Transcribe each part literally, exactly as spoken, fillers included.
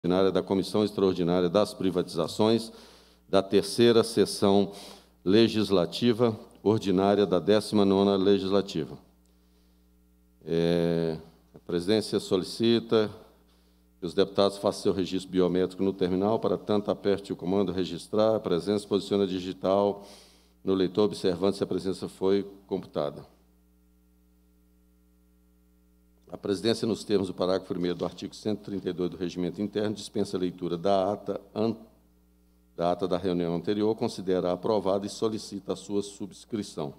da Comissão Extraordinária das Privatizações da terceira sessão legislativa ordinária da décima nona legislativa. É, a presidência solicita que os deputados façam seu registro biométrico no terminal, para tanto aperte o comando registrar, a presença posiciona digital no leitor, observando se a presença foi computada. A presidência, nos termos do parágrafo primeiro do artigo cento e trinta e dois do Regimento Interno, dispensa a leitura da ata, an, da ata da reunião anterior, considera aprovada e solicita a sua subscrição.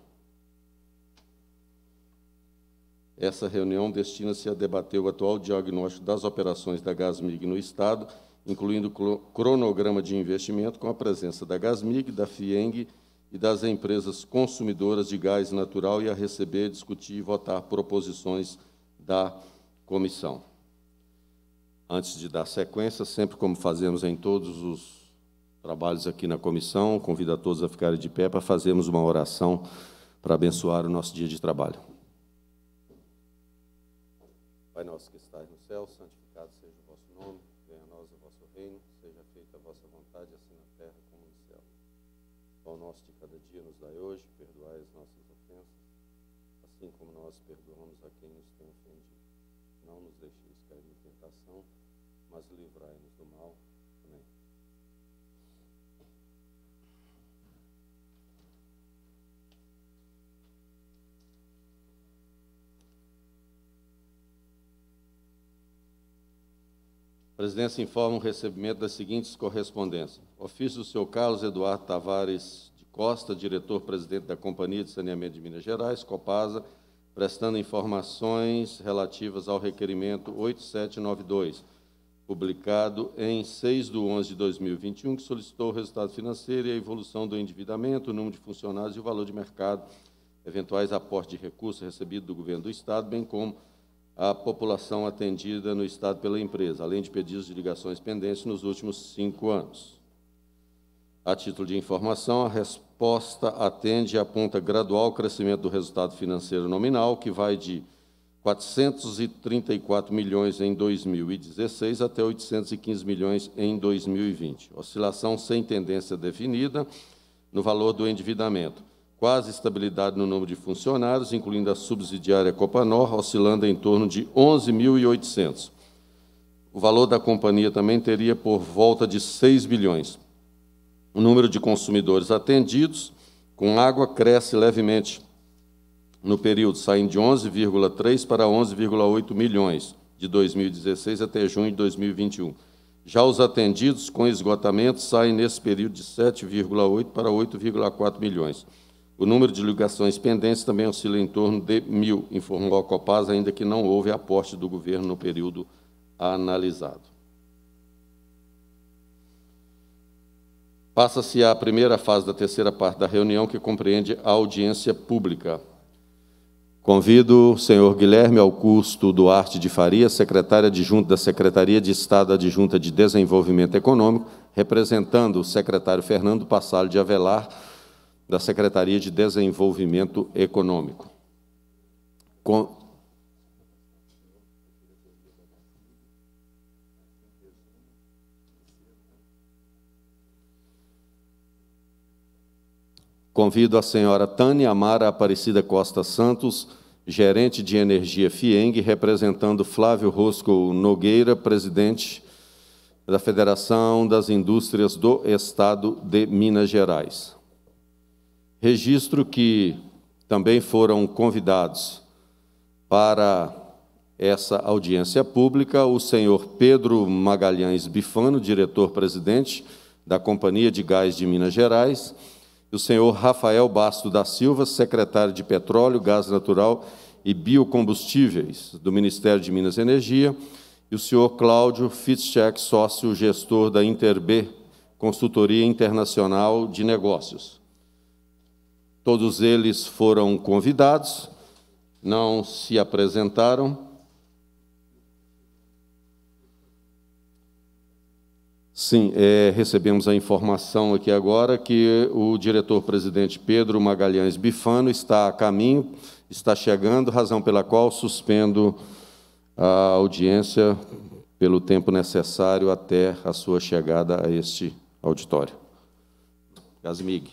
Essa reunião destina-se a debater o atual diagnóstico das operações da Gasmig no Estado, incluindo o cronograma de investimento, com a presença da Gasmig, da FIENG e das empresas consumidoras de gás natural, e a receber, discutir e votar proposições da comissão. Antes de dar sequência, sempre como fazemos em todos os trabalhos aqui na comissão, convido a todos a ficarem de pé para fazermos uma oração para abençoar o nosso dia de trabalho. Pai nosso que estais no céu, santificado seja o vosso nome, venha a nós o vosso reino, seja feita a vossa vontade, assim na terra como no céu. O pão nosso de cada dia nos dai hoje, perdoai as nossas ofensas, assim como nós perdoamos a quem nos tem ofendido. Não nos deixeis cair em tentação, mas livrai-nos do mal. Amém. A presidência informa o recebimento das seguintes correspondências. Ofício do senhor Carlos Eduardo Tavares de Costa, diretor-presidente da Companhia de Saneamento de Minas Gerais, Copasa, prestando informações relativas ao requerimento oito mil setecentos e noventa e dois, publicado em seis de onze de dois mil e vinte e um, que solicitou o resultado financeiro e a evolução do endividamento, o número de funcionários e o valor de mercado, eventuais aportes de recursos recebidos do governo do Estado, bem como a população atendida no Estado pela empresa, além de pedidos de ligações pendentes nos últimos cinco anos. A título de informação, a resposta atende e aponta gradual crescimento do resultado financeiro nominal, que vai de quatrocentos e trinta e quatro milhões em dois mil e dezesseis até oitocentos e quinze milhões em dois mil e vinte. Oscilação sem tendência definida no valor do endividamento. Quase estabilidade no número de funcionários, incluindo a subsidiária Copanor, oscilando em torno de onze mil e oitocentos. O valor da companhia também teria por volta de seis bilhões. O número de consumidores atendidos com água cresce levemente no período, saindo de onze vírgula três para onze vírgula oito milhões, de dois mil e dezesseis até junho de dois mil e vinte e um. Já os atendidos com esgotamento saem nesse período de sete vírgula oito para oito vírgula quatro milhões. O número de ligações pendentes também oscila em torno de mil, informou a Copasa, ainda que não houve aporte do governo no período analisado. Passa-se à primeira fase da terceira parte da reunião, que compreende a audiência pública. Convido o senhor Guilherme Augusto Duarte de Faria, secretário adjunto da Secretaria de Estado Adjunta de Desenvolvimento Econômico, representando o secretário Fernando Passalho de Avelar, da Secretaria de Desenvolvimento Econômico. Com... Convido a senhora Tânia Amara Aparecida Costa Santos, gerente de energia FIENG, representando Flávio Rosco Nogueira, presidente da Federação das Indústrias do Estado de Minas Gerais. Registro que também foram convidados para essa audiência pública o senhor Pedro Magalhães Bifano, diretor-presidente da Companhia de Gás de Minas Gerais, e o senhor Rafael Basto da Silva, secretário de Petróleo, Gás Natural e Biocombustíveis do Ministério de Minas e Energia, e o senhor Cláudio Fitzcheck, sócio gestor da Interb, Consultoria Internacional de Negócios. Todos eles foram convidados, não se apresentaram. Sim, é, recebemos a informação aqui agora que o diretor-presidente Pedro Magalhães Bifano está a caminho, está chegando, razão pela qual suspendo a audiência pelo tempo necessário até a sua chegada a este auditório. Gasmig.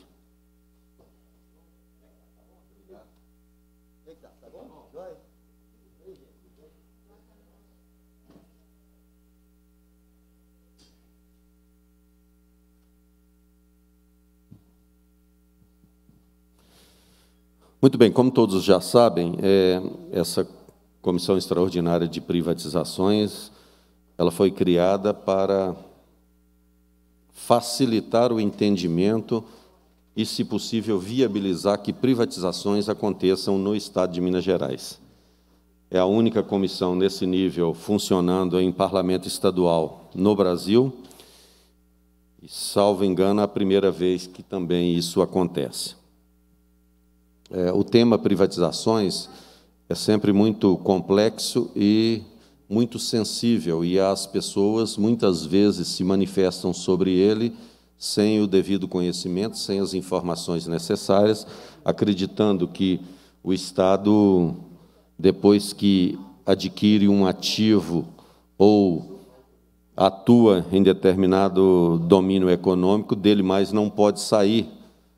Muito bem, como todos já sabem, é, essa Comissão Extraordinária de Privatizações, ela foi criada para facilitar o entendimento e, se possível, viabilizar que privatizações aconteçam no Estado de Minas Gerais. É a única comissão nesse nível funcionando em parlamento estadual no Brasil e, salvo engano, é a primeira vez que também isso acontece. É, o tema privatizações é sempre muito complexo e muito sensível, e as pessoas muitas vezes se manifestam sobre ele sem o devido conhecimento, sem as informações necessárias, acreditando que o Estado, depois que adquire um ativo ou atua em determinado domínio econômico, dele mais não pode sair,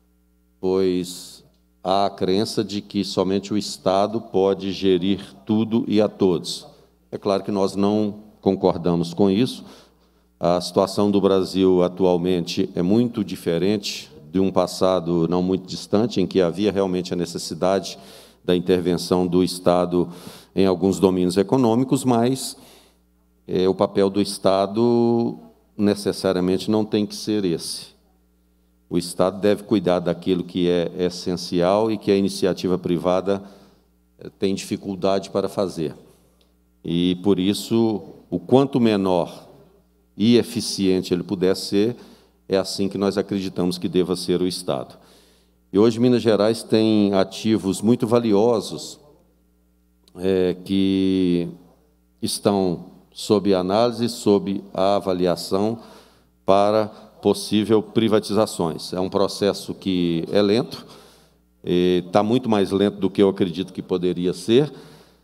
pois há a crença de que somente o Estado pode gerir tudo e a todos. É claro que nós não concordamos com isso. A situação do Brasil atualmente é muito diferente de um passado não muito distante, em que havia realmente a necessidade da intervenção do Estado em alguns domínios econômicos, mas é, o papel do Estado necessariamente não tem que ser esse. O Estado deve cuidar daquilo que é essencial e que a iniciativa privada tem dificuldade para fazer. E, por isso, o quanto menor e eficiente ele puder ser, é assim que nós acreditamos que deva ser o Estado. E hoje Minas Gerais tem ativos muito valiosos é, que estão sob análise, sob a avaliação para possível privatizações. É um processo que é lento, está muito mais lento do que eu acredito que poderia ser,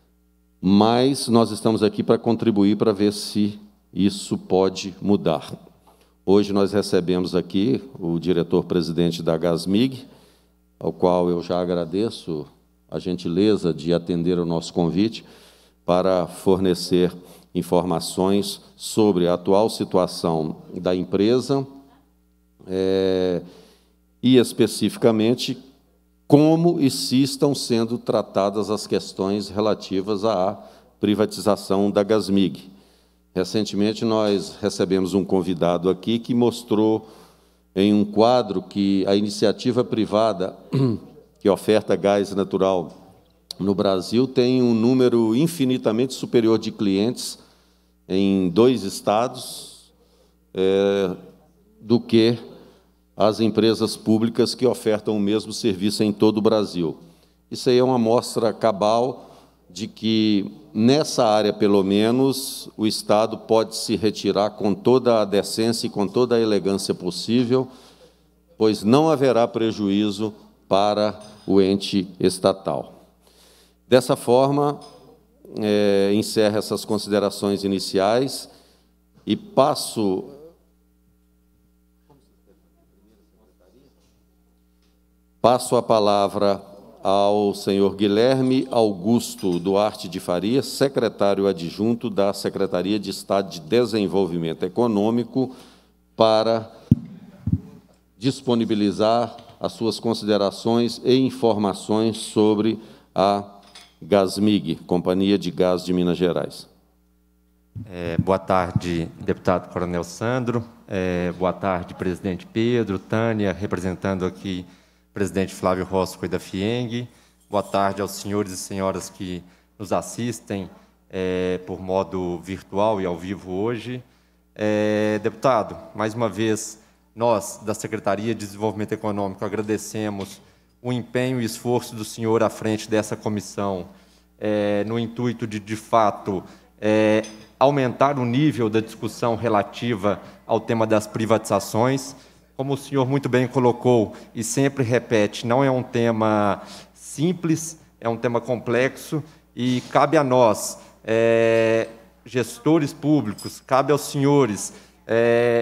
mas nós estamos aqui para contribuir para ver se isso pode mudar. Hoje nós recebemos aqui o diretor-presidente da Gasmig, ao qual eu já agradeço a gentileza de atender ao nosso convite para fornecer informações sobre a atual situação da empresa, É, e, especificamente, como e se estão sendo tratadas as questões relativas à privatização da Gasmig. Recentemente, nós recebemos um convidado aqui que mostrou em um quadro que a iniciativa privada que oferta gás natural no Brasil tem um número infinitamente superior de clientes em dois estados é, do que as empresas públicas que ofertam o mesmo serviço em todo o Brasil. Isso aí é uma amostra cabal de que, nessa área, pelo menos, o Estado pode se retirar com toda a decência e com toda a elegância possível, pois não haverá prejuízo para o ente estatal. Dessa forma, é, encerro essas considerações iniciais e passo Passo a palavra ao senhor Guilherme Augusto Duarte de Faria, secretário adjunto da Secretaria de Estado de Desenvolvimento Econômico, para disponibilizar as suas considerações e informações sobre a Gasmig, Companhia de Gás de Minas Gerais. É, boa tarde, deputado Coronel Sandro. É, boa tarde, presidente Pedro, Tânia, representando aqui presidente Flávio Rosco da FIENG. Boa tarde aos senhores e senhoras que nos assistem é, por modo virtual e ao vivo hoje. É, deputado, mais uma vez, nós, da Secretaria de Desenvolvimento Econômico, agradecemos o empenho e esforço do senhor à frente dessa comissão, é, no intuito de, de fato, é, aumentar o nível da discussão relativa ao tema das privatizações. Como o senhor muito bem colocou e sempre repete, não é um tema simples, é um tema complexo e cabe a nós, é, gestores públicos, cabe aos senhores é,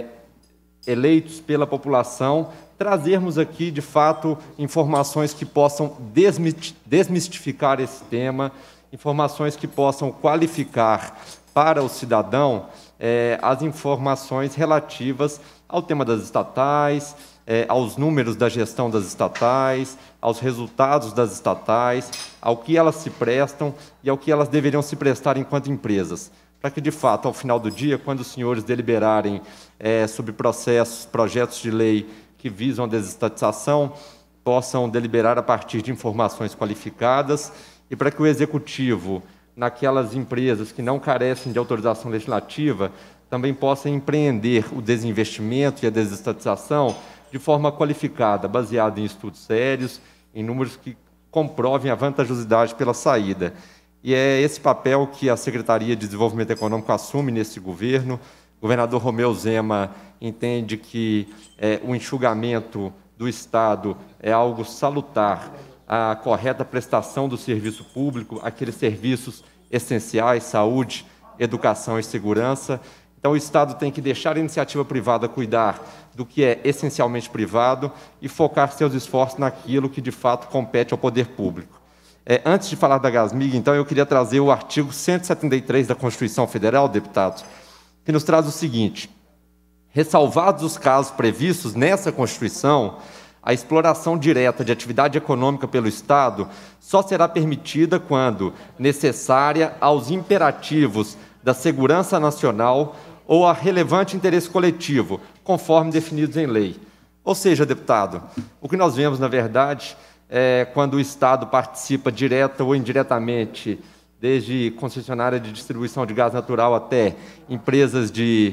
eleitos pela população, trazermos aqui, de fato, informações que possam desmistificar esse tema, informações que possam qualificar para o cidadão é, as informações relativas ao tema das estatais, é, aos números da gestão das estatais, aos resultados das estatais, ao que elas se prestam e ao que elas deveriam se prestar enquanto empresas, para que, de fato, ao final do dia, quando os senhores deliberarem é, sobre processos, projetos de lei que visam a desestatização, possam deliberar a partir de informações qualificadas e para que o Executivo, naquelas empresas que não carecem de autorização legislativa, também possa empreender o desinvestimento e a desestatização de forma qualificada, baseada em estudos sérios, em números que comprovem a vantajosidade pela saída. E é esse papel que a Secretaria de Desenvolvimento Econômico assume nesse governo. O governador Romeu Zema entende que é, o enxugamento do Estado é algo salutar, a correta prestação do serviço público, aqueles serviços essenciais, saúde, educação e segurança. Então, o Estado tem que deixar a iniciativa privada cuidar do que é essencialmente privado e focar seus esforços naquilo que, de fato, compete ao poder público. É, antes de falar da Gasmig, então, eu queria trazer o artigo cento e setenta e três da Constituição Federal, deputados, que nos traz o seguinte: ressalvados os casos previstos nessa Constituição, a exploração direta de atividade econômica pelo Estado só será permitida quando necessária aos imperativos da segurança nacional ou a relevante interesse coletivo, conforme definidos em lei. Ou seja, deputado, o que nós vemos, na verdade, é quando o Estado participa direta ou indiretamente, desde concessionária de distribuição de gás natural até empresas de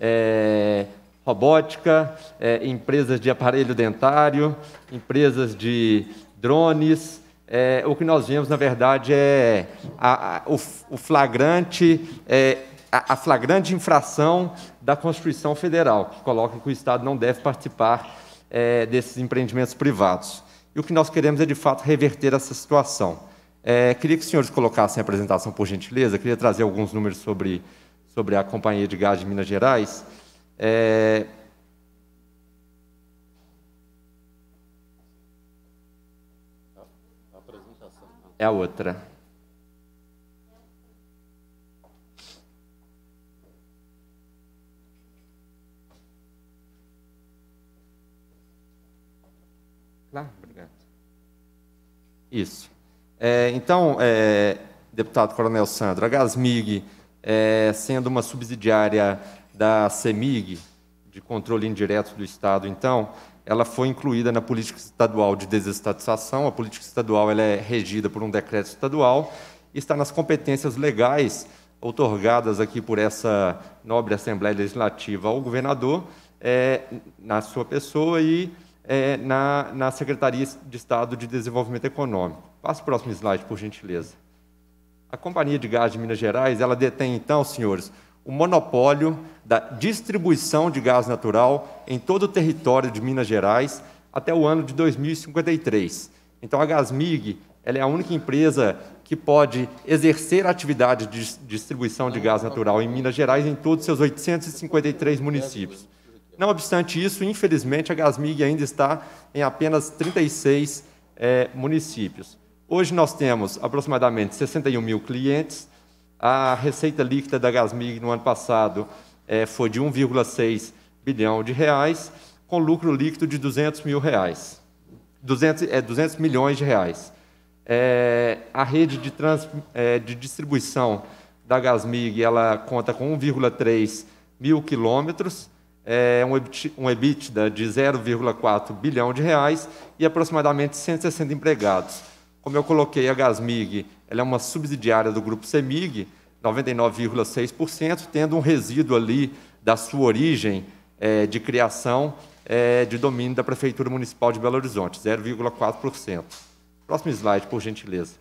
é, robótica, é, empresas de aparelho dentário, empresas de drones. É, o que nós vemos, na verdade, é a, a, o, o flagrante, é, a, a flagrante infração da Constituição Federal, que coloca que o Estado não deve participar é, desses empreendimentos privados. E o que nós queremos é, de fato, reverter essa situação. É, queria que os senhores colocassem a apresentação, por gentileza. Queria trazer alguns números sobre, sobre a Companhia de Gás de Minas Gerais. É... É a outra. Claro, obrigado. Isso. É, então, é, deputado Coronel Sandro, a Gasmig, é, sendo uma subsidiária da CEMIG, de controle indireto do Estado, então, ela foi incluída na política estadual de desestatização. A política estadual ela é regida por um decreto estadual e está nas competências legais outorgadas aqui por essa nobre Assembleia Legislativa ao governador, é, na sua pessoa e é, na, na Secretaria de Estado de Desenvolvimento Econômico. Passa o próximo slide, por gentileza. A Companhia de Gás de Minas Gerais, ela detém, então, senhores, o monopólio da distribuição de gás natural em todo o território de Minas Gerais até o ano de dois mil e cinquenta e três. Então, a Gasmig ela é a única empresa que pode exercer a atividade de distribuição de gás natural em Minas Gerais em todos os seus oitocentos e cinquenta e três municípios. Não obstante isso, infelizmente, a Gasmig ainda está em apenas trinta e seis é, municípios. Hoje nós temos aproximadamente sessenta e um mil clientes. A receita líquida da Gasmig no ano passado é, foi de um vírgula seis bilhão de reais, com lucro líquido de duzentos mil reais. duzentos, é, duzentos milhões de reais. É, a rede de, trans, é, de distribuição da Gasmig ela conta com um vírgula três mil quilômetros, é, um EBITDA de zero vírgula quatro bilhão de reais e aproximadamente cento e sessenta empregados. Como eu coloquei, a Gasmig ela é uma subsidiária do Grupo CEMIG, noventa e nove vírgula seis por cento, tendo um resíduo ali da sua origem é, de criação é, de domínio da Prefeitura Municipal de Belo Horizonte, zero vírgula quatro por cento. Próximo slide, por gentileza.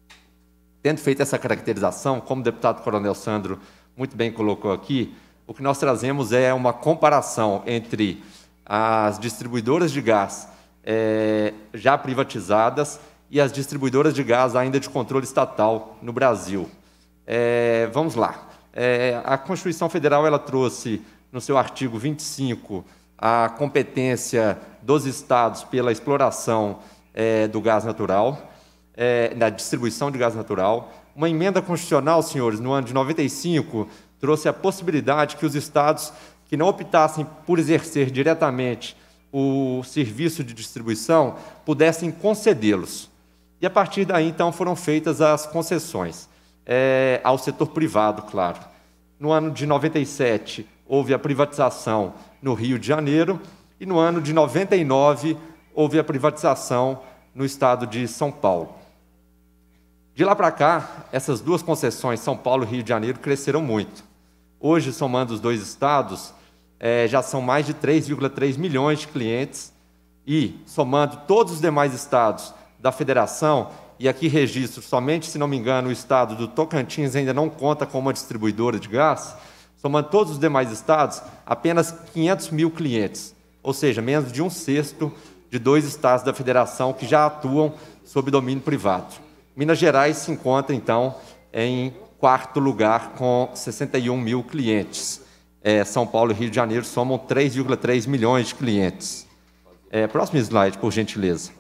Tendo feito essa caracterização, como o deputado Coronel Sandro muito bem colocou aqui, o que nós trazemos é uma comparação entre as distribuidoras de gás é, já privatizadas e as distribuidoras de gás ainda de controle estatal no Brasil. É, vamos lá. É, a Constituição Federal ela trouxe, no seu artigo vinte e cinco, a competência dos estados pela exploração é, do gás natural, é, na distribuição de gás natural. Uma emenda constitucional, senhores, no ano de noventa e cinco, trouxe a possibilidade que os estados que não optassem por exercer diretamente o serviço de distribuição pudessem concedê-los. E, a partir daí, então, foram feitas as concessões é, ao setor privado, claro. No ano de noventa e sete, houve a privatização no Rio de Janeiro, e no ano de noventa e nove, houve a privatização no estado de São Paulo. De lá para cá, essas duas concessões, São Paulo e Rio de Janeiro, cresceram muito. Hoje, somando os dois estados, é, já são mais de três vírgula três milhões de clientes, e, somando todos os demais estados da federação, e aqui registro somente, se não me engano, o estado do Tocantins ainda não conta com uma distribuidora de gás, somando todos os demais estados, apenas quinhentos mil clientes, ou seja, menos de um sexto de dois estados da federação que já atuam sob domínio privado. Minas Gerais se encontra, então, em quarto lugar, com sessenta e um mil clientes. É, São Paulo e Rio de Janeiro somam três vírgula três milhões de clientes. É, próximo slide, por gentileza.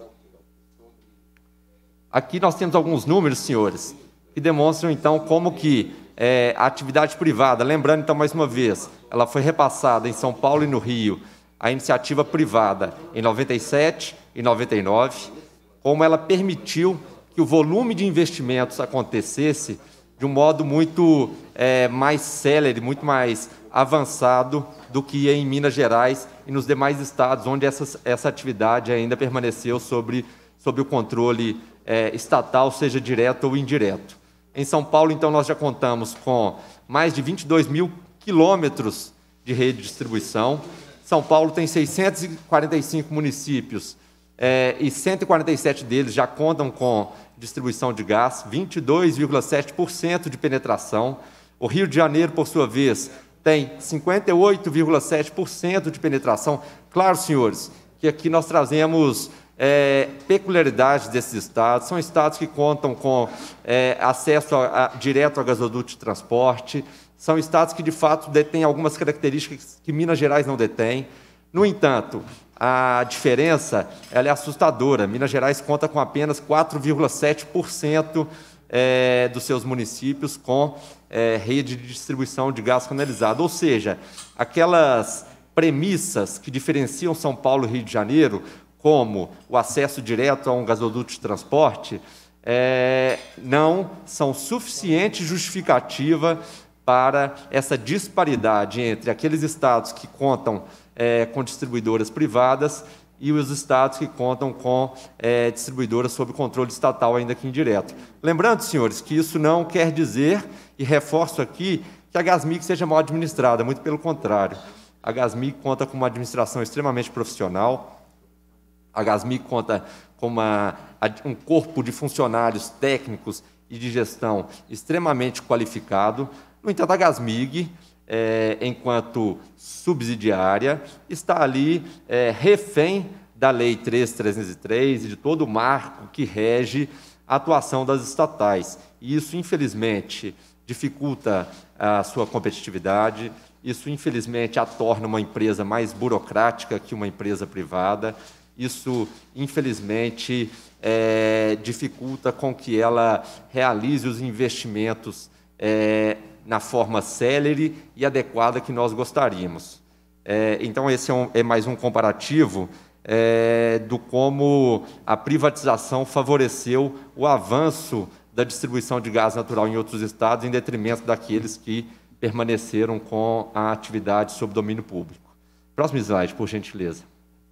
Aqui nós temos alguns números, senhores, que demonstram, então, como que é, a atividade privada, lembrando, então, mais uma vez, ela foi repassada em São Paulo e no Rio, a iniciativa privada em noventa e sete e noventa e nove, como ela permitiu que o volume de investimentos acontecesse de um modo muito é, mais célere, muito mais avançado do que em Minas Gerais e nos demais estados, onde essa, essa atividade ainda permaneceu sobre, sobre o controle é, estatal, seja direto ou indireto. Em São Paulo, então, nós já contamos com mais de vinte e dois mil quilômetros de rede de distribuição. São Paulo tem seiscentos e quarenta e cinco municípios é, e cento e quarenta e sete deles já contam com distribuição de gás, vinte e dois vírgula sete por cento de penetração. O Rio de Janeiro, por sua vez, tem cinquenta e oito vírgula sete por cento de penetração. Claro, senhores, que aqui nós trazemos é, peculiaridades desses estados. São estados que contam com é, acesso a, a, direto a gasoduto de transporte. São estados que, de fato, detêm algumas características que Minas Gerais não detém. No entanto, a diferença ela é assustadora. Minas Gerais conta com apenas quatro vírgula sete por cento é, dos seus municípios com é, rede de distribuição de gás canalizado. Ou seja, aquelas premissas que diferenciam São Paulo e Rio de Janeiro, como o acesso direto a um gasoduto de transporte, é, não são suficiente justificativa para essa disparidade entre aqueles estados que contam é, com distribuidoras privadas e os estados que contam com é, distribuidoras sob controle estatal, ainda que indireto. Lembrando, senhores, que isso não quer dizer, e reforço aqui, que a Gasmig seja mal administrada, muito pelo contrário. A Gasmig conta com uma administração extremamente profissional, a Gasmig conta com uma, um corpo de funcionários técnicos e de gestão extremamente qualificado. No entanto, a Gasmig, é, enquanto subsidiária, está ali é, refém da Lei três mil trezentos e três e de todo o marco que rege a atuação das estatais. E isso, infelizmente, dificulta a sua competitividade, isso, infelizmente, a torna uma empresa mais burocrática que uma empresa privada, isso, infelizmente, é, dificulta com que ela realize os investimentos é, na forma célere e adequada que nós gostaríamos. É, então, esse é, um, é mais um comparativo é, do como a privatização favoreceu o avanço da distribuição de gás natural em outros estados, em detrimento daqueles que permaneceram com a atividade sob domínio público. Próximo slide, por gentileza.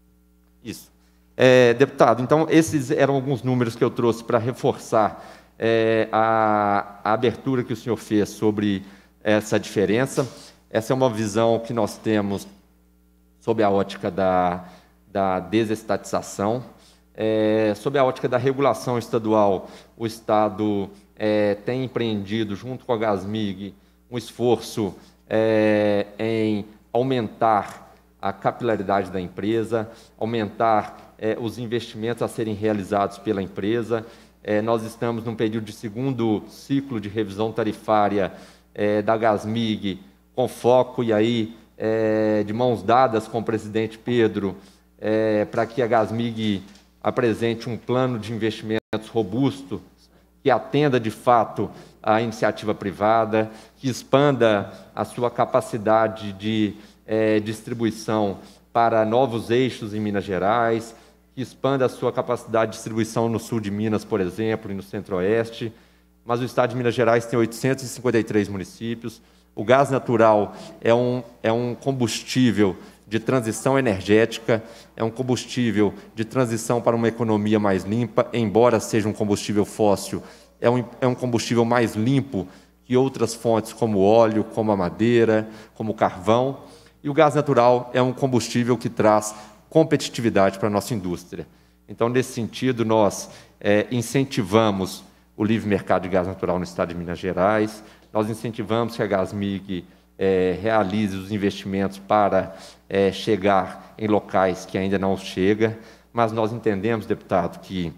Isso. É, deputado, então, esses eram alguns números que eu trouxe para reforçar É, a, a abertura que o senhor fez sobre essa diferença. Essa é uma visão que nós temos sob a ótica da, da desestatização. É, sob a ótica da regulação estadual, o Estado é, tem empreendido, junto com a Gasmig, um esforço é, em aumentar a capilaridade da empresa, aumentar é, os investimentos a serem realizados pela empresa. É, nós estamos num período de segundo ciclo de revisão tarifária é, da Gasmig, com foco, e aí, é, de mãos dadas com o presidente Pedro, é, para que a Gasmig apresente um plano de investimentos robusto, que atenda, de fato, a iniciativa privada, que expanda a sua capacidade de é, distribuição para novos eixos em Minas Gerais, que expanda a sua capacidade de distribuição no sul de Minas, por exemplo, e no centro-oeste. Mas o estado de Minas Gerais tem oitocentos e cinquenta e três municípios. O gás natural é um, é um combustível de transição energética, é um combustível de transição para uma economia mais limpa, embora seja um combustível fóssil, é um, é um combustível mais limpo que outras fontes, como o óleo, como a madeira, como o carvão. E o gás natural é um combustível que traz competitividade para a nossa indústria. Então, nesse sentido, nós é, incentivamos o livre mercado de gás natural no estado de Minas Gerais, nós incentivamos que a Gasmig é, realize os investimentos para é, chegar em locais que ainda não chega, mas nós entendemos, deputado, que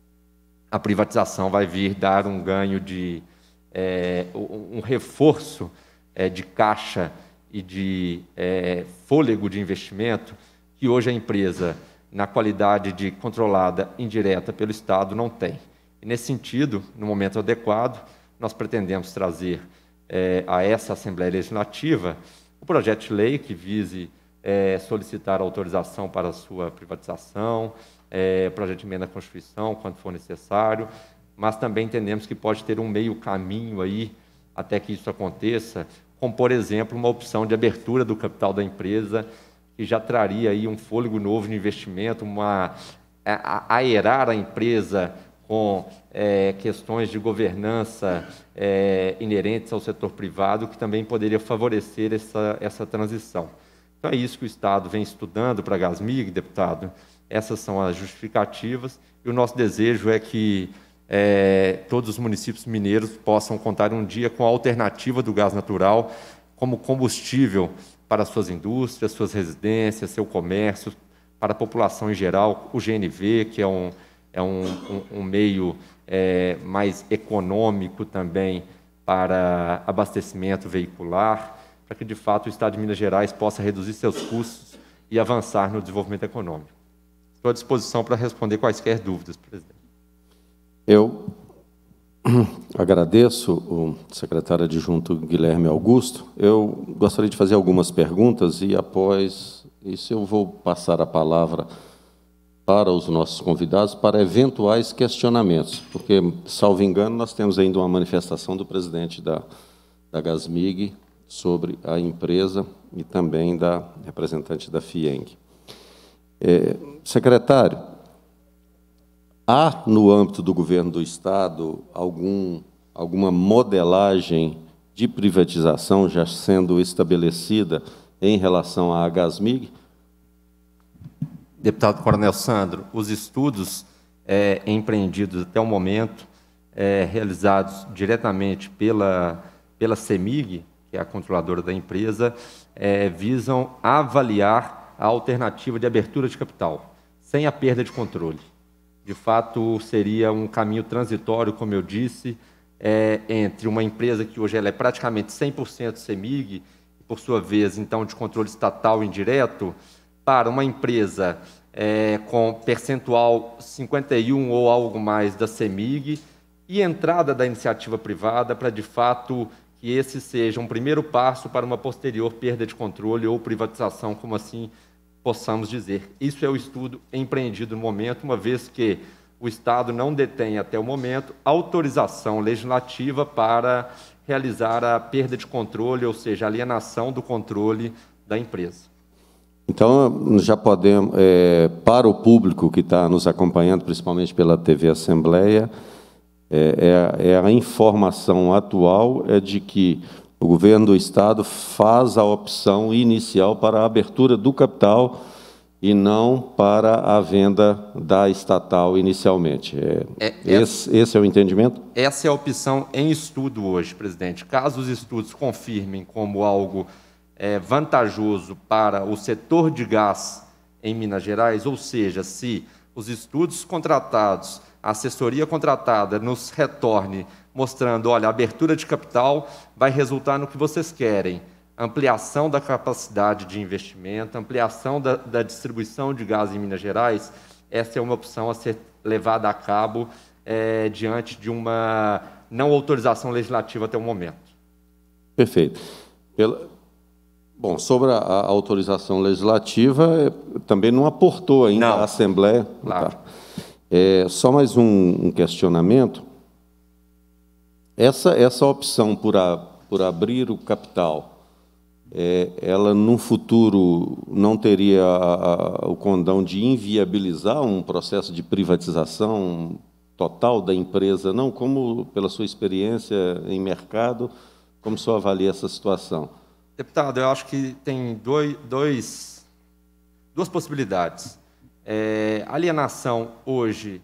a privatização vai vir dar um ganho de, é, um reforço é, de caixa e de é, fôlego de investimento que hoje a empresa, na qualidade de controlada indireta pelo Estado, não tem. E, nesse sentido, no momento adequado, nós pretendemos trazer é, a essa Assembleia Legislativa o projeto de lei que vise é, solicitar autorização para a sua privatização, é, projeto de emenda à Constituição, quando for necessário, mas também entendemos que pode ter um meio caminho aí, até que isso aconteça, como, por exemplo, uma opção de abertura do capital da empresa, que já traria aí um fôlego novo de investimento, uma, a, aerar a empresa com é, questões de governança é, inerentes ao setor privado, que também poderia favorecer essa, essa transição. Então, é isso que o Estado vem estudando para a Gasmig, deputado. Essas são as justificativas, e o nosso desejo é que é, todos os municípios mineiros possam contar um dia com a alternativa do gás natural como combustível para suas indústrias, suas residências, seu comércio, para a população em geral, o G N V, que é um, é um, um, um meio é, mais econômico também para abastecimento veicular, para que, de fato, o Estado de Minas Gerais possa reduzir seus custos e avançar no desenvolvimento econômico. Estou à disposição para responder quaisquer dúvidas, presidente. Eu agradeço o secretário adjunto Guilherme Augusto. Eu gostaria de fazer algumas perguntas e, após isso, eu vou passar a palavra para os nossos convidados para eventuais questionamentos, porque, salvo engano, nós temos ainda uma manifestação do presidente da, da Gasmig sobre a empresa e também da representante da FIENG. É, secretário, há, no âmbito do governo do Estado, algum, alguma modelagem de privatização já sendo estabelecida em relação à Gasmig? Deputado Coronel Sandro, os estudos é, empreendidos até o momento, é, realizados diretamente pela, pela CEMIG, que é a controladora da empresa, é, visam avaliar a alternativa de abertura de capital, sem a perda de controle. De fato, seria um caminho transitório, como eu disse, é, entre uma empresa que hoje ela é praticamente cem por cento CEMIG, por sua vez, então, de controle estatal indireto, para uma empresa é, com percentual cinquenta e um ou algo mais da CEMIG e entrada da iniciativa privada para, de fato, que esse seja um primeiro passo para uma posterior perda de controle ou privatização, como assim possamos dizer. Isso é o estudo empreendido no momento, uma vez que o Estado não detém, até o momento, autorização legislativa para realizar a perda de controle, ou seja, a alienação do controle da empresa. Então, já podemos, é, para o público que está nos acompanhando, principalmente pela T V Assembleia, é, é, é a informação atual é de que o governo do Estado faz a opção inicial para a abertura do capital e não para a venda da estatal inicialmente. É, é, esse, esse é o entendimento? Essa é a opção em estudo hoje, presidente. Caso os estudos confirmem como algo é, vantajoso para o setor de gás em Minas Gerais, ou seja, se os estudos contratados, a assessoria contratada nos retorne mostrando, olha, a abertura de capital vai resultar no que vocês querem, ampliação da capacidade de investimento, ampliação da, da distribuição de gás em Minas Gerais. Essa é uma opção a ser levada a cabo é, diante de uma não autorização legislativa até o momento. Perfeito. Pela... Bom, sobre a, a autorização legislativa, também não aportou ainda não. a Assembleia. Claro. Tá. É, só mais um, um questionamento. Essa, essa opção por, a, por abrir o capital, é, ela, no futuro, não teria a, a, o condão de inviabilizar um processo de privatização total da empresa? Não, como, pela sua experiência em mercado, como o senhor avalia essa situação? Deputado, eu acho que tem dois, dois, duas possibilidades. É, a alienação, hoje,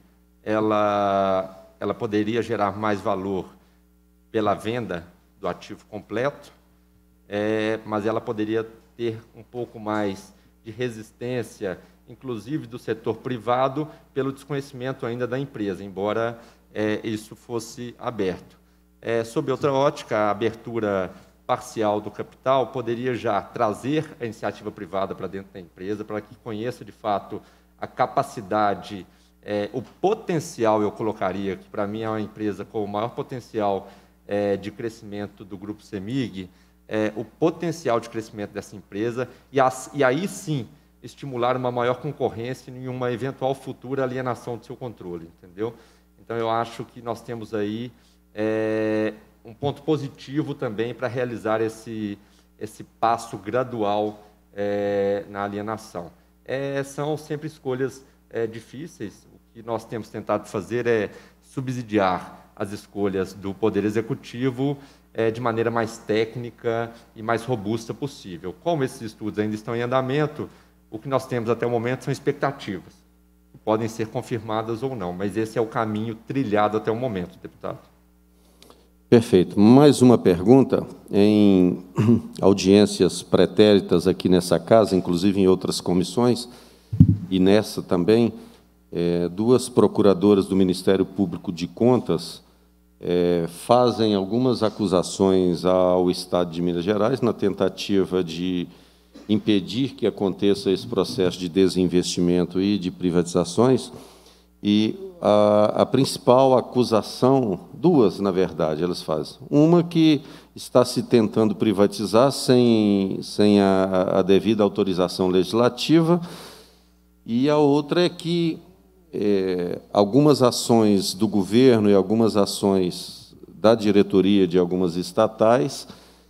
ela, ela poderia gerar mais valor pela venda do ativo completo, é, mas ela poderia ter um pouco mais de resistência, inclusive do setor privado, pelo desconhecimento ainda da empresa, embora é, isso fosse aberto. É, sob outra ótica, a abertura parcial do capital poderia já trazer a iniciativa privada para dentro da empresa, para que conheça, de fato, a capacidade, é, o potencial, eu colocaria, que para mim é uma empresa com o maior potencial é, de crescimento do Grupo CEMIG, é, o potencial de crescimento dessa empresa, e, as, e aí sim estimular uma maior concorrência em uma eventual futura alienação do seu controle, entendeu? Então, eu acho que nós temos aí é, um ponto positivo também para realizar esse, esse passo gradual é, na alienação. É, são sempre escolhas é, difíceis. O que nós temos tentado fazer é subsidiar as escolhas do Poder Executivo é, de maneira mais técnica e mais robusta possível. Como esses estudos ainda estão em andamento, o que nós temos até o momento são expectativas, que podem ser confirmadas ou não, mas esse é o caminho trilhado até o momento, deputado. Perfeito. Mais uma pergunta. Em audiências pretéritas aqui nessa casa, inclusive em outras comissões, e nessa também, é, duas procuradoras do Ministério Público de Contas é, fazem algumas acusações ao Estado de Minas Gerais na tentativa de impedir que aconteça esse processo de desinvestimento e de privatizações. E a, a principal acusação, duas, na verdade, elas fazem. Uma que está se tentando privatizar sem, sem a, a devida autorização legislativa, e a outra é que é, algumas ações do governo e algumas ações da diretoria de algumas estatais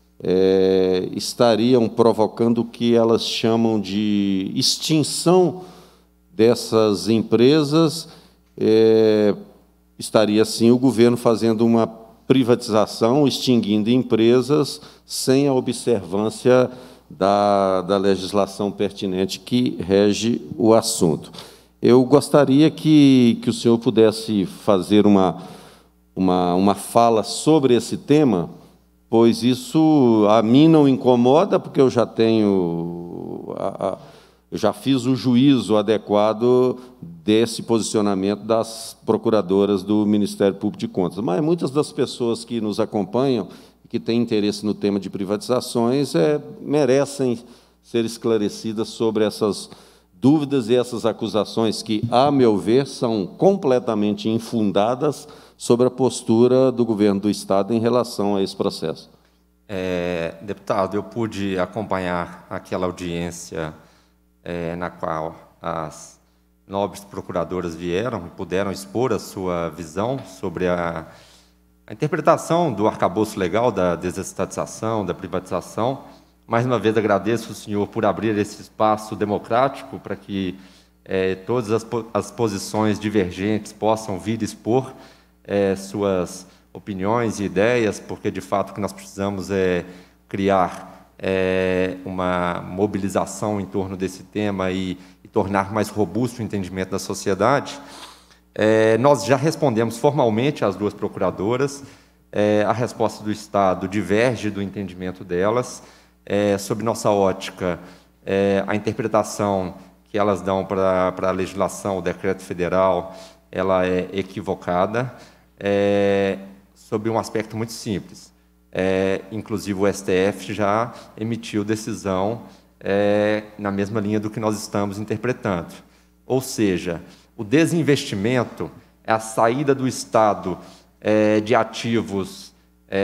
é, estariam provocando o que elas chamam de extinção dessas empresas. É, estaria, sim, o governo fazendo uma privatização, extinguindo empresas, sem a observância da, da legislação pertinente que rege o assunto. Eu gostaria que, que o senhor pudesse fazer uma, uma, uma fala sobre esse tema, pois isso a mim não incomoda, porque eu já tenho... A, a, Eu já fiz o juízo adequado desse posicionamento das procuradoras do Ministério Público de Contas. Mas muitas das pessoas que nos acompanham, que têm interesse no tema de privatizações, é, merecem ser esclarecidas sobre essas dúvidas e essas acusações que, a meu ver, são completamente infundadas sobre a postura do governo do Estado em relação a esse processo. É, deputado, eu pude acompanhar aquela audiência É, na qual as nobres procuradoras vieram e puderam expor a sua visão sobre a, a interpretação do arcabouço legal da desestatização, da privatização. Mais uma vez, agradeço o senhor por abrir esse espaço democrático para que é, todas as, as posições divergentes possam vir expor é, suas opiniões e ideias, porque, de fato, o que nós precisamos é criar É, uma mobilização em torno desse tema e, e tornar mais robusto o entendimento da sociedade. É, nós já respondemos formalmente às duas procuradoras. É, a resposta do Estado diverge do entendimento delas. É, sob nossa ótica, é, a interpretação que elas dão para a legislação, o decreto federal, ela é equivocada. É, sobre um aspecto muito simples. É, inclusive, o S T F já emitiu decisão é, na mesma linha do que nós estamos interpretando. Ou seja, o desinvestimento é a saída do Estado é, de ativos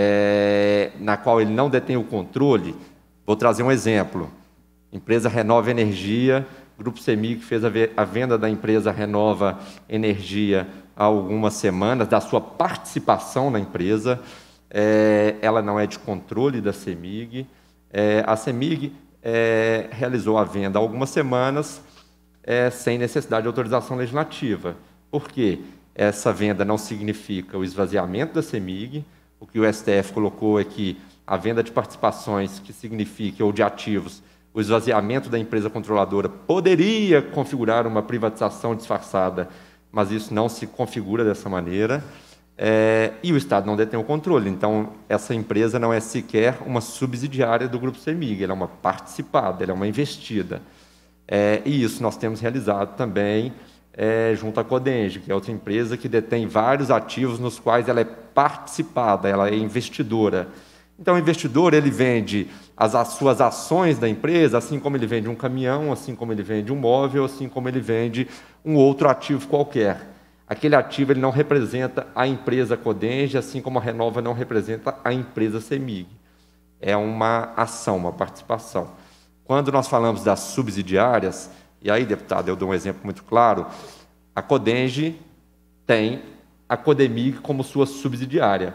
é, na qual ele não detém o controle. Vou trazer um exemplo. Empresa Renova Energia, Grupo CEMIG fez a venda da empresa Renova Energia há algumas semanas, da sua participação na empresa. É, ela não é de controle da CEMIG. É, a CEMIG é, realizou a venda há algumas semanas é, sem necessidade de autorização legislativa. Por quê? Essa venda não significa o esvaziamento da CEMIG. O que o S T F colocou é que a venda de participações que signifique, ou de ativos, o esvaziamento da empresa controladora poderia configurar uma privatização disfarçada, mas isso não se configura dessa maneira, é, e o Estado não detém o controle. Então, essa empresa não é sequer uma subsidiária do Grupo CEMIG, ela é uma participada, ela é uma investida. É, e isso nós temos realizado também é, junto à Codenge, que é outra empresa que detém vários ativos nos quais ela é participada, ela é investidora. Então, o investidor ele vende as, as suas ações da empresa, assim como ele vende um caminhão, assim como ele vende um móvel, assim como ele vende um outro ativo qualquer. Aquele ativo ele não representa a empresa Codenge, assim como a Renova não representa a empresa CEMIG. É uma ação, uma participação. Quando nós falamos das subsidiárias, e aí, deputado, eu dou um exemplo muito claro, a Codenge tem a Codemig como sua subsidiária.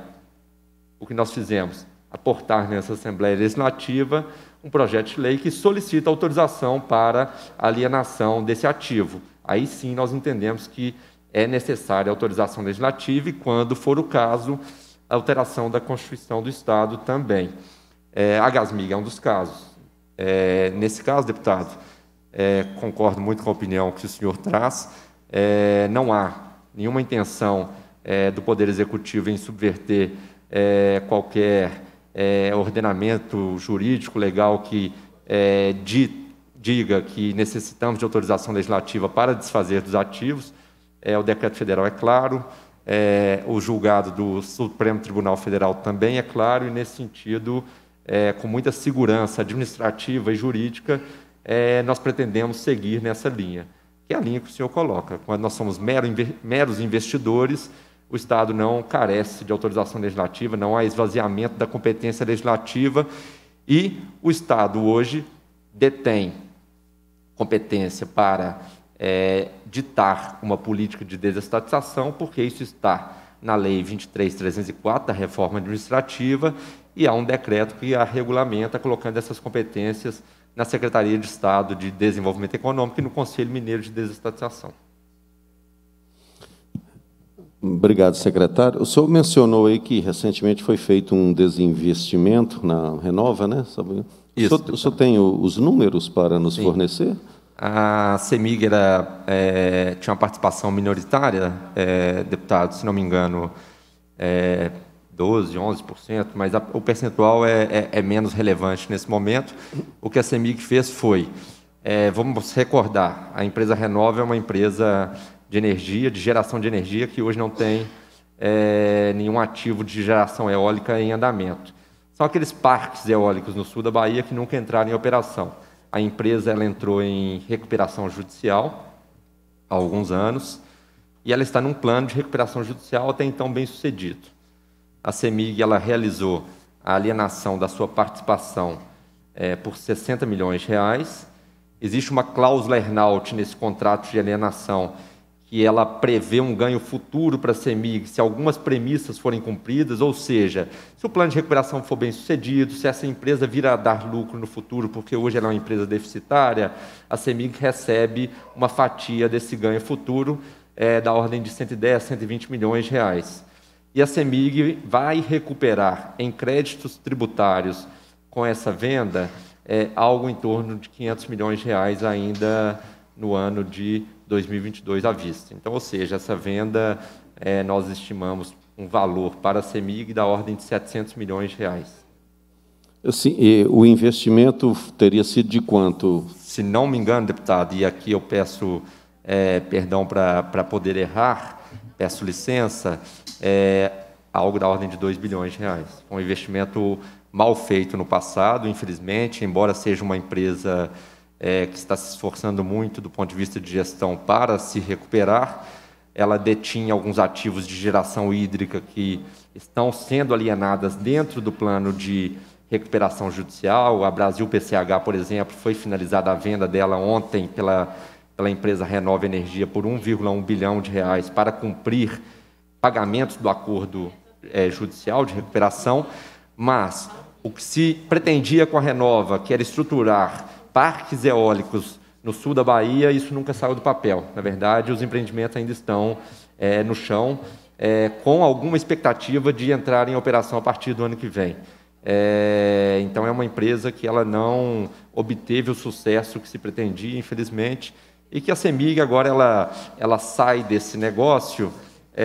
O que nós fizemos? Aportar nessa Assembleia Legislativa um projeto de lei que solicita autorização para a alienação desse ativo. Aí sim nós entendemos que é necessária a autorização legislativa e, quando for o caso, a alteração da Constituição do Estado também. É, a Gasmig é um dos casos. É, nesse caso, deputado, é, concordo muito com a opinião que o senhor traz, é, não há nenhuma intenção é, do Poder Executivo em subverter é, qualquer É, ordenamento jurídico, legal, que é, di, diga que necessitamos de autorização legislativa para desfazer dos ativos. É, o decreto federal é claro, é, o julgado do Supremo Tribunal Federal também é claro, e, nesse sentido, é, com muita segurança administrativa e jurídica, é, nós pretendemos seguir nessa linha, que é a linha que o senhor coloca. Quando nós somos mero, meros investidores, o Estado não carece de autorização legislativa, não há esvaziamento da competência legislativa, e o Estado hoje detém competência para é, ditar uma política de desestatização, porque isso está na Lei vinte e três mil trezentos e quatro, da reforma administrativa, e há um decreto que a regulamenta, colocando essas competências na Secretaria de Estado de Desenvolvimento Econômico e no Conselho Mineiro de Desestatização. Obrigado, secretário. O senhor mencionou aí que recentemente foi feito um desinvestimento na Renova, né? Isso. O senhor, o senhor tem os números para nos Sim. fornecer? A CEMIG era, é, tinha uma participação minoritária, é, deputado, se não me engano, é, doze, onze por cento, mas a, o percentual é, é, é menos relevante nesse momento. O que a CEMIG fez foi, é, vamos recordar, a empresa Renova é uma empresa de energia, de geração de energia, que hoje não tem é, nenhum ativo de geração eólica em andamento. São aqueles parques eólicos no sul da Bahia que nunca entraram em operação. A empresa ela entrou em recuperação judicial há alguns anos, e ela está num plano de recuperação judicial até então bem sucedido. A CEMIG ela realizou a alienação da sua participação é, por sessenta milhões de reais. Existe uma cláusula earn-out nesse contrato de alienação que ela prevê um ganho futuro para a CEMIG se algumas premissas forem cumpridas, ou seja, se o plano de recuperação for bem sucedido, se essa empresa vir a dar lucro no futuro, porque hoje ela é uma empresa deficitária, a CEMIG recebe uma fatia desse ganho futuro é, da ordem de cento e dez, cento e vinte milhões de reais. E a CEMIG vai recuperar em créditos tributários com essa venda é, algo em torno de quinhentos milhões de reais ainda no ano de dois mil e vinte e dois à vista. Então, ou seja, essa venda, é, nós estimamos um valor para a CEMIG da ordem de setecentos milhões de reais. Sim, e o investimento teria sido de quanto? Se não me engano, deputado, e aqui eu peço é, perdão para poder errar, peço licença, é, algo da ordem de dois bilhões de reais. Foi um investimento mal feito no passado, infelizmente, embora seja uma empresa é, que está se esforçando muito do ponto de vista de gestão para se recuperar. Ela detinha alguns ativos de geração hídrica que estão sendo alienadas dentro do plano de recuperação judicial. A Brasil P C H, por exemplo, foi finalizada a venda dela ontem pela, pela empresa Renova Energia por um vírgula um bilhão de reais para cumprir pagamentos do acordo é, judicial de recuperação, mas o que se pretendia com a Renova, que era estruturar parques eólicos no sul da Bahia, isso nunca saiu do papel. Na verdade, os empreendimentos ainda estão é, no chão, é, com alguma expectativa de entrar em operação a partir do ano que vem. É, então, é uma empresa que ela não obteve o sucesso que se pretendia, infelizmente, e que a CEMIG agora ela, ela sai desse negócio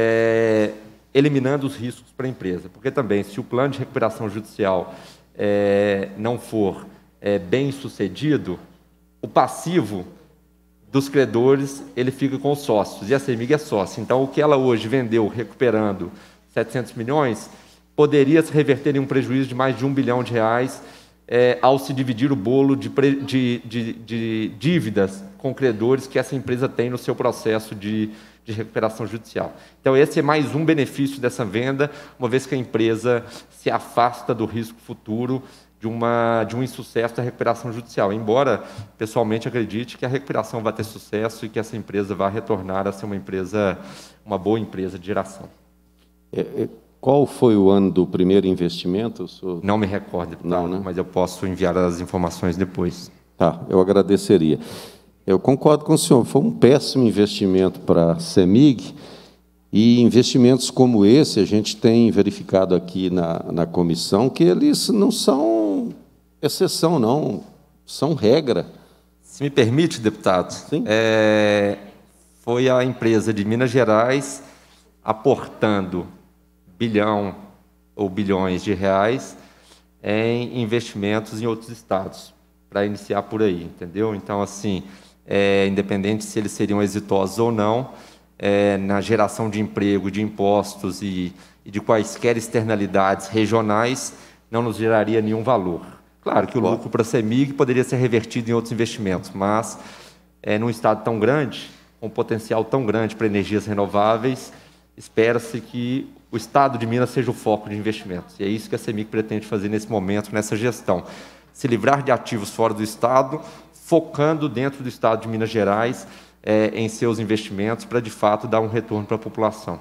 é, eliminando os riscos para a empresa. Porque também, se o plano de recuperação judicial é, não for é, bem sucedido, o passivo dos credores ele fica com os sócios, e a CEMIG é sócia. Então, o que ela hoje vendeu recuperando setecentos milhões, poderia se reverter em um prejuízo de mais de um bilhão de reais é, ao se dividir o bolo de, de, de, de dívidas com credores que essa empresa tem no seu processo de, de recuperação judicial. Então, esse é mais um benefício dessa venda, uma vez que a empresa se afasta do risco futuro de, uma, de um insucesso da recuperação judicial, embora, pessoalmente, acredite que a recuperação vai ter sucesso e que essa empresa vai retornar a ser uma empresa, uma boa empresa de geração. É, é, qual foi o ano do primeiro investimento? Senhor? Não me recordo, deputado, Não, né? Mas eu posso enviar as informações depois. Tá, eu agradeceria. Eu concordo com o senhor, foi um péssimo investimento para a CEMIG, e investimentos como esse, a gente tem verificado aqui na, na comissão que eles não são exceção, não, são regra. Se me permite, deputado, Sim. É, foi a empresa de Minas Gerais aportando bilhão ou bilhões de reais em investimentos em outros estados, para iniciar por aí, entendeu? Então, assim, é, independente se eles seriam exitosos ou não, É, na geração de emprego, de impostos e, e de quaisquer externalidades regionais, não nos geraria nenhum valor. Claro que o lucro para a CEMIG poderia ser revertido em outros investimentos, mas, é, num estado tão grande, com um potencial tão grande para energias renováveis, espera-se que o estado de Minas seja o foco de investimentos. E é isso que a CEMIG pretende fazer nesse momento, nessa gestão. Se livrar de ativos fora do estado, focando dentro do estado de Minas Gerais, É, em seus investimentos para, de fato, dar um retorno para a população.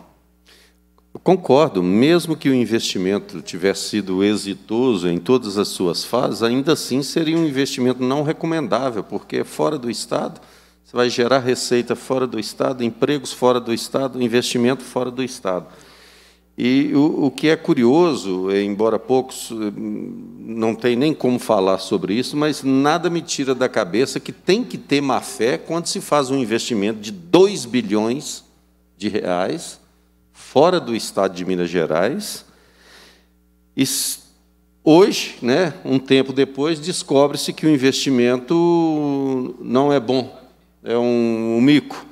Eu concordo, mesmo que o investimento tivesse sido exitoso em todas as suas fases, ainda assim seria um investimento não recomendável, porque fora do Estado, você vai gerar receita fora do Estado, empregos fora do Estado, investimento fora do Estado. E o, o que é curioso, embora poucos não tem nem como falar sobre isso, mas nada me tira da cabeça que tem que ter má fé quando se faz um investimento de dois bilhões de reais fora do estado de Minas Gerais. E hoje, né, um tempo depois, descobre-se que o investimento não é bom, é um, um mico.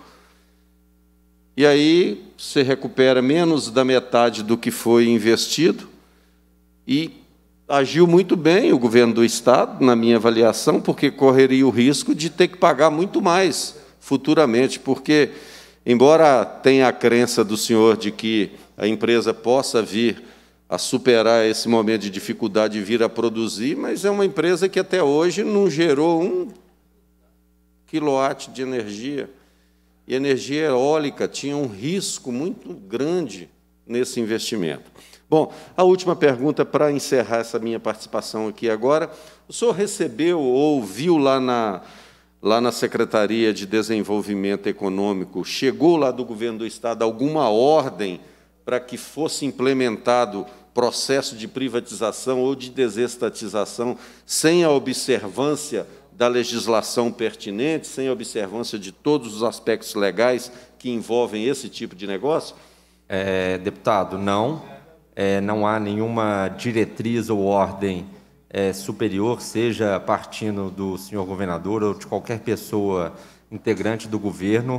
E aí você recupera menos da metade do que foi investido, e agiu muito bem o governo do Estado, na minha avaliação, porque correria o risco de ter que pagar muito mais futuramente, porque, embora tenha a crença do senhor de que a empresa possa vir a superar esse momento de dificuldade e vir a produzir, mas é uma empresa que até hoje não gerou um quilowatt de energia. E a energia eólica tinha um risco muito grande nesse investimento. Bom, a última pergunta para encerrar essa minha participação aqui agora. O senhor recebeu ou viu lá na, lá na Secretaria de Desenvolvimento Econômico, chegou lá do governo do Estado alguma ordem para que fosse implementado processo de privatização ou de desestatização sem a observância da legislação pertinente, sem a observância de todos os aspectos legais que envolvem esse tipo de negócio? É, deputado, não. É, não há nenhuma diretriz ou ordem é, superior, seja partindo do senhor governador ou de qualquer pessoa integrante do governo,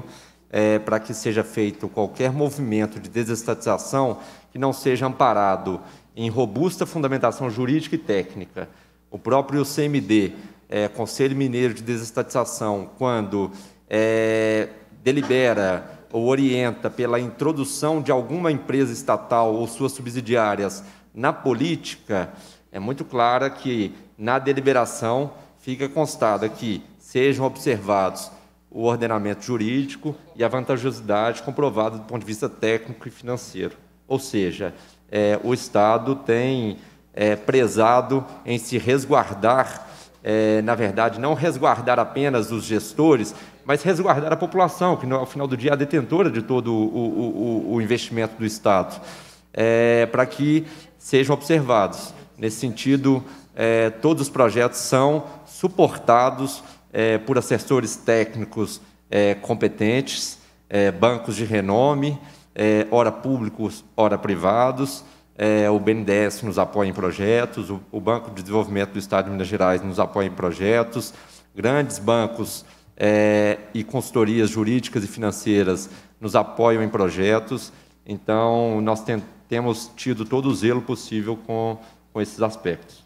é, para que seja feito qualquer movimento de desestatização que não seja amparado em robusta fundamentação jurídica e técnica. O próprio C M D, é, Conselho Mineiro de Desestatização, quando é, delibera ou orienta pela introdução de alguma empresa estatal ou suas subsidiárias na política, é muito clara que, na deliberação, fica constado que sejam observados o ordenamento jurídico e a vantajosidade comprovada do ponto de vista técnico e financeiro. Ou seja, é, o Estado tem é, prezado em se resguardar, é, na verdade, não resguardar apenas os gestores, mas resguardar a população, que, ao final do dia, é a detentora de todo o, o, o investimento do Estado, é, para que sejam observados. Nesse sentido, é, todos os projetos são suportados é, por assessores técnicos é, competentes, é, bancos de renome, é, ora públicos, ora privados. É, o B N D E S nos apoia em projetos, o, o Banco de Desenvolvimento do Estado de Minas Gerais nos apoia em projetos, grandes bancos é, e consultorias jurídicas e financeiras nos apoiam em projetos. Então, nós tem, temos tido todo o zelo possível com, com esses aspectos.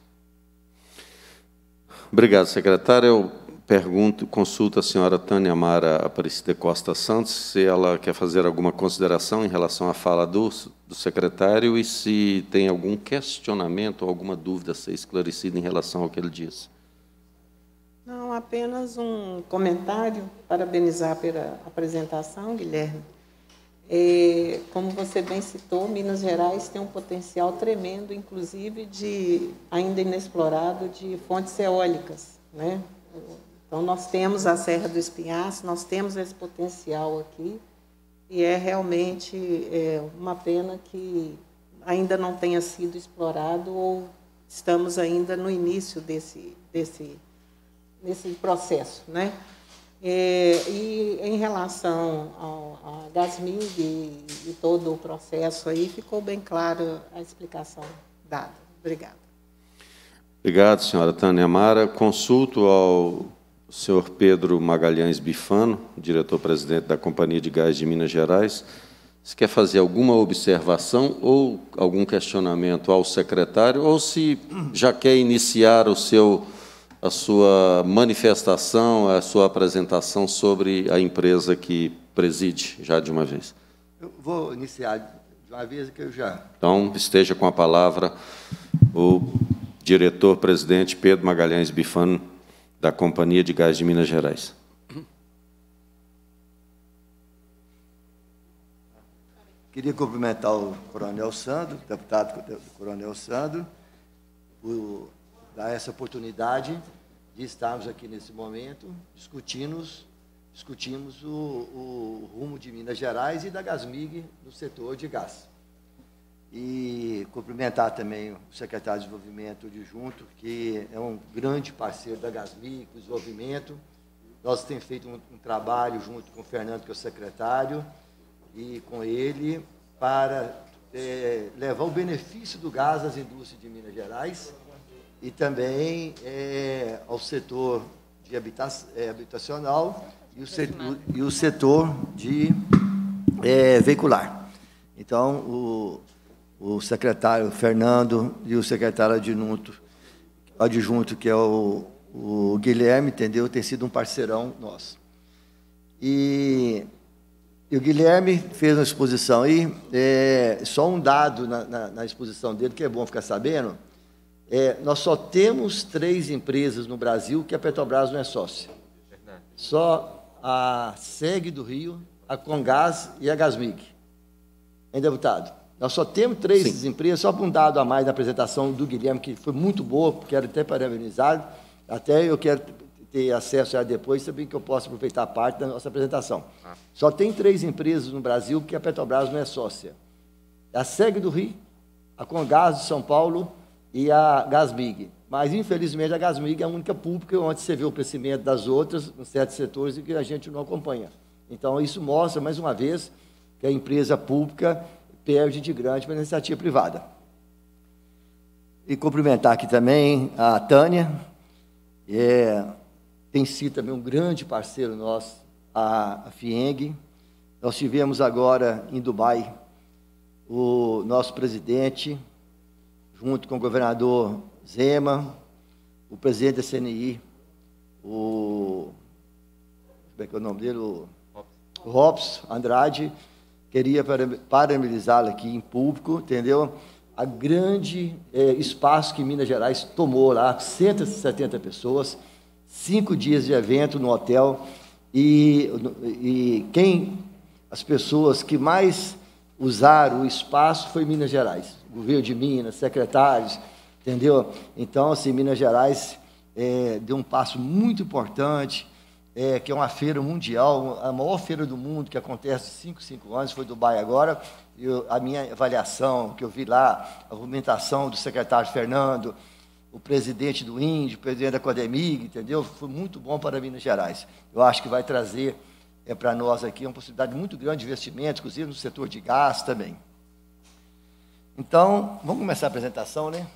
Obrigado, secretário. Eu pergunto, consulto a senhora Tânia Amara Aparecida Costa Santos, se ela quer fazer alguma consideração em relação à fala do, do secretário e se tem algum questionamento ou alguma dúvida a ser esclarecida em relação ao que ele disse. Não, apenas um comentário, parabenizar pela apresentação, Guilherme. É, como você bem citou, Minas Gerais tem um potencial tremendo, inclusive de ainda inexplorado, de fontes eólicas, né? Então, nós temos a Serra do Espinhaço, nós temos esse potencial aqui, e é realmente é, uma pena que ainda não tenha sido explorado ou estamos ainda no início desse, desse, desse processo, né? É, e em relação ao, a Gasmig e, e todo o processo aí, ficou bem clara a explicação dada. Obrigada. Obrigado, senhora Tânia Amara. Consulto ao senhor Pedro Magalhães Bifano, diretor-presidente da Companhia de Gás de Minas Gerais. Se quer fazer alguma observação ou algum questionamento ao secretário, ou se já quer iniciar o seu... a sua manifestação, a sua apresentação sobre a empresa que preside, já de uma vez. Eu vou iniciar de uma vez que eu já... Então, esteja com a palavra o diretor-presidente Pedro Magalhães Bifano, da Companhia de Gás de Minas Gerais. Queria cumprimentar o Coronel Sandro, deputado Coronel Sandro, por dar essa oportunidade de estarmos aqui nesse momento discutindo, discutimos o, o rumo de Minas Gerais e da Gasmig no setor de gás. E cumprimentar também o secretário de Desenvolvimento adjunto, que é um grande parceiro da Gasmig, com o desenvolvimento. Nós temos feito um, um trabalho junto com o Fernando, que é o secretário, e com ele, para é, levar o benefício do gás às indústrias de Minas Gerais, e também é, ao setor de habita é, habitacional e o, setor, e o setor de é, veicular. Então, o, o secretário Fernando e o secretário adjunto, adjunto que é o, o Guilherme, entendeu? Tem sido um parceirão nosso. E, e o Guilherme fez uma exposição aí, é, só um dado na, na, na exposição dele, que é bom ficar sabendo. É, nós só temos três empresas no Brasil que a Petrobras não é sócia. Só a SEG do Rio, a Comgás e a Gasmig. Hein, deputado? Nós só temos três Sim. empresas, só para um dado a mais na apresentação do Guilherme, que foi muito boa, quero até parabenizar, até eu quero ter acesso a depois, também que eu possa aproveitar parte da nossa apresentação. Ah. Só tem três empresas no Brasil que a Petrobras não é sócia. A SEG do Rio, a Comgás de São Paulo e a Gasmig. Mas, infelizmente, a Gasmig é a única pública onde você vê o crescimento das outras, em certos setores, e que a gente não acompanha. Então, isso mostra, mais uma vez, que a empresa pública perde de grande para a iniciativa privada. E cumprimentar aqui também a Tânia, é, tem sido também um grande parceiro nosso, a, a FIENG, Nós tivemos agora em Dubai o nosso presidente, junto com o governador Zema, o presidente da C N I, o, como é que é o nome dele? O, o Robson Andrade. Queria parabenizá-lo aqui em público, entendeu? A grande é, espaço que Minas Gerais tomou lá, cento e setenta pessoas, cinco dias de evento no hotel, e, e quem, as pessoas que mais usaram o espaço foi Minas Gerais, o governo de Minas, secretários, entendeu? Então, assim, Minas Gerais é, deu um passo muito importante, É, que é uma feira mundial, a maior feira do mundo, que acontece cinco, cinco anos, foi Dubai agora, e eu, a minha avaliação, que eu vi lá, a argumentação do secretário Fernando, o presidente do I N D, o presidente da Codemig, entendeu? Foi muito bom para Minas Gerais. Eu acho que vai trazer é, para nós aqui uma possibilidade muito grande de investimento, inclusive no setor de gás também. Então, vamos começar a apresentação, né?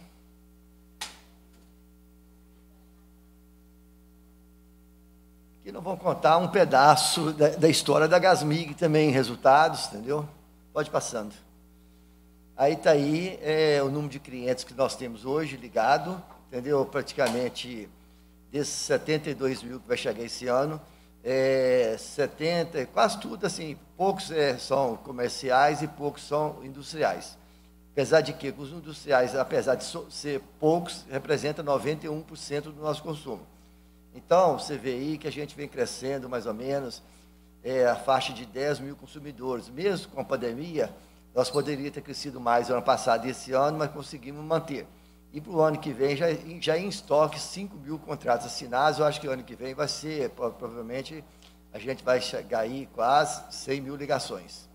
E nós vamos contar um pedaço da, da história da Gasmig também, resultados, entendeu? Pode ir passando. Aí está aí é, o número de clientes que nós temos hoje ligado, entendeu? Praticamente desses setenta e dois mil que vai chegar esse ano, é, setenta, quase tudo assim, poucos é, são comerciais e poucos são industriais. Apesar de que os industriais, apesar de so, ser poucos, representam noventa e um por cento do nosso consumo. Então, você vê aí que a gente vem crescendo mais ou menos é, a faixa de dez mil consumidores. Mesmo com a pandemia, nós poderíamos ter crescido mais no ano passado e esse ano, mas conseguimos manter. E para o ano que vem, já, já em estoque, cinco mil contratos assinados. Eu acho que o ano que vem vai ser, provavelmente, a gente vai chegar aí quase cem mil ligações.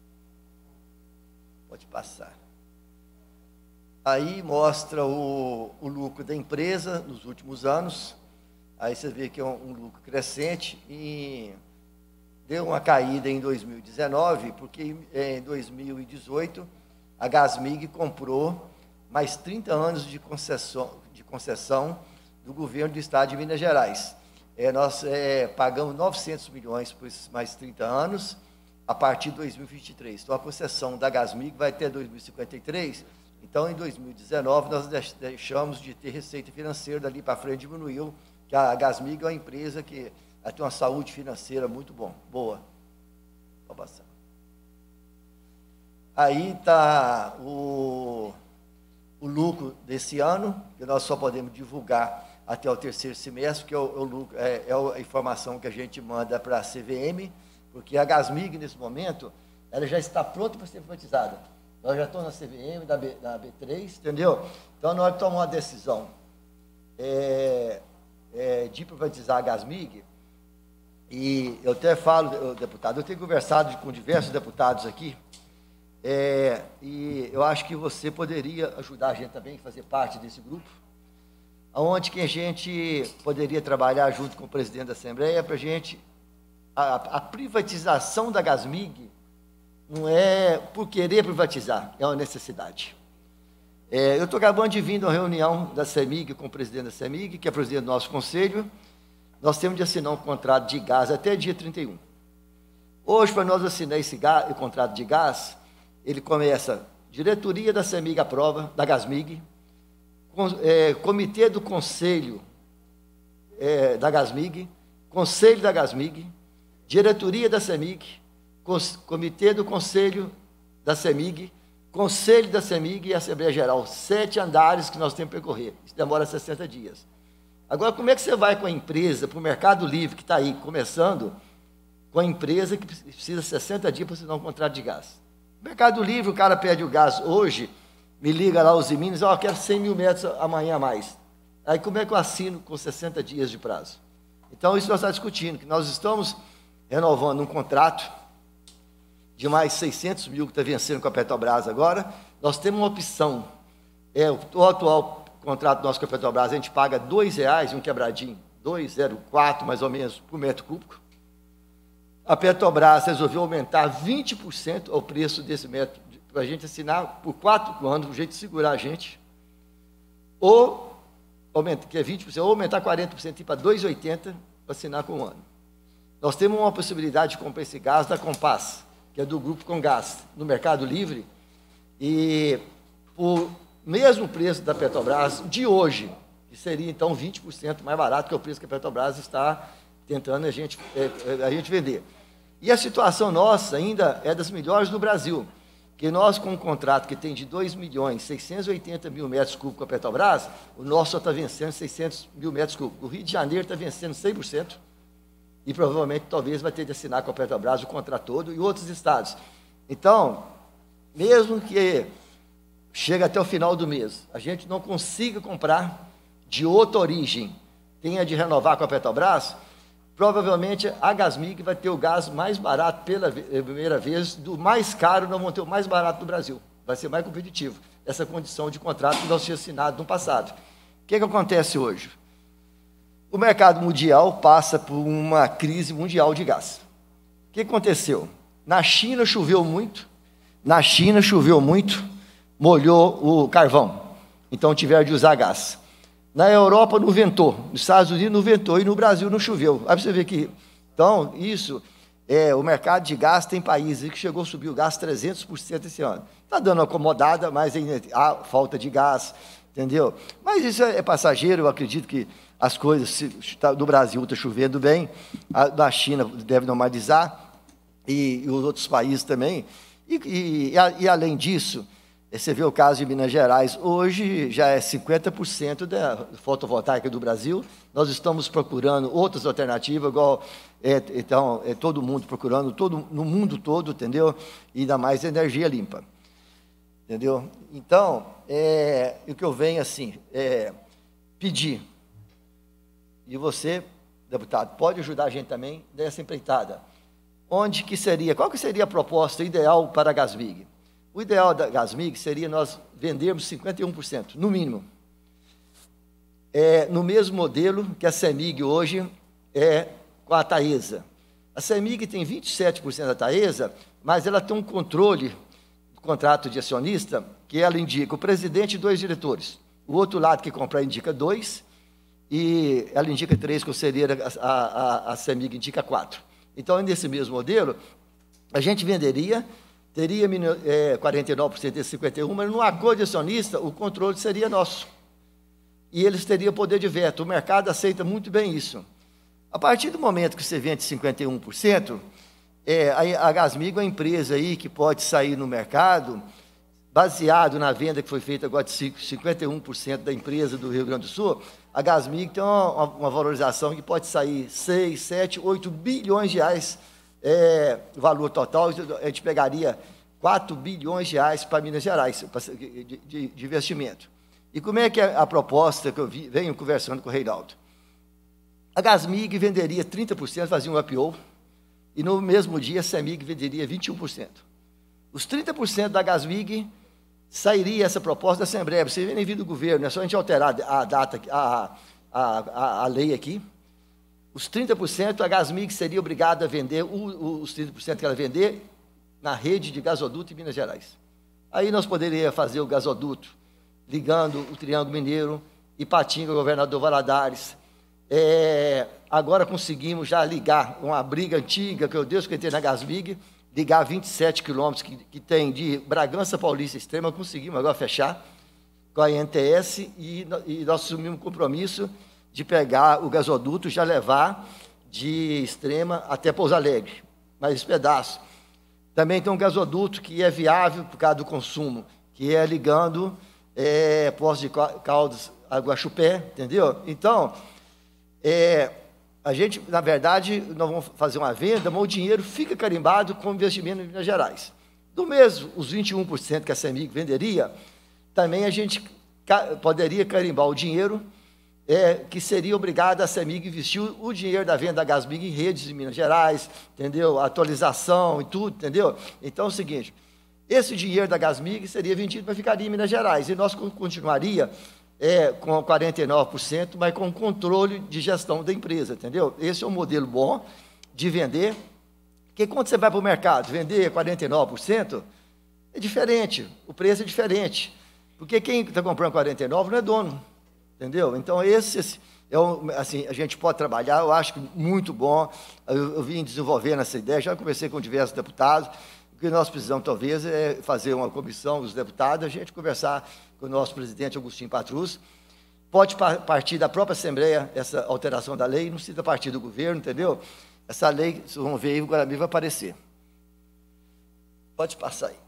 Pode passar. Aí mostra o, o lucro da empresa nos últimos anos. Aí você vê que é um, um lucro crescente e deu uma caída em dois mil e dezenove, porque em dois mil e dezoito a Gasmig comprou mais trinta anos de concessão, de concessão do governo do estado de Minas Gerais. É, nós é, pagamos novecentos milhões por esses mais trinta anos, a partir de dois mil e vinte e três. Então, a concessão da Gasmig vai até dois mil e cinquenta e três. Então, em dois mil e dezenove, nós deixamos de ter receita financeira, dali para frente diminuiu, que a Gasmig é uma empresa que tem uma saúde financeira muito bom, boa. Pode passar. Aí está o, o lucro desse ano, que nós só podemos divulgar até o terceiro semestre, que é, o, o lucro, é, é a informação que a gente manda para a C V M, porque a Gasmig, nesse momento, ela já está pronta para ser privatizada. Nós já estamos na C V M, na B, na B três, entendeu? Então, na hora de tomar uma decisão é, é, de privatizar a Gasmig, e eu até falo, deputado, eu tenho conversado com diversos deputados aqui, é, e eu acho que você poderia ajudar a gente também a fazer parte desse grupo, onde que a gente poderia trabalhar junto com o presidente da Assembleia para a gente, a, a privatização da Gasmig não é por querer privatizar, é uma necessidade. É, eu estou acabando de vir de uma reunião da CEMIG com o presidente da CEMIG, que é presidente do nosso conselho. Nós temos de assinar um contrato de gás até dia trinta e um. Hoje, para nós assinar esse gás, o contrato de gás, ele começa, diretoria da CEMIG aprova, da Gasmig, com, é, comitê do conselho é, da Gasmig, conselho da Gasmig, diretoria da CEMIG, comitê do conselho da CEMIG, conselho da CEMIG e Assembleia Geral. Sete andares que nós temos que percorrer. Isso demora sessenta dias. Agora, como é que você vai com a empresa para o Mercado Livre, que está aí começando, com a empresa que precisa de sessenta dias para assinar um contrato de gás? Mercado Livre, o cara pede o gás hoje, me liga lá os Minas, ó, oh, eu quero cem mil metros amanhã a mais. Aí como é que eu assino com sessenta dias de prazo? Então, isso nós estamos discutindo, que nós estamos renovando um contrato de mais seiscentos mil que está vencendo com a Petrobras agora. Nós temos uma opção, é, o atual contrato nosso com a Petrobras, a gente paga dois reais, um quebradinho, dois vírgula zero quatro mais ou menos por metro cúbico. A Petrobras resolveu aumentar vinte por cento o preço desse metro, para a gente assinar por quatro anos, um jeito de segurar a gente, ou, aumenta, que é vinte por cento, ou aumentar quarenta por cento para dois reais e oitenta centavos para assinar com um ano. Nós temos uma possibilidade de comprar esse gás da Compass, que é do Grupo Comgás, no Mercado Livre, e o mesmo preço da Petrobras de hoje, que seria então vinte por cento mais barato que o preço que a Petrobras está tentando a gente, é, a gente vender. E a situação nossa ainda é das melhores do Brasil, que nós, com um contrato que tem de dois milhões seiscentos e oitenta mil metros cúbicos com a Petrobras, o nosso só está vencendo seiscentos mil metros cúbicos. O Rio de Janeiro está vencendo cem por cento, e provavelmente, talvez, vai ter de assinar com a Petrobras o contrato todo, e outros estados. Então, mesmo que chegue até o final do mês, a gente não consiga comprar de outra origem, tenha de renovar com a Petrobras, provavelmente a Gasmig vai ter o gás mais barato pela primeira vez, do mais caro, nós vamos ter o mais barato do Brasil. Vai ser mais competitivo, essa condição de contrato que nós tínhamos assinado no passado. O que, que acontece hoje? O mercado mundial passa por uma crise mundial de gás. O que aconteceu? Na China choveu muito, na China choveu muito, molhou o carvão, então tiveram de usar gás. Na Europa não ventou, nos Estados Unidos não ventou e no Brasil não choveu. Aí você vê que, então, isso, é, o mercado de gás tem países que chegou a subir o gás trezentos por cento esse ano. Está dando uma acomodada, mas ainda há falta de gás, entendeu? Mas isso é passageiro, eu acredito que as coisas, se, tá, no Brasil está chovendo bem, a, na China deve normalizar, e, e os outros países também. E, e, e, e além disso, você vê o caso de Minas Gerais, hoje já é cinquenta por cento da fotovoltaica do Brasil, nós estamos procurando outras alternativas, igual, é, então, é todo mundo procurando, todo, no mundo todo, entendeu? E ainda mais energia limpa, entendeu? Então, é, o que eu venho, assim, é, pedir, e você, deputado, pode ajudar a gente também nessa empreitada, onde que seria, qual que seria a proposta ideal para a Gasmig? O ideal da Gasmig seria nós vendermos cinquenta e um por cento, no mínimo. É, no mesmo modelo que a CEMIG hoje é com a Taesa. A CEMIG tem vinte e sete por cento da Taesa, mas ela tem um controle do contrato de acionista, que ela indica o presidente e dois diretores. O outro lado que comprar indica dois, e ela indica três conselheiros, a, a, a CEMIG indica quatro. Então, nesse mesmo modelo, a gente venderia, teria é, quarenta e nove por cento desses cinquenta e um por cento, mas no acordo de acionista, o controle seria nosso. E eles teriam poder de veto. O mercado aceita muito bem isso. A partir do momento que você vende cinquenta e um por cento, é, a, a Gasmig é uma empresa aí que pode sair no mercado, baseado na venda que foi feita agora de cinquenta e um por cento da empresa do Rio Grande do Sul, a Gasmig tem uma, uma valorização que pode sair seis, sete, oito bilhões de reais, é, valor total, a gente pegaria quatro bilhões de reais para Minas Gerais, de, de, de investimento. E como é que é a proposta que eu vi, venho conversando com o Reinaldo? A Gasmig venderia trinta por cento, fazia um I P O, e no mesmo dia a CEMIG venderia vinte e um por cento. Os trinta por cento da Gasmig sairia essa proposta da Assembleia, você vê nem vir do governo, é só a gente alterar a data, a, a, a, a lei aqui. Os trinta por cento, a Gasmig seria obrigada a vender, o, os trinta por cento que ela vender, na rede de gasoduto em Minas Gerais. Aí nós poderíamos fazer o gasoduto, ligando o Triângulo Mineiro, Ipatinga, Governador Valadares. É, agora conseguimos já ligar uma briga antiga, que eu Deus que eu entrei na Gasmig, ligar vinte e sete quilômetros que, que tem de Bragança Paulista Extrema, conseguimos agora fechar com a I N T S e, e nós assumimos um compromisso de pegar o gasoduto, já levar de Extrema até Pouso Alegre, mais esse pedaço. Também tem um gasoduto que é viável por causa do consumo, que é ligando é, Poços de Caldas a Guaxupé, entendeu? Então, é, a gente, na verdade, nós vamos fazer uma venda, mas o dinheiro fica carimbado com investimento em Minas Gerais. Do mesmo, os vinte e um por cento que a CEMIG venderia, também a gente poderia carimbar o dinheiro, é, que seria obrigado a CEMIG investir o dinheiro da venda da Gasmig em redes de Minas Gerais, entendeu? A atualização e tudo, entendeu? Então é o seguinte, esse dinheiro da Gasmig seria vendido para ficaria em Minas Gerais, e nós continuaria é, com quarenta e nove por cento, mas com controle de gestão da empresa, entendeu? Esse é um modelo bom de vender, porque quando você vai para o mercado vender quarenta e nove por cento, é diferente, o preço é diferente, porque quem está comprando quarenta e nove por cento não é dono. Entendeu? Então, esse, é um, assim, a gente pode trabalhar, eu acho que muito bom. Eu, eu vim desenvolvendo essa ideia, já conversei com diversos deputados. O que nós precisamos, talvez, é fazer uma comissão dos deputados, a gente conversar com o nosso presidente Agostinho Patrus. Pode partir da própria Assembleia essa alteração da lei, não precisa partir do governo, entendeu? Essa lei, vocês vão ver aí, o Guarani vai aparecer. Pode passar aí.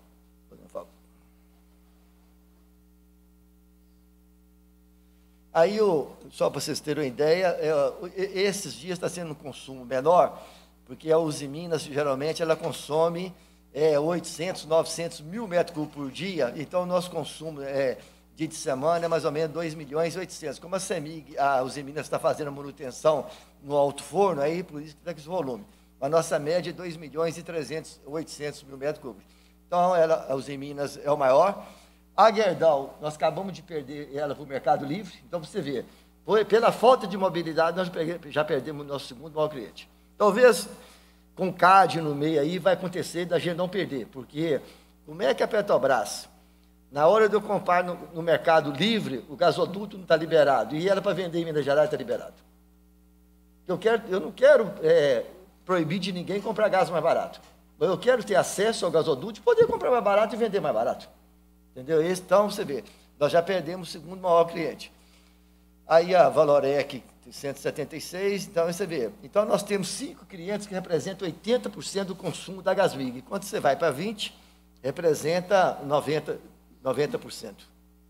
Aí, eu, só para vocês terem uma ideia, é, esses dias está sendo um consumo menor, porque a Usiminas, geralmente, ela consome é, oitocentos, novecentos mil metros cúbicos por dia, então o nosso consumo é, dia de semana é mais ou menos dois milhões e oitocentos. Como a CEMIG, a Usiminas está fazendo a manutenção no alto forno, aí por isso que está com esse volume. A nossa média é dois milhões e trezentos, oitocentos mil metros cúbicos. Então, ela, a Usiminas é o maior. A Gerdau, nós acabamos de perder ela para o Mercado Livre, então você vê, foi, pela falta de mobilidade, nós já perdemos o nosso segundo maior cliente. Talvez com o C A D no meio aí vai acontecer da gente não perder, porque como é que a Petrobras, na hora de eu comprar no, no Mercado Livre, o gasoduto não está liberado, e ela para vender em Minas Gerais está liberado. Eu, quero, eu não quero é, proibir de ninguém comprar gás mais barato, mas eu quero ter acesso ao gasoduto e poder comprar mais barato e vender mais barato. Entendeu? Então, você vê, nós já perdemos o segundo maior cliente. Aí a Valorec, cento e setenta e seis, então você vê. Então, nós temos cinco clientes que representam oitenta por cento do consumo da Gasmig. Quando você vai para vinte, representa noventa por cento.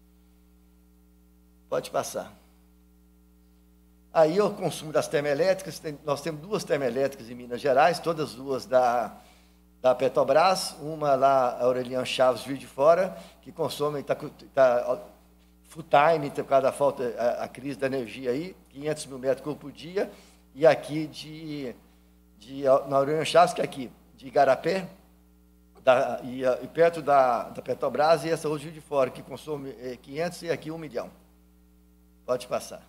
Pode passar. Aí o consumo das termoelétricas, nós temos duas termoelétricas em Minas Gerais, todas duas da... da Petrobras, uma lá, a Aureliano Chaves, Juiz de Fora, que consome, está tá, full time, por causa da falta, a, a crise da energia aí, quinhentos mil metros cúbicos por dia, e aqui de, de na Aureliano Chaves, que é aqui, de Igarapé, da, e, e perto da, da Petrobras, e essa outra Juiz de Fora, que consome é, quinhentos e aqui um milhão. Pode passar.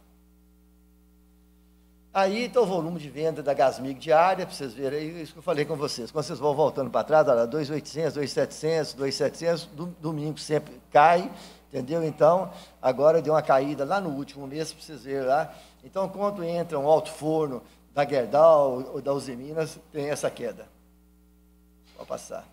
Aí está o volume de venda da Gasmig diária, para vocês verem aí, isso que eu falei com vocês. Quando vocês vão voltando para trás, olha, dois mil e oitocentos, dois mil e setecentos, dois mil e setecentos, domingo sempre cai, entendeu? Então, agora deu uma caída lá no último mês, para vocês verem lá. Então, quando entra um alto forno da Gerdau ou da Usiminas, tem essa queda. Pode passar.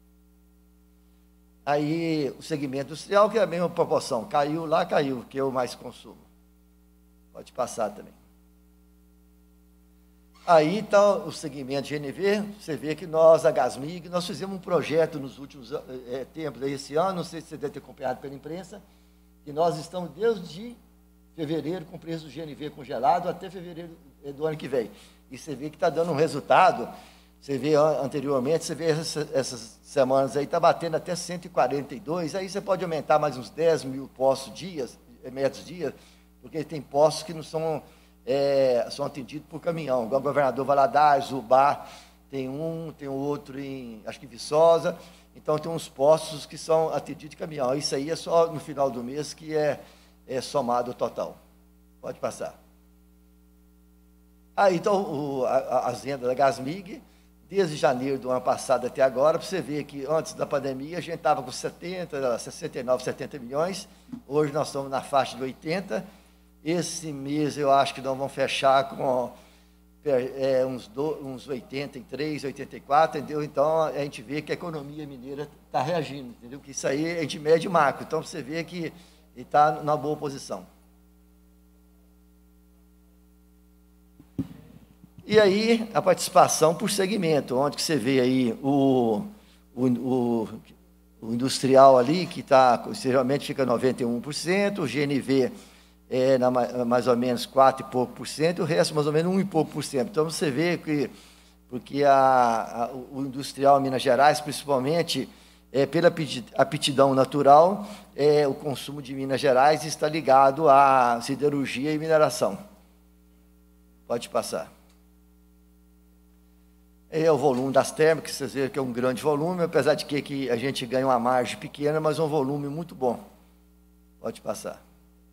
Aí, o segmento industrial, que é a mesma proporção, caiu lá, caiu, que é o mais consumo. Pode passar também. Aí está o segmento G N V, você vê que nós, a Gasmig, nós fizemos um projeto nos últimos é, tempos, esse ano, não sei se você deve ter acompanhado pela imprensa, que nós estamos desde fevereiro com preço do G N V congelado até fevereiro do ano que vem. E você vê que está dando um resultado, você vê anteriormente, você vê essas, essas semanas aí, está batendo até cento e quarenta e dois, aí você pode aumentar mais uns dez mil postos dias, metros dias, porque tem postos que não são... É, são atendidos por caminhão, igual o governador Valadares, Ubá, tem um, tem outro em, acho que em Viçosa, então tem uns postos que são atendidos de caminhão, isso aí é só no final do mês que é, é somado o total. Pode passar. Aí, então, o, a, as vendas da Gasmig, desde janeiro do ano passado até agora, para você ver que antes da pandemia a gente estava com setenta, sessenta e nove, setenta milhões, hoje nós estamos na faixa de oitenta. Esse mês eu acho que nós vamos fechar com é, uns, do, uns oitenta e três, oitenta e quatro, entendeu? Então, a gente vê que a economia mineira está reagindo, entendeu? Que isso aí a gente mede macro, então você vê que ele está na boa posição. E aí, a participação por segmento, onde que você vê aí o, o, o, o industrial ali, que tá, geralmente fica noventa e um por cento, o G N V... é na, mais ou menos quatro e pouco por cento, o resto mais ou menos um e pouco por cento. Então, você vê que, porque a, a, o industrial em Minas Gerais, principalmente, é, pela aptidão natural, é, o consumo de Minas Gerais está ligado à siderurgia e mineração. Pode passar. É o volume das térmicas, vocês veem que é um grande volume, apesar de que, que a gente ganha uma margem pequena, mas um volume muito bom. Pode passar.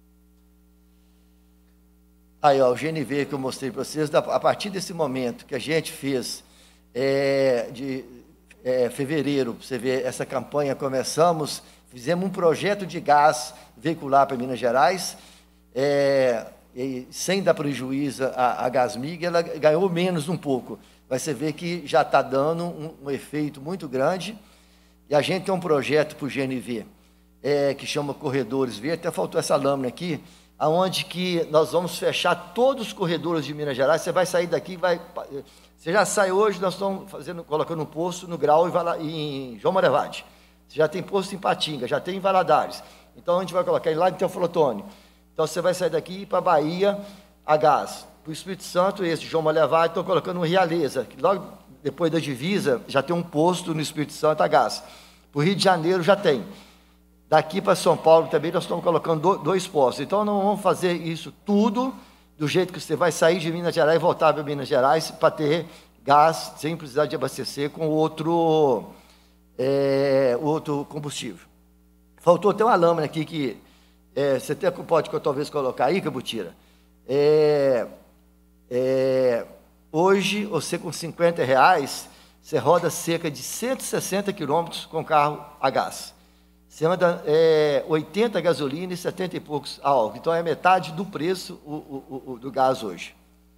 Aí, ó, o G N V que eu mostrei para vocês, a partir desse momento que a gente fez é, de é, fevereiro, você vê essa campanha, começamos, fizemos um projeto de gás veicular para Minas Gerais, é, e, sem dar prejuízo à, à Gasmig, ela ganhou menos um pouco. Mas você vê que já está dando um, um efeito muito grande. E a gente tem um projeto para o G N V, é, que chama Corredores Verdes, até faltou essa lâmina aqui, aonde que nós vamos fechar todos os corredores de Minas Gerais. Você vai sair daqui, vai, você já sai hoje, nós estamos fazendo, colocando um posto no Grau em João Marevade. Você já tem posto em Patinga, já tem em Valadares. Então, a gente vai colocar lá em Teoflotone. Então, você vai sair daqui e ir para a Bahia a gás. Para o Espírito Santo, esse João Marevade, estão colocando um Realeza, que logo depois da divisa, já tem um posto no Espírito Santo a gás. Para o Rio de Janeiro, já tem. Daqui para São Paulo também nós estamos colocando dois postos. Então, não vamos fazer isso tudo do jeito que você vai sair de Minas Gerais e voltar para Minas Gerais para ter gás sem precisar de abastecer com outro, é, outro combustível. Faltou até uma lâmina aqui que é, você até pode talvez colocar aí, Cabutira. É, é, hoje, você com cinquenta reais, você roda cerca de cento e sessenta quilômetros com carro a gás. Você anda é, oitenta gasolina e setenta e poucos a álcool. Então, é metade do preço o, o, o, do gás hoje.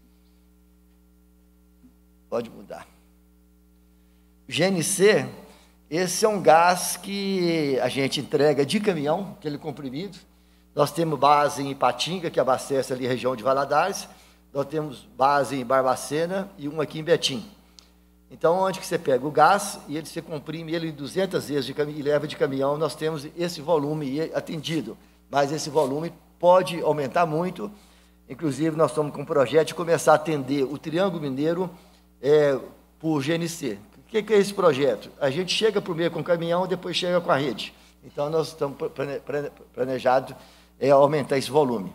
Pode mudar. G N C, esse é um gás que a gente entrega de caminhão, aquele comprimido. Nós temos base em Ipatinga, que abastece ali a região de Valadares. Nós temos base em Barbacena e uma aqui em Betim. Então, onde que você pega o gás e ele, você comprime ele duzentas vezes de caminhão, e leva de caminhão, nós temos esse volume atendido. Mas esse volume pode aumentar muito. Inclusive, nós estamos com um projeto de começar a atender o Triângulo Mineiro é, por G N C. O que, que é esse projeto? A gente chega primeiro com o caminhão, depois chega com a rede. Então, nós estamos planejados é, aumentar esse volume.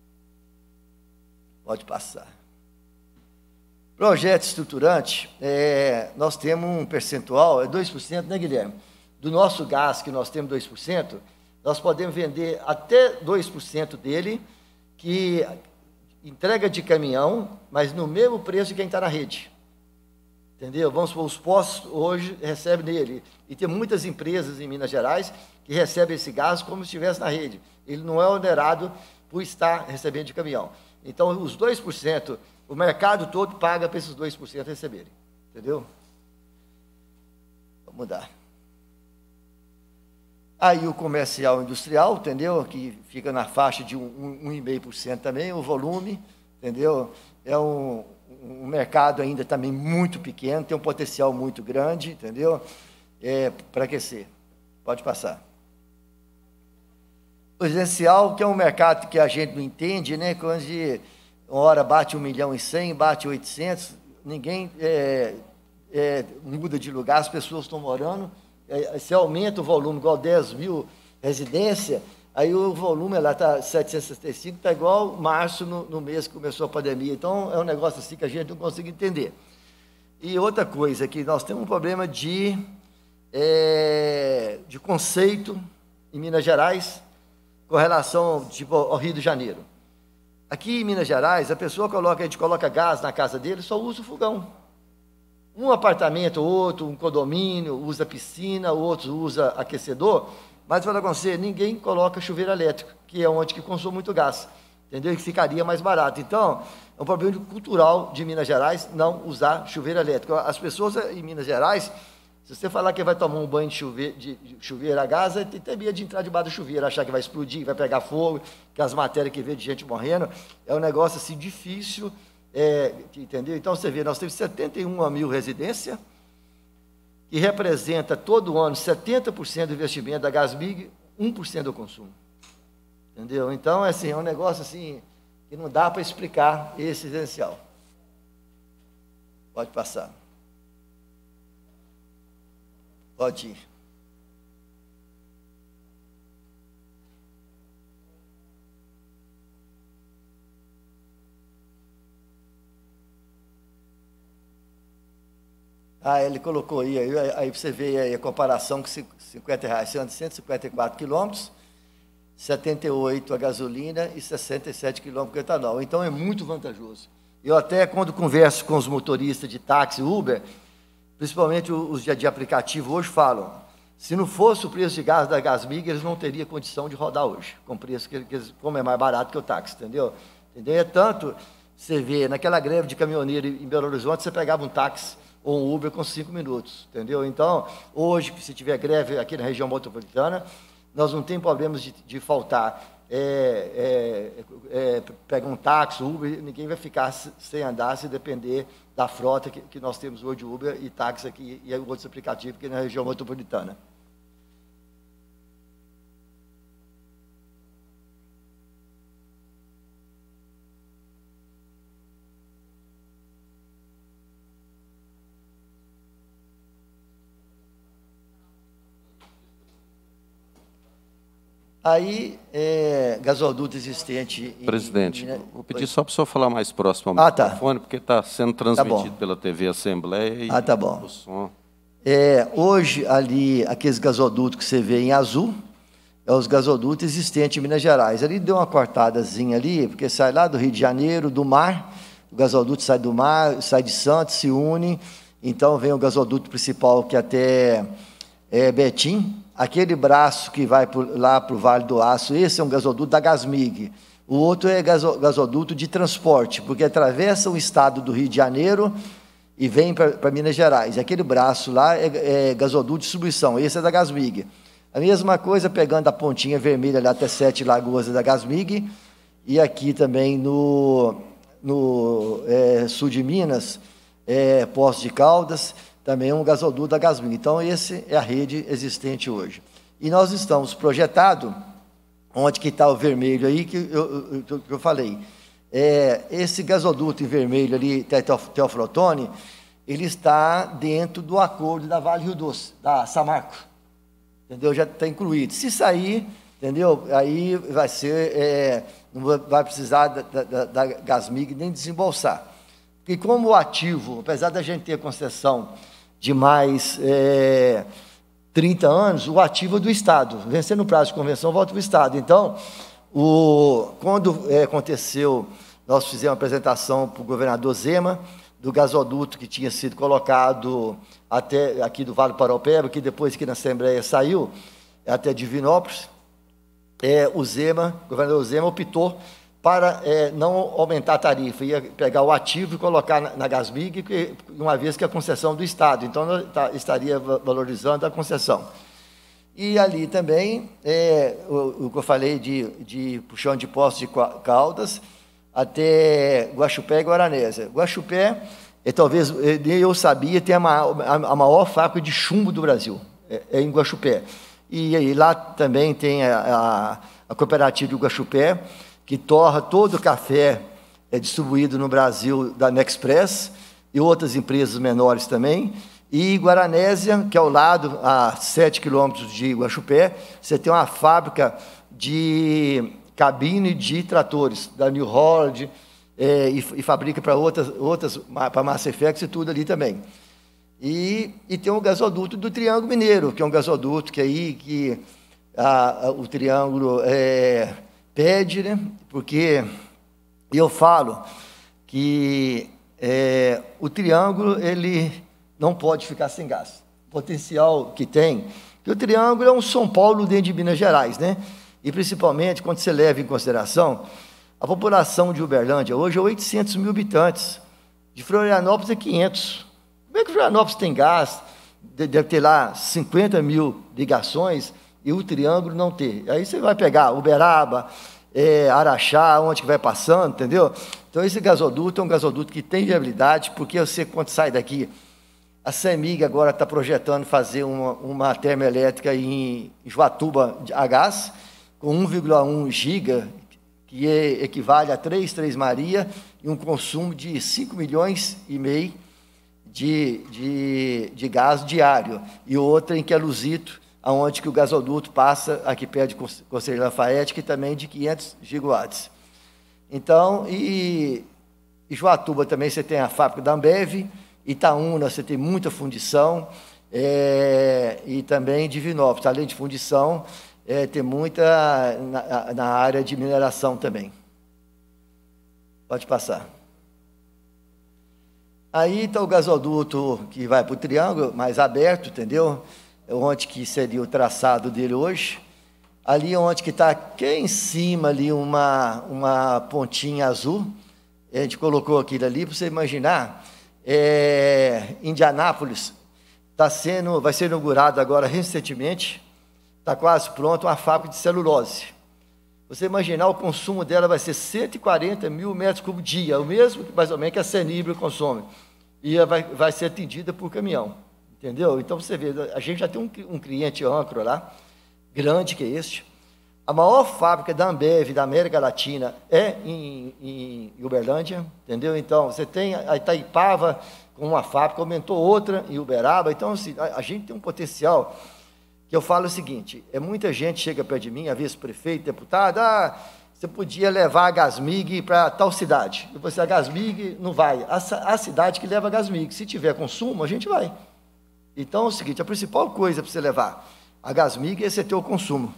Pode passar. Projeto estruturante, é, nós temos um percentual, é dois por cento, né, Guilherme? Do nosso gás, que nós temos dois por cento, nós podemos vender até dois por cento dele, que entrega de caminhão, mas no mesmo preço de quem está na rede. Entendeu? Vamos supor, os postos hoje recebem nele. E tem muitas empresas em Minas Gerais que recebem esse gás como se estivesse na rede. Ele não é onerado por estar recebendo de caminhão. Então, os dois por cento... O mercado todo paga para esses dois por cento receberem. Entendeu? Vamos mudar. Aí o comercial industrial, entendeu? Que fica na faixa de um vírgula cinco por cento também, o volume, entendeu? É um, um mercado ainda também muito pequeno, tem um potencial muito grande, entendeu? É, para aquecer. Pode passar. O residencial, que é um mercado que a gente não entende, né? Quando uma hora bate um milhão e cem, bate oitocentos, ninguém é, é, muda de lugar, as pessoas estão morando, é, se aumenta o volume igual dez mil residência, aí o volume lá está setecentos e sessenta e cinco, está igual março, no, no mês que começou a pandemia. Então, é um negócio assim que a gente não consegue entender. E outra coisa, que nós temos um problema de, é, de conceito em Minas Gerais, com relação tipo, ao Rio de Janeiro. Aqui em Minas Gerais, a pessoa coloca, a gente coloca gás na casa dele, só usa o fogão. Um apartamento, outro, um condomínio, usa piscina, outro usa aquecedor, mas para acontecer, ninguém coloca chuveiro elétrico, que é onde que consome muito gás, entendeu? E que ficaria mais barato. Então, é um problema cultural de Minas Gerais não usar chuveiro elétrico. As pessoas em Minas Gerais, se você falar que vai tomar um banho de chuveiro, de, de chuveiro a gás, tem até medo de entrar debaixo do chuveiro, achar que vai explodir, vai pegar fogo, que as matérias que vê de gente morrendo, é um negócio assim difícil, é, entendeu? Então, você vê, nós temos setenta e uma mil residências, que representa todo ano setenta por cento do investimento da Gasmig, um por cento do consumo. Entendeu? Então, assim, é um negócio assim, que não dá para explicar esse residencial. Pode passar. Pode ir. Ah, ele colocou aí, aí, aí você vê aí a comparação com cinquenta reais, cento e cinquenta e quatro quilômetros, setenta e oito a gasolina e sessenta e sete quilômetros com etanol. Então, é muito vantajoso. Eu até, quando converso com os motoristas de táxi, Uber, principalmente os de aplicativo, hoje falam, se não fosse o preço de gás da Gasmig, eles não teriam condição de rodar hoje, com preço que, que como é mais barato que o táxi, entendeu? entendeu? É tanto, você vê, naquela greve de caminhoneiro em Belo Horizonte, você pegava um táxi ou um Uber com cinco minutos, entendeu? Então, hoje, se tiver greve aqui na região metropolitana, nós não temos problemas de, de faltar. É, é, é, pega um táxi, Uber, ninguém vai ficar sem andar, se depender da frota que, que nós temos hoje, Uber e táxi aqui, e outros aplicativos aqui na região metropolitana. Aí, é, gasoduto existente... Em, Presidente, em, vou pedir só para o senhor falar mais próximo ao ah, microfone, tá. porque está sendo transmitido tá pela T V Assembleia e ah, tá bom. o som... É, hoje, ali, aqueles gasodutos que você vê em azul, é os gasodutos existentes em Minas Gerais. Ali deu uma cortadazinha ali, porque sai lá do Rio de Janeiro, do mar, o gasoduto sai do mar, sai de Santos, se une, então vem o gasoduto principal que é até é, Betim. Aquele braço que vai por, lá para o Vale do Aço, esse é um gasoduto da Gasmig. O outro é gaso, gasoduto de transporte, porque atravessa o estado do Rio de Janeiro e vem para Minas Gerais. Aquele braço lá é, é gasoduto de distribuição, esse é da Gasmig. A mesma coisa pegando a pontinha vermelha lá até Sete Lagoas da Gasmig, e aqui também no, no é, sul de Minas, é, Poços de Caldas, também é um gasoduto da Gasmig. Então, esse é a rede existente hoje. E nós estamos projetados, onde que está o vermelho aí, que eu, eu, que eu falei. É, esse gasoduto em vermelho ali, Teófilo Otoni, ele está dentro do acordo da Vale Rio Doce, da Samarco. Entendeu? Já está incluído. Se sair, entendeu? Aí vai ser, é, não vai precisar da, da, da Gasmig nem desembolsar. Porque como o ativo, apesar da gente ter concessão de mais é, trinta anos, o ativo é do Estado. Vencendo o prazo de convenção, volta para o Estado. Então, o, quando é, aconteceu, nós fizemos uma apresentação para o governador Zema, do gasoduto que tinha sido colocado até aqui do Vale do Paraupeba, que depois que na Assembleia saiu, até Divinópolis, é, o Zema, o governador Zema optou para é, não aumentar a tarifa, ia pegar o ativo e colocar na, na Gasmig, que, uma vez que é a concessão do Estado, então tá, estaria valorizando a concessão. E ali também, é, o, o que eu falei de, de puxão de Poços de Caldas, até Guaxupé e Guaranésia. Guaxupé, é, talvez, eu sabia, tem a maior, a maior fábrica de chumbo do Brasil, é, é em Guaxupé. E, e lá também tem a, a, a cooperativa de Guaxupé, que torra todo o café é, distribuído no Brasil da Nexpress e outras empresas menores também. E Guaranésia, que é ao lado, a sete quilômetros de Guaxupé, você tem uma fábrica de cabine de tratores, da New Holland, é, e, e fabrica para outras, outras para Mass Effect e tudo ali também. E, e tem o gasoduto do Triângulo Mineiro, que é um gasoduto que, aí, que a, a, o Triângulo... É, pede, né? Porque eu falo que é, o Triângulo ele não pode ficar sem gás. O potencial que tem, que o Triângulo é um São Paulo dentro de Minas Gerais, né? E principalmente quando você leva em consideração a população de Uberlândia hoje é oitocentos mil habitantes, de Florianópolis é quinhentos. Como é que Florianópolis tem gás? Deve ter lá cinquenta mil ligações e o Triângulo não ter. Aí você vai pegar Uberaba, é, Araxá, onde que vai passando, entendeu? Então, esse gasoduto é um gasoduto que tem viabilidade, porque você, quando sai daqui, a CEMIG agora está projetando fazer uma, uma termoelétrica em Joatuba a gás, com um vírgula um giga, que é, equivale a três, Três Maria, e um consumo de cinco milhões e meio de, de, de gás diário. E outra em Queluzito, onde que o gasoduto passa aqui perto de Conselheiro Lafayette, que também é de quinhentos gigawatts. Então, e, e Joatuba também você tem a fábrica da Ambev, Itaúna você tem muita fundição, é, e também Divinópolis, além de fundição, é, tem muita na, na área de mineração também. Pode passar. Aí está o gasoduto que vai para o Triângulo, mais aberto, entendeu? Onde que seria o traçado dele hoje. Ali onde que está, aqui em cima, ali uma, uma pontinha azul, a gente colocou aquilo ali, para você imaginar, é, Indianápolis, tá sendo, vai ser inaugurado agora recentemente, está quase pronto, uma fábrica de celulose. Você imaginar, o consumo dela vai ser cento e quarenta mil metros cúbicos dia, o mesmo que mais ou menos que a Senibra consome, e vai, vai ser atendida por caminhão, entendeu? Então, você vê, a gente já tem um, um cliente âncora lá, grande que é este. A maior fábrica da Ambev da América Latina é em, em Uberlândia, entendeu? Então, você tem a Itaipava com uma fábrica, aumentou outra em Uberaba. Então, assim, a, a gente tem um potencial que eu falo o seguinte, é muita gente chega perto de mim, a vice-prefeito, deputado, ah, você podia levar a Gasmig para tal cidade. E você, a Gasmig não vai. A, a cidade que leva a Gasmig, se tiver consumo, a gente vai. Então, é o seguinte, a principal coisa para você levar a Gasmig é você ter o consumo.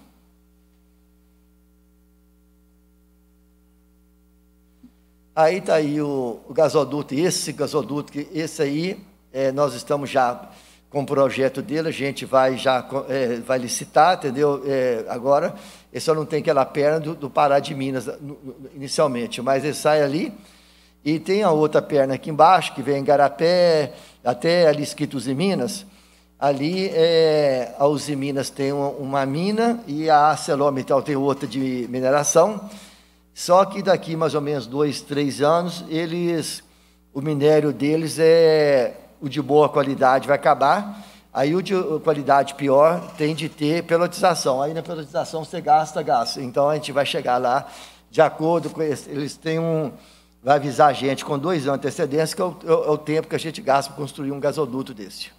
Aí está aí o, o gasoduto, esse gasoduto, que esse aí, é, nós estamos já com o projeto dele, a gente vai já é, vai licitar, entendeu? É, agora, ele só não tem aquela perna do, do Pará de Minas, no, no, inicialmente, mas ele sai ali, e tem a outra perna aqui embaixo, que vem em Garapé, até ali escrito Uzi Minas. Ali, é, a Uzi Minas tem uma, uma mina, e a ArcelorMittal tem outra de mineração. Só que daqui mais ou menos dois, três anos, eles, o minério deles é o de boa qualidade vai acabar, aí o de qualidade pior tem de ter pelotização. Aí na pelotização você gasta, gasta. Então a gente vai chegar lá de acordo com eles, eles têm um, vai avisar a gente com dois anos de antecedência, que é o, é o tempo que a gente gasta para construir um gasoduto desse.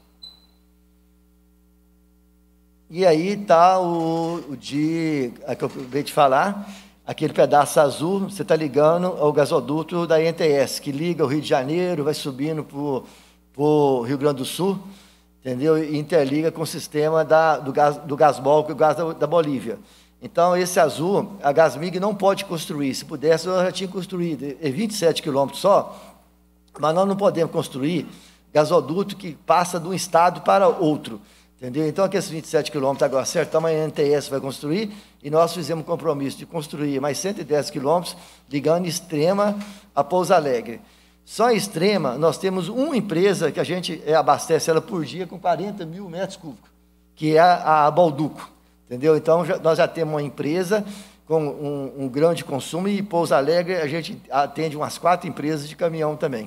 E aí está o, o de, a que eu acabei de falar, aquele pedaço azul, você está ligando ao gasoduto da I N T S, que liga o Rio de Janeiro, vai subindo para o Rio Grande do Sul, entendeu? E interliga com o sistema da, do, gás, do Gasbol, que é o gás da, da Bolívia. Então, esse azul, a Gasmig não pode construir. Se pudesse, eu já tinha construído. É vinte e sete quilômetros só, mas nós não podemos construir gasoduto que passa de um estado para outro. Entendeu? Então, aqueles vinte e sete quilômetros agora acertamos, a I N T S vai construir, e nós fizemos um compromisso de construir mais cento e dez quilômetros, ligando Extrema a Pouso Alegre. Só em Extrema, nós temos uma empresa que a gente abastece ela por dia com quarenta mil metros cúbicos, que é a, a Balduco. Entendeu? Então, já, nós já temos uma empresa com um, um grande consumo, e em Pouso Alegre a gente atende umas quatro empresas de caminhão também.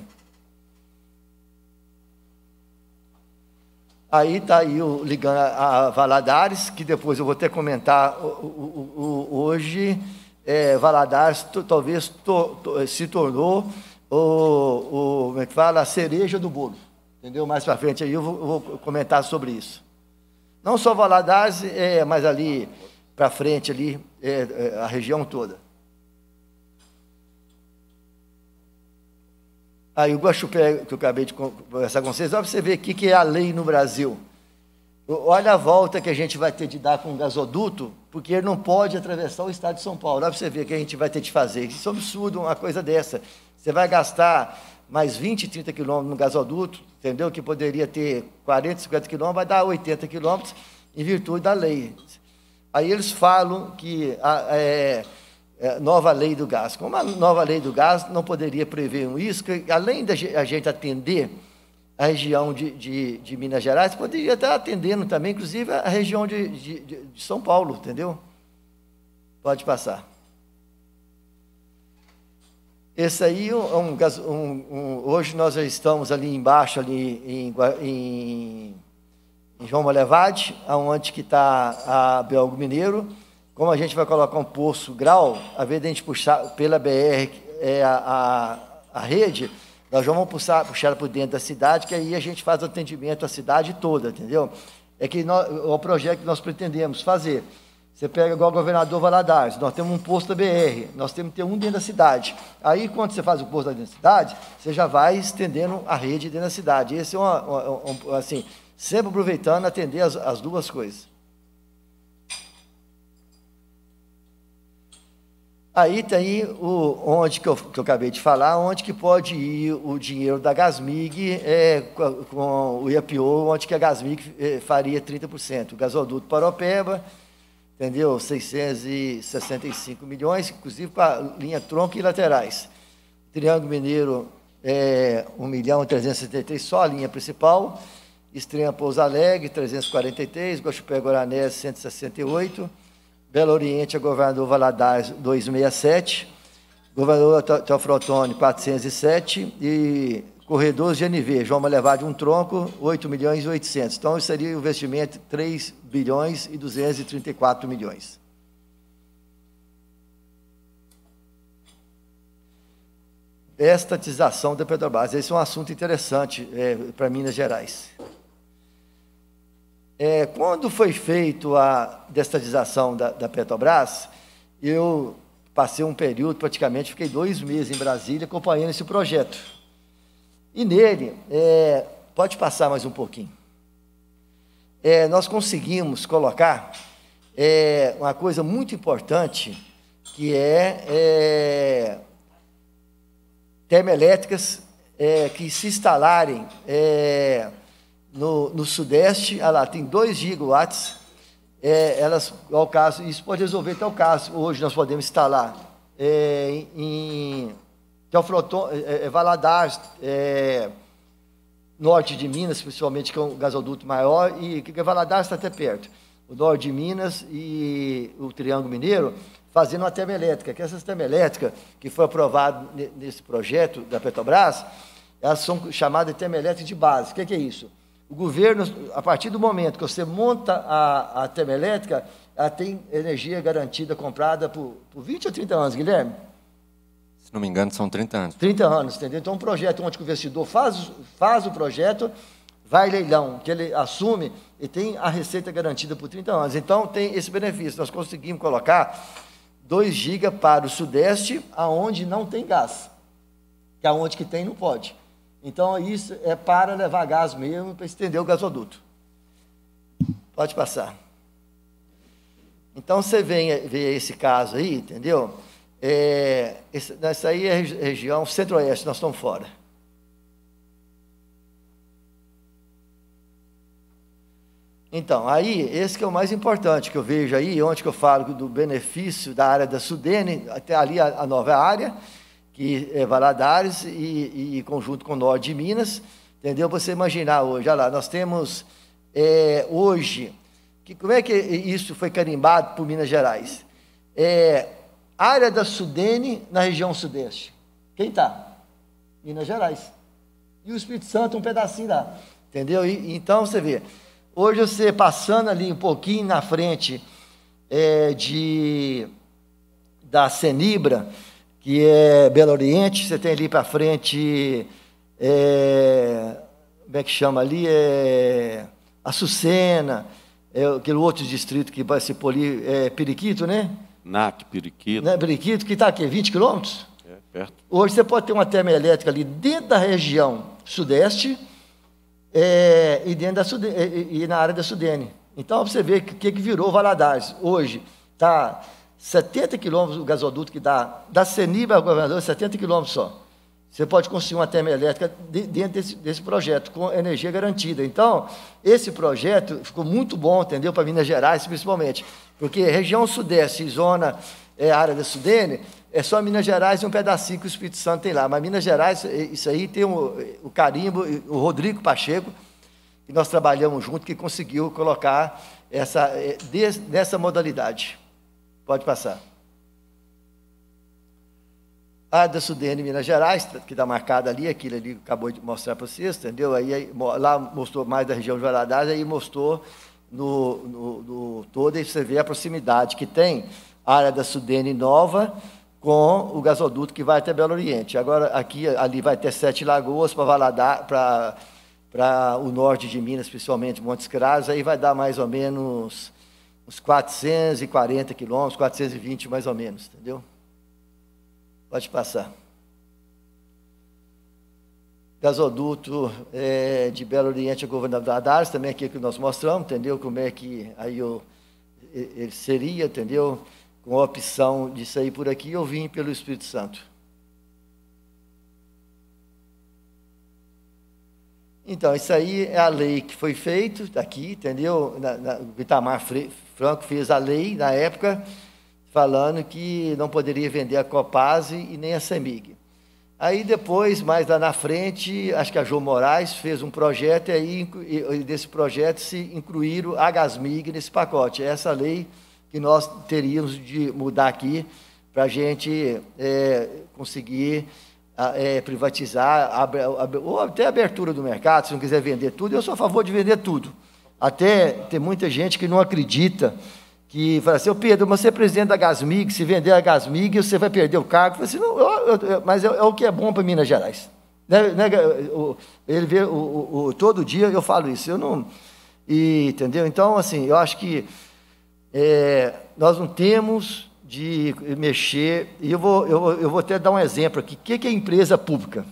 Aí está aí o, ligando a, a Valadares, que depois eu vou até comentar, o, o, o, hoje, é, Valadares to, talvez to, to, se tornou o, o, como é que fala, a cereja do bolo, entendeu? Mais para frente aí eu vou, eu vou comentar sobre isso. Não só Valadares, é, mas ali para frente, ali, é, é, a região toda. Aí o Guaxupé, que eu acabei de conversar com vocês, olha para você ver o que é a lei no Brasil. Olha a volta que a gente vai ter de dar com o gasoduto, porque ele não pode atravessar o estado de São Paulo. Olha para você ver o que a gente vai ter de fazer. Isso é um absurdo, uma coisa dessa. Você vai gastar mais vinte, trinta quilômetros no gasoduto, entendeu? Que poderia ter quarenta, cinquenta quilômetros, vai dar oitenta quilômetros em virtude da lei. Aí eles falam que a, é, é, nova lei do gás. Como a nova lei do gás não poderia prever isso, que além da gente atender a região de, de, de Minas Gerais, poderia estar atendendo também, inclusive, a região de, de, de São Paulo, entendeu? Pode passar. Esse aí, um, um, um, hoje nós já estamos ali embaixo, ali em, em, em João Molevade, onde que está a Belgo Mineiro. Como a gente vai colocar um poço grau, a vez de a gente puxar pela B R é, a, a, a rede, nós vamos puxar, puxar por dentro da cidade, que aí a gente faz o atendimento à cidade toda, entendeu? É que nós, o projeto que nós pretendemos fazer. Você pega igual o governador Valadares, nós temos um posto da B R, nós temos que ter um dentro da cidade. Aí, quando você faz o posto dentro da cidade, você já vai estendendo a rede dentro da cidade. Esse é uma, uma, um, assim, sempre aproveitando atender as, as duas coisas. Aí está aí o, onde que eu, que eu acabei de falar, onde que pode ir o dinheiro da Gasmig é, com, com o I A P O, onde que a Gasmig é, faria trinta por cento. O gasoduto Paropeba, entendeu? seiscentos e sessenta e cinco milhões, inclusive com a linha tronco e laterais. Triângulo Mineiro, é, um milhão trezentos e setenta e três, só a linha principal. Extrema Pouso Alegre, trezentos e quarenta e três, Guaxupé Guaranés, cento e sessenta e oito, Belo Oriente, a Governador Valadares, duzentos e sessenta e sete, Governador Teoflotone, quatrocentos e sete, e Corredor G N V, João Malevade, um tronco, oito milhões e oitocentos. Então, seria o investimento três bilhões e duzentos e trinta e quatro milhões. Estatização da Petrobras. Esse é um assunto interessante é, para Minas Gerais. É, quando foi feita a destatização da, da Petrobras, eu passei um período, praticamente, fiquei dois meses em Brasília acompanhando esse projeto. E nele, é, pode passar mais um pouquinho, é, nós conseguimos colocar é, uma coisa muito importante, que é, é termoelétricas é, que se instalarem é, no, no Sudeste, ah lá, tem dois gigawatts, é, elas, ao caso, isso pode resolver até o caso, hoje nós podemos instalar é, em Teoflotone, é, é, Valadares, é, norte de Minas, principalmente, que é um gasoduto maior, e que Valadares está até perto, o norte de Minas e o Triângulo Mineiro, fazendo uma termoelétrica, que essas termoelétricas, que foi aprovado nesse projeto da Petrobras, elas são chamadas de termoelétrica de base. O que é isso? O governo, a partir do momento que você monta a, a termoelétrica, ela tem energia garantida, comprada por, por vinte ou trinta anos, Guilherme? Se não me engano, são trinta anos. trinta anos, entendeu? Então, um projeto onde o investidor faz, faz o projeto, vai leilão, que ele assume e tem a receita garantida por trinta anos. Então, tem esse benefício. Nós conseguimos colocar dois gigas para o Sudeste, aonde não tem gás, que aonde que tem não pode. Então, isso é para levar gás mesmo, para estender o gasoduto. Pode passar. Então, você vê, vê esse caso aí, entendeu? É, esse, essa aí é a região centro-oeste, nós estamos fora. Então, aí, esse que é o mais importante que eu vejo aí, onde que eu falo do benefício da área da Sudene, até ali a, a nova área, que é Valadares e, e conjunto com o norte de Minas, entendeu? Você imaginar hoje, olha lá, nós temos é, hoje, que, como é que isso foi carimbado por Minas Gerais? É, área da Sudene na região sudeste. Quem está? Minas Gerais. E o Espírito Santo um pedacinho lá, entendeu? E, então, você vê, hoje você passando ali um pouquinho na frente é, de, da Cenibra, que é Belo Oriente, você tem ali para frente, é, como é que chama ali? É, Açucena, é, aquele outro distrito que vai se polir, é Periquito, né? N A C, Periquito. Né? Periquito, que está aqui, vinte quilômetros? É, perto. Hoje você pode ter uma termoelétrica ali dentro da região sudeste, É, e, dentro da Sudene, e, e na área da Sudene. Então, você vê o que, que virou Valadares. Hoje, está setenta quilômetros o gasoduto que dá, da Cenibra ao governador, setenta quilômetros só. Você pode construir uma termoelétrica de, dentro desse, desse projeto, com energia garantida. Então, esse projeto ficou muito bom, entendeu, para Minas Gerais, principalmente, porque região sudeste e zona, é, área da Sudene, é só Minas Gerais e um pedacinho que o Espírito Santo tem lá. Mas Minas Gerais, isso aí tem o, o carimbo, o Rodrigo Pacheco, que nós trabalhamos junto, que conseguiu colocar essa, nessa modalidade. Pode passar. A da Sudene, Minas Gerais, que está marcada ali, aquilo ali acabou de mostrar para vocês, entendeu? Aí, lá mostrou mais da região de Valadares, aí mostrou no, no, no todo, e você vê a proximidade que tem a área da Sudene nova, com o gasoduto que vai até Belo Oriente. Agora, aqui, ali vai ter Sete Lagoas para Valadares, para, para o norte de Minas, principalmente Montes Claros, aí vai dar mais ou menos uns quatrocentos e quarenta quilômetros, quatrocentos e vinte mais ou menos, entendeu? Pode passar. Gasoduto é, de Belo Oriente a Governador Valadares, também aqui que nós mostramos, entendeu? Como é que aí eu, ele seria, entendeu? Com a opção de sair por aqui, eu vim pelo Espírito Santo. Então, isso aí é a lei que foi feita aqui, entendeu? Na, na, o Itamar Franco fez a lei, na época, falando que não poderia vender a Copasa e nem a CEMIG. Aí, depois, mais lá na frente, acho que a João Moraes fez um projeto, e aí, e desse projeto se incluíram a Gasmig nesse pacote. É essa lei que nós teríamos de mudar aqui para a gente é, conseguir é, privatizar, ab, ab, ou até a abertura do mercado, se não quiser vender tudo. Eu sou a favor de vender tudo. Até tem muita gente que não acredita, que fala assim, ô Pedro, mas você é presidente da Gasmig, se vender a Gasmig, você vai perder o cargo. Eu falei assim, não, eu, eu, mas é, é o que é bom para Minas Gerais. Né, né, ele vê, o, o, o, todo dia eu falo isso, eu não... E, entendeu? Então, assim, eu acho que é, nós não temos de mexer, e eu vou, eu, eu vou até dar um exemplo aqui. O que, que é empresa pública?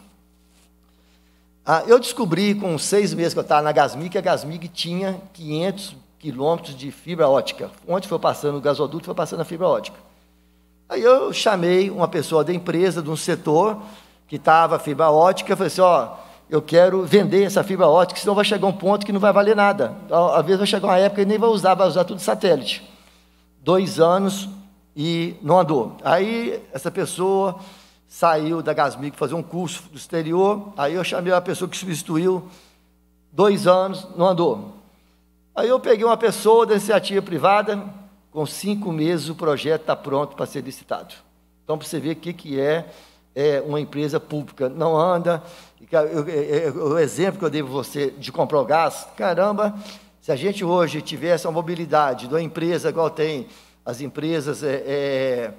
Ah, eu descobri com seis meses que eu estava na Gasmig, que a Gasmig tinha quinhentos quilômetros de fibra ótica. Onde foi passando o gasoduto, foi passando a fibra ótica. Aí eu chamei uma pessoa da empresa, de um setor, que estava a fibra ótica, falei assim, ó, eu quero vender essa fibra ótica, senão vai chegar um ponto que não vai valer nada. Às vezes vai chegar uma época que nem vai usar, vai usar tudo satélite. Dois anos e não andou. Aí essa pessoa saiu da Gasmig fazer um curso do exterior, aí eu chamei a pessoa que substituiu, dois anos, não andou. Aí eu peguei uma pessoa da iniciativa privada, com cinco meses o projeto está pronto para ser licitado. Então, para você ver o que, que é, é uma empresa pública. Não anda, eu, eu, o exemplo que eu dei para você de comprar o gás, caramba, se a gente hoje tivesse uma mobilidade de uma empresa igual tem as empresas é, é,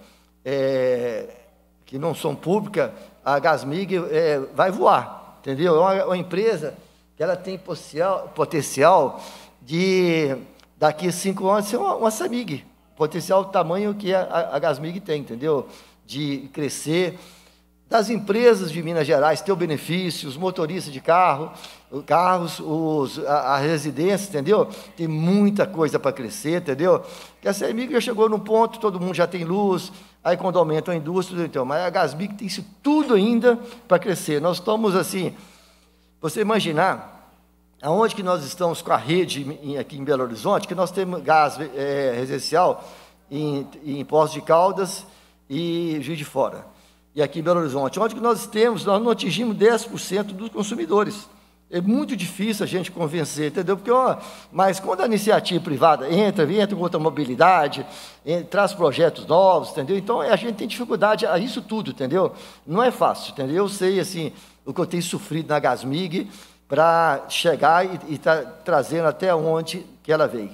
é, que não são públicas, a Gasmig é, vai voar, entendeu? É uma, uma empresa que ela tem potencial, potencial de, daqui a cinco anos, ser uma, uma CEMIG, potencial do tamanho que a, a Gasmig tem, entendeu? De crescer, das empresas de Minas Gerais ter o benefício, os motoristas de carro, carros, os, a, a residência, entendeu? Tem muita coisa para crescer, entendeu? Porque a CEMIG já chegou num ponto, todo mundo já tem luz, aí quando aumenta a indústria, então, mas a Gasmig tem isso tudo ainda para crescer. Nós estamos assim, você imaginar, aonde que nós estamos com a rede em, aqui em Belo Horizonte, que nós temos gás é, residencial em, em Poços de Caldas e Juiz de Fora. E aqui em Belo Horizonte, onde que nós temos, nós não atingimos dez por cento dos consumidores. É muito difícil a gente convencer, entendeu? Porque, ó, mas quando a iniciativa privada entra, entra com outra mobilidade, entra, traz projetos novos, entendeu? Então, a gente tem dificuldade a isso tudo, entendeu? Não é fácil, entendeu? Eu sei, assim, o que eu tenho sofrido na Gasmig, para chegar e estar tá trazendo até onde que ela veio.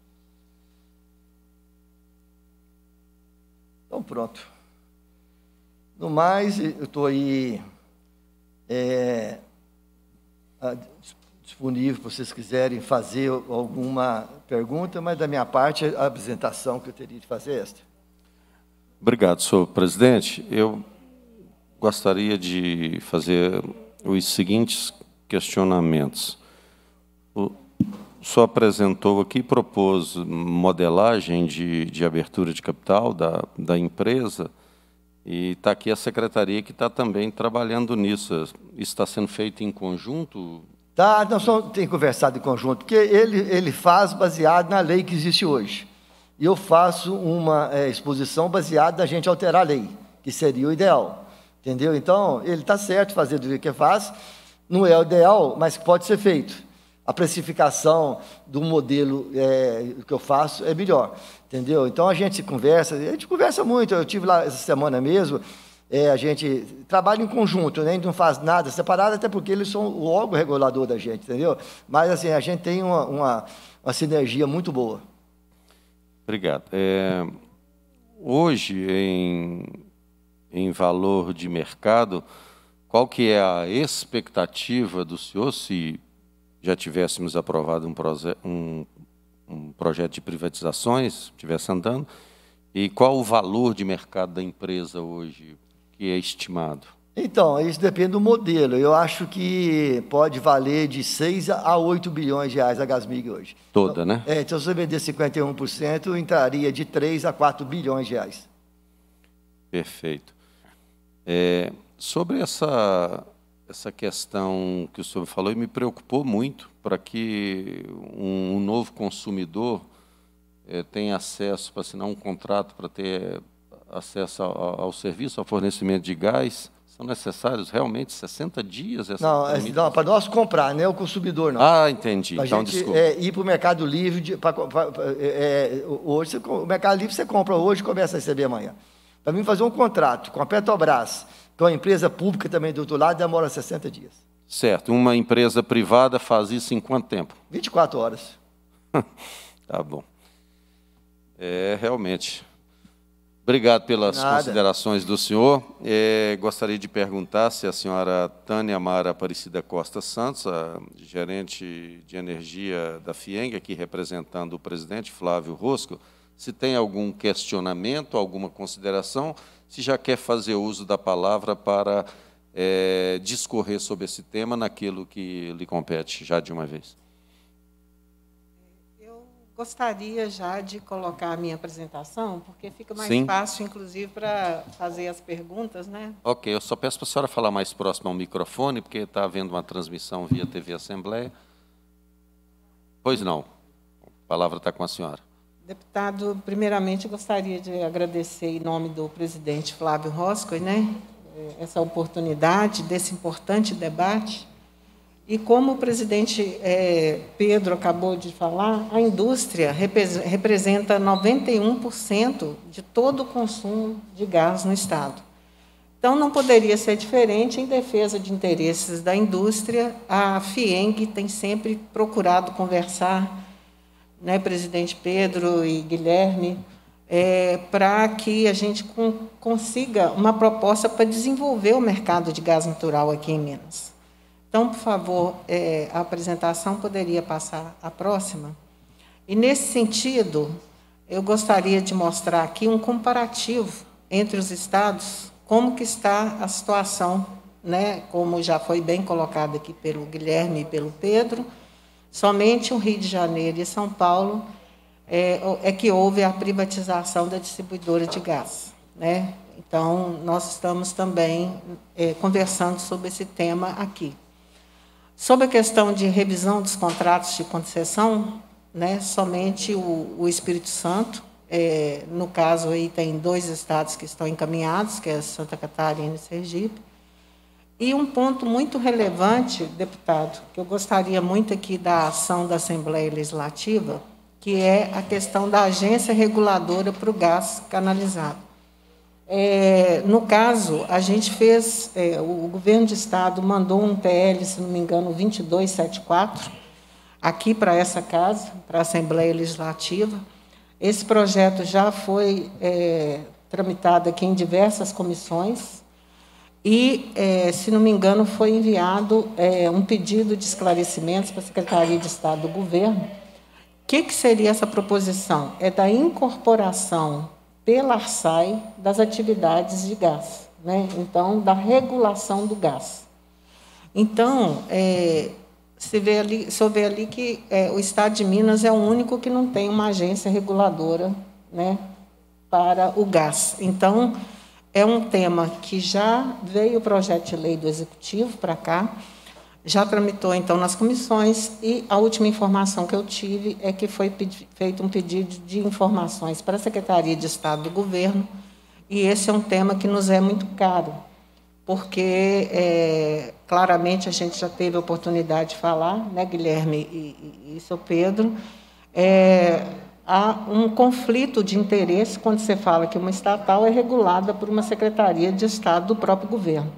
Então, pronto. No mais, eu estou aí é, disponível para vocês quiserem fazer alguma pergunta, mas da minha parte, a apresentação que eu teria de fazer é esta. Obrigado, senhor presidente. Eu gostaria de fazer os seguintes questionamentos. O senhor apresentou aqui, propôs modelagem de, de abertura de capital da, da empresa, e está aqui a secretaria que está também trabalhando nisso. Isso está sendo feito em conjunto? Tá, nós só tem conversado em conjunto, porque ele, ele faz baseado na lei que existe hoje. E eu faço uma é, exposição baseada na gente alterar a lei, que seria o ideal. Entendeu? Então, ele está certo fazer do jeito que faz. Não é o ideal, mas pode ser feito. A precificação do modelo é, que eu faço é melhor, entendeu? Então, a gente conversa, a gente conversa muito, eu estive lá essa semana mesmo, é, a gente trabalha em conjunto, né? A gente não faz nada separado, até porque eles são o órgão regulador da gente, entendeu? Mas, assim, a gente tem uma, uma, uma sinergia muito boa. Obrigado. É, hoje, em, em valor de mercado, qual que é a expectativa do senhor, se já tivéssemos aprovado um, proje um, um projeto de privatizações, estivesse andando, e qual o valor de mercado da empresa hoje que é estimado? Então, isso depende do modelo. Eu acho que pode valer de seis a oito bilhões de reais a Gasmig hoje. Toda, né? É, então, se você vender cinquenta e um por cento, entraria de três a quatro bilhões de reais. Perfeito. É, sobre essa, essa questão que o senhor falou e me preocupou muito para que um, um novo consumidor eh, tenha acesso para assinar um contrato para ter acesso ao, ao serviço, ao fornecimento de gás. São necessários realmente sessenta dias? Essa não, é, não para nós comprar, não é o consumidor, não. Ah, entendi. Pra então, gente, desculpa. É, ir para o Mercado Livre, de, pra, pra, é, hoje, você, o Mercado Livre você compra hoje e começa a receber amanhã. Para mim fazer um contrato com a Petrobras, que é uma empresa pública também do outro lado, demora sessenta dias. Certo. Uma empresa privada faz isso em quanto tempo? vinte e quatro horas. Tá bom. É, realmente. Obrigado pelas Nada. considerações do senhor. É, gostaria de perguntar se a senhora Tânia Mara Aparecida Costa Santos, a gerente de energia da FIENG, aqui representando o presidente Flávio Rosco, se tem algum questionamento, alguma consideração, se já quer fazer uso da palavra para é, discorrer sobre esse tema naquilo que lhe compete, já de uma vez. Gostaria já de colocar a minha apresentação, porque fica mais Sim. fácil, inclusive, para fazer as perguntas, né? Ok, eu só peço para a senhora falar mais próximo ao microfone, porque está havendo uma transmissão via T V Assembleia. Pois não, a palavra está com a senhora. Deputado, primeiramente, gostaria de agradecer, em nome do presidente Flávio Rosco, né, essa oportunidade desse importante debate. E como o presidente é, Pedro acabou de falar, a indústria representa noventa e um por cento de todo o consumo de gás no Estado. Então, não poderia ser diferente. Em defesa de interesses da indústria, a FIENG tem sempre procurado conversar, né, presidente Pedro e Guilherme, é, para que a gente com, consiga uma proposta para desenvolver o mercado de gás natural aqui em Minas. Então, por favor, é, a apresentação poderia passar a próxima. E, nesse sentido, eu gostaria de mostrar aqui um comparativo entre os estados, como que está a situação, né, como já foi bem colocado aqui pelo Guilherme e pelo Pedro. Somente o Rio de Janeiro e São Paulo é, é que houve a privatização da distribuidora de gás, né? Então, nós estamos também é, conversando sobre esse tema aqui. Sobre a questão de revisão dos contratos de concessão, né, somente o, o Espírito Santo, é, no caso, aí tem dois estados que estão encaminhados, que é Santa Catarina e Sergipe. E um ponto muito relevante, deputado, que eu gostaria muito aqui da ação da Assembleia Legislativa, que é a questão da agência reguladora para o gás canalizado. É, no caso, a gente fez, é, o governo de Estado mandou um T L, se não me engano, vinte e dois setenta e quatro, aqui para essa casa, para a Assembleia Legislativa. Esse projeto já foi é, tramitado aqui em diversas comissões e, é, se não me engano, foi enviado é, um pedido de esclarecimentos para a Secretaria de Estado do Governo. O que, que seria essa proposição? É da incorporação pela ARSAI das atividades de gás, né? Então, da regulação do gás. Então, é, se vê ali, se vê ali que é, o Estado de Minas é o único que não tem uma agência reguladora, né, para o gás. Então, é um tema que já veio o projeto de lei do Executivo para cá, já tramitou, então, nas comissões, e a última informação que eu tive é que foi feito um pedido de informações para a Secretaria de Estado do Governo, e esse é um tema que nos é muito caro, porque, é, claramente, a gente já teve a oportunidade de falar, né, Guilherme e, e, e seu Pedro, é, há um conflito de interesse quando você fala que uma estatal é regulada por uma Secretaria de Estado do próprio governo.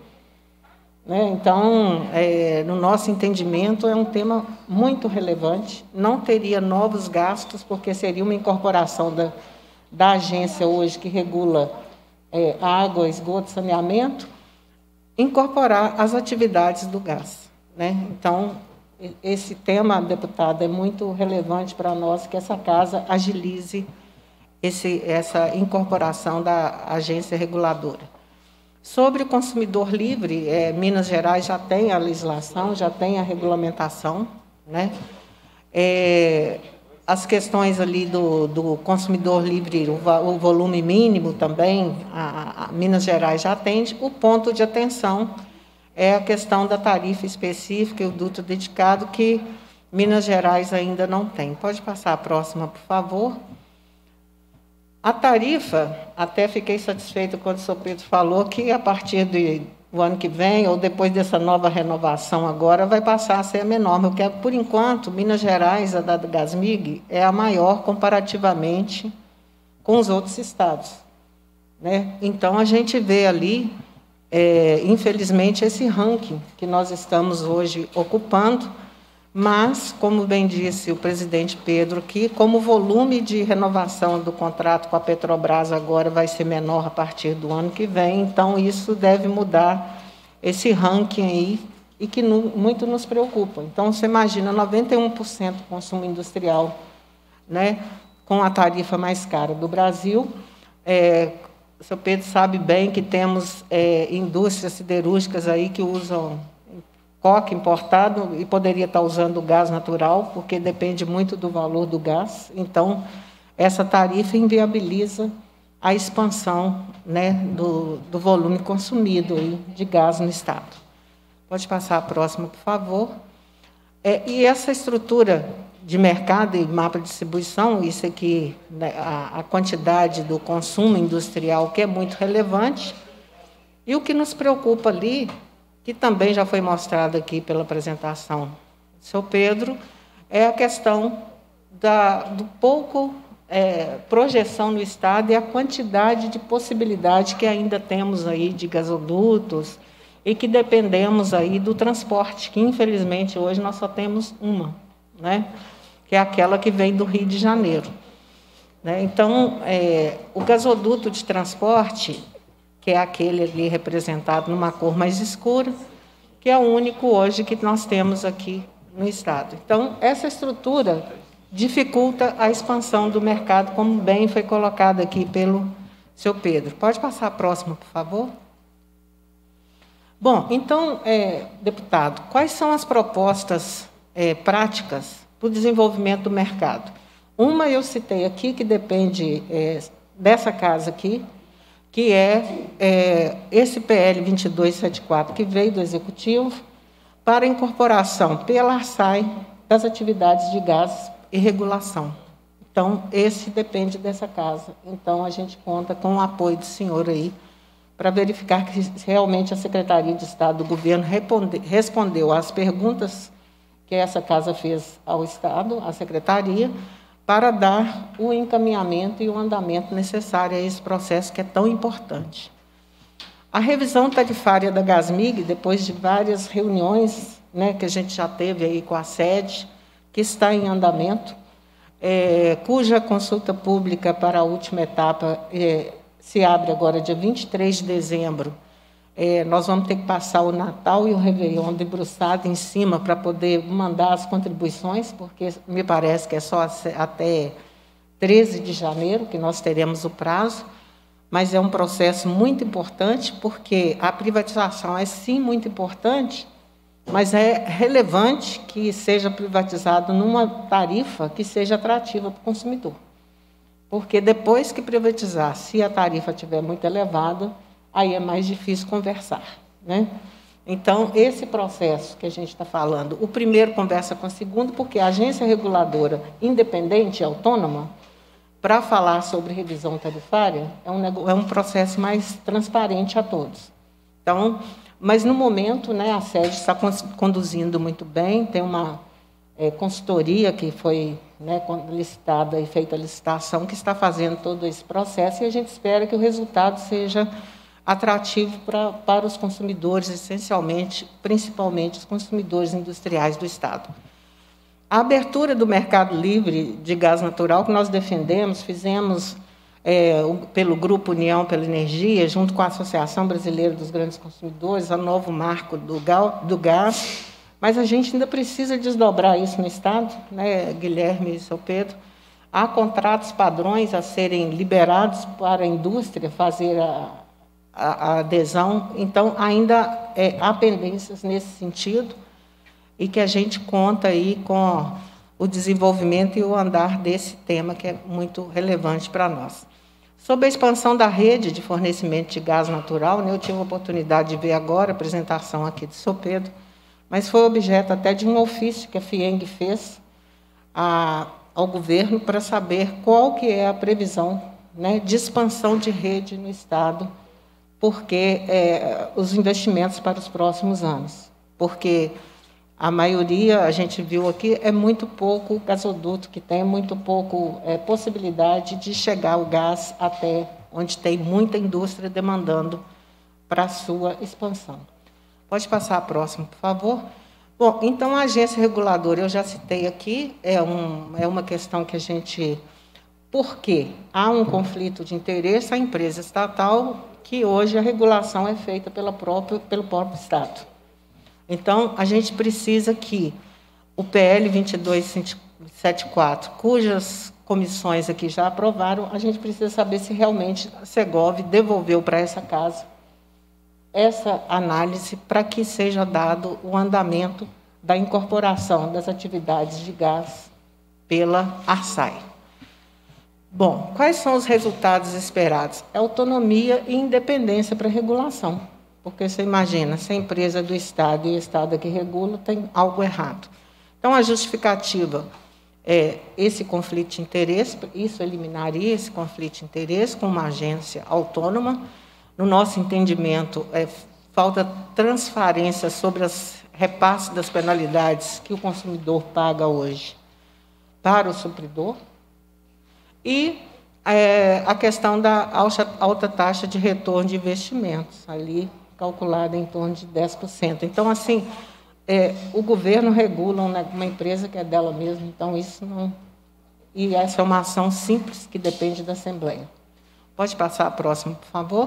Então, é, no nosso entendimento, é um tema muito relevante. Não teria novos gastos, porque seria uma incorporação da, da agência hoje que regula é, água, esgoto, saneamento, incorporar as atividades do gás, né? Então, esse tema, deputado, é muito relevante para nós, que essa casa agilize esse, essa incorporação da agência reguladora. Sobre o consumidor livre, é, Minas Gerais já tem a legislação, já tem a regulamentação, né? É, as questões ali do, do consumidor livre, o, o volume mínimo também, a, a Minas Gerais já atende. O ponto de atenção é a questão da tarifa específica e o duto dedicado, que Minas Gerais ainda não tem. Pode passar a próxima, por favor. A tarifa, até fiquei satisfeita quando o senhor Pedro falou que, a partir do ano que vem, ou depois dessa nova renovação agora, vai passar a ser a menor. Porque, por enquanto, Minas Gerais, a da Gasmig, é a maior comparativamente com os outros estados, né? Então, a gente vê ali, é, infelizmente, esse ranking que nós estamos hoje ocupando, mas, como bem disse o presidente Pedro aqui, como o volume de renovação do contrato com a Petrobras agora vai ser menor a partir do ano que vem, então isso deve mudar esse ranking aí, e que no, muito nos preocupa. Então, você imagina, noventa e um por cento do consumo industrial, né, com a tarifa mais cara do Brasil. É, o senhor Pedro sabe bem que temos é, indústrias siderúrgicas aí que usam coque importado e poderia estar usando gás natural, porque depende muito do valor do gás. Então, essa tarifa inviabiliza a expansão, né, do, do volume consumido aí de gás no Estado. Pode passar a próxima, por favor. É, e essa estrutura de mercado e mapa de distribuição, isso aqui, né, a, a quantidade do consumo industrial, que é muito relevante, e o que nos preocupa ali, que também já foi mostrado aqui pela apresentação do senhor Pedro, é a questão da, do pouco é, projeção no Estado e a quantidade de possibilidade que ainda temos aí de gasodutos e que dependemos aí do transporte, que, infelizmente, hoje nós só temos uma, né, que é aquela que vem do Rio de Janeiro, né? Então, é, o gasoduto de transporte, que é aquele ali representado numa cor mais escura, que é o único hoje que nós temos aqui no Estado. Então, essa estrutura dificulta a expansão do mercado, como bem foi colocado aqui pelo senhor Pedro. Pode passar a próxima, por favor? Bom, então, é, deputado, quais são as propostas é, práticas para o desenvolvimento do mercado? Uma eu citei aqui, que depende é, dessa casa aqui, que é, é esse P L vinte e dois setenta e quatro, que veio do Executivo, para incorporação pela ARSAI das atividades de gás e regulação. Então, esse depende dessa casa. Então, a gente conta com o apoio do senhor aí, para verificar que realmente a Secretaria de Estado do Governo responde, respondeu às perguntas que essa casa fez ao Estado, à Secretaria, para dar o encaminhamento e o andamento necessário a esse processo que é tão importante. A revisão tarifária da Gasmig, depois de várias reuniões, né, que a gente já teve aí com a sede, que está em andamento, é, cuja consulta pública para a última etapa é, se abre agora dia vinte e três de dezembro. É, nós vamos ter que passar o Natal e o Réveillon debruçado em cima para poder mandar as contribuições, porque me parece que é só até treze de janeiro que nós teremos o prazo, mas é um processo muito importante, porque a privatização é, sim, muito importante, mas é relevante que seja privatizado numa tarifa que seja atrativa para o consumidor. Porque depois que privatizar, se a tarifa estiver muito elevada, aí é mais difícil conversar, né? Então, esse processo que a gente está falando, o primeiro conversa com o segundo, porque a agência reguladora independente e autônoma, para falar sobre revisão tarifária, é um, é um processo mais transparente a todos. Então, mas, no momento, né, a sede está conduzindo muito bem, tem uma é, consultoria que foi, né, licitada e feita a licitação, que está fazendo todo esse processo, e a gente espera que o resultado seja atrativo pra, para os consumidores, essencialmente, principalmente os consumidores industriais do Estado. A abertura do mercado livre de gás natural, que nós defendemos, fizemos é, pelo Grupo União pela Energia, junto com a Associação Brasileira dos Grandes Consumidores, a novo marco do, do gás, mas a gente ainda precisa desdobrar isso no Estado, né, Guilherme e seu Pedro. Há contratos padrões a serem liberados para a indústria fazer a a adesão, então ainda é, há pendências nesse sentido, e que a gente conta aí com o desenvolvimento e o andar desse tema, que é muito relevante para nós. Sobre a expansão da rede de fornecimento de gás natural, né, eu tive a oportunidade de ver agora a apresentação aqui de São Pedro, mas foi objeto até de um ofício que a FIENG fez a, ao governo para saber qual que é a previsão, né, de expansão de rede no Estado, porque é, os investimentos para os próximos anos. Porque a maioria, a gente viu aqui, é muito pouco gasoduto que tem, muito pouco é, possibilidade de chegar o gás até onde tem muita indústria demandando para a sua expansão. Pode passar a próxima, por favor. Bom, então, a agência reguladora, eu já citei aqui, é, um, é uma questão que a gente... Porque há um conflito de interesse, a empresa estatal, que hoje a regulação é feita pela própria, pelo próprio Estado. Então, a gente precisa que o P L vinte e dois setenta e quatro, cujas comissões aqui já aprovaram, a gente precisa saber se realmente a Segov devolveu para essa casa essa análise para que seja dado o andamento da incorporação das atividades de gás pela Arsai. Bom, quais são os resultados esperados? É autonomia e independência para a regulação. Porque você imagina, se a empresa é do Estado e o Estado é que regula, tem algo errado. Então, a justificativa é esse conflito de interesse, isso eliminaria esse conflito de interesse com uma agência autônoma. No nosso entendimento, é, falta transparência sobre os repasses das penalidades que o consumidor paga hoje para o supridor. E é, a questão da alta, alta taxa de retorno de investimentos, ali calculada em torno de dez por cento. Então, assim, é, o governo regula uma, uma empresa que é dela mesma, então isso não... E essa é uma ação simples que depende da Assembleia. Pode passar a próxima, por favor.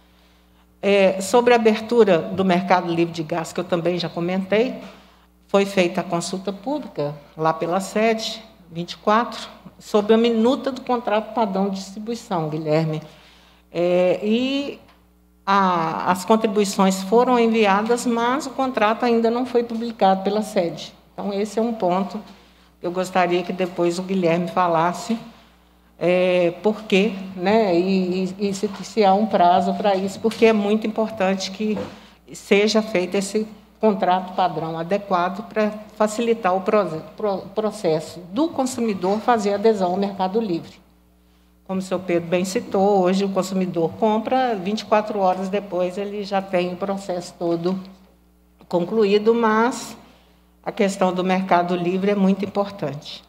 É, sobre a abertura do mercado livre de gás, que eu também já comentei, foi feita a consulta pública, lá pela sede, vinte e quatro, sobre a minuta do contrato padrão de distribuição, Guilherme. É, e a, as contribuições foram enviadas, mas o contrato ainda não foi publicado pela sede. Então, esse é um ponto que eu gostaria que depois o Guilherme falasse, é, por quê, né, e, e, e se, se há um prazo para isso, porque é muito importante que seja feito esse contrato padrão adequado para facilitar o processo do consumidor fazer adesão ao Mercado Livre. Como o senhor Pedro bem citou, hoje o consumidor compra, vinte e quatro horas depois ele já tem o processo todo concluído, mas a questão do Mercado Livre é muito importante.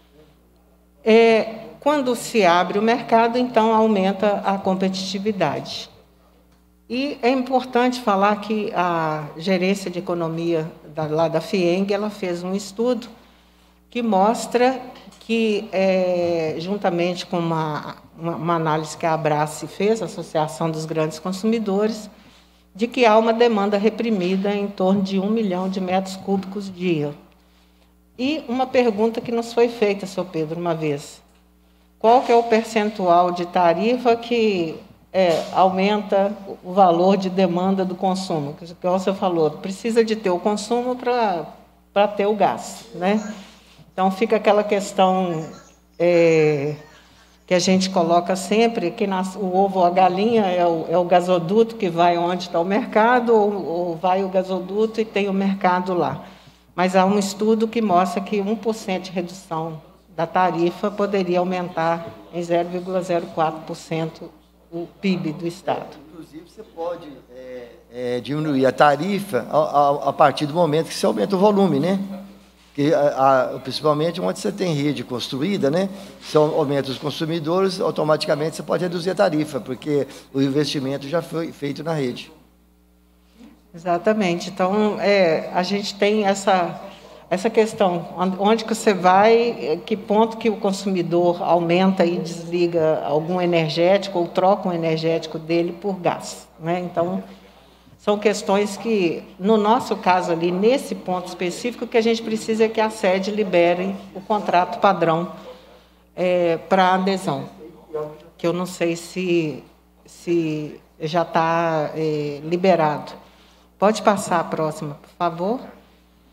É, quando se abre o mercado, então aumenta a competitividade. E é importante falar que a gerência de economia da, lá da FIENG, ela fez um estudo que mostra que, é, juntamente com uma, uma, uma análise que a Abrace fez, a Associação dos Grandes Consumidores, de que há uma demanda reprimida em torno de um milhão de metros cúbicos dia. E uma pergunta que nos foi feita, senhor Pedro, uma vez. Qual que é o percentual de tarifa que é, aumenta o valor de demanda do consumo? Como você falou, precisa de ter o consumo para ter o gás, né? Então, fica aquela questão é, que a gente coloca sempre, que nas, o ovo ou a galinha é o, é o gasoduto que vai onde está o mercado, ou, ou vai o gasoduto e tem o mercado lá. Mas há um estudo que mostra que um por cento de redução da tarifa poderia aumentar em zero vírgula zero quatro por cento o P I B do Estado. Inclusive, você pode é, é, diminuir a tarifa a, a, a partir do momento que você aumenta o volume, né? Que, a, a, principalmente onde você tem rede construída, né? Se aumenta os consumidores, automaticamente você pode reduzir a tarifa, porque o investimento já foi feito na rede. Exatamente. Então, é, a gente tem essa, essa questão, onde que você vai, que ponto que o consumidor aumenta e desliga algum energético ou troca um energético dele por gás, né? Então, são questões que, no nosso caso ali, nesse ponto específico, que a gente precisa é que a sede libere o contrato padrão é, para adesão, que eu não sei se, se já está é, liberado. Pode passar a próxima, por favor.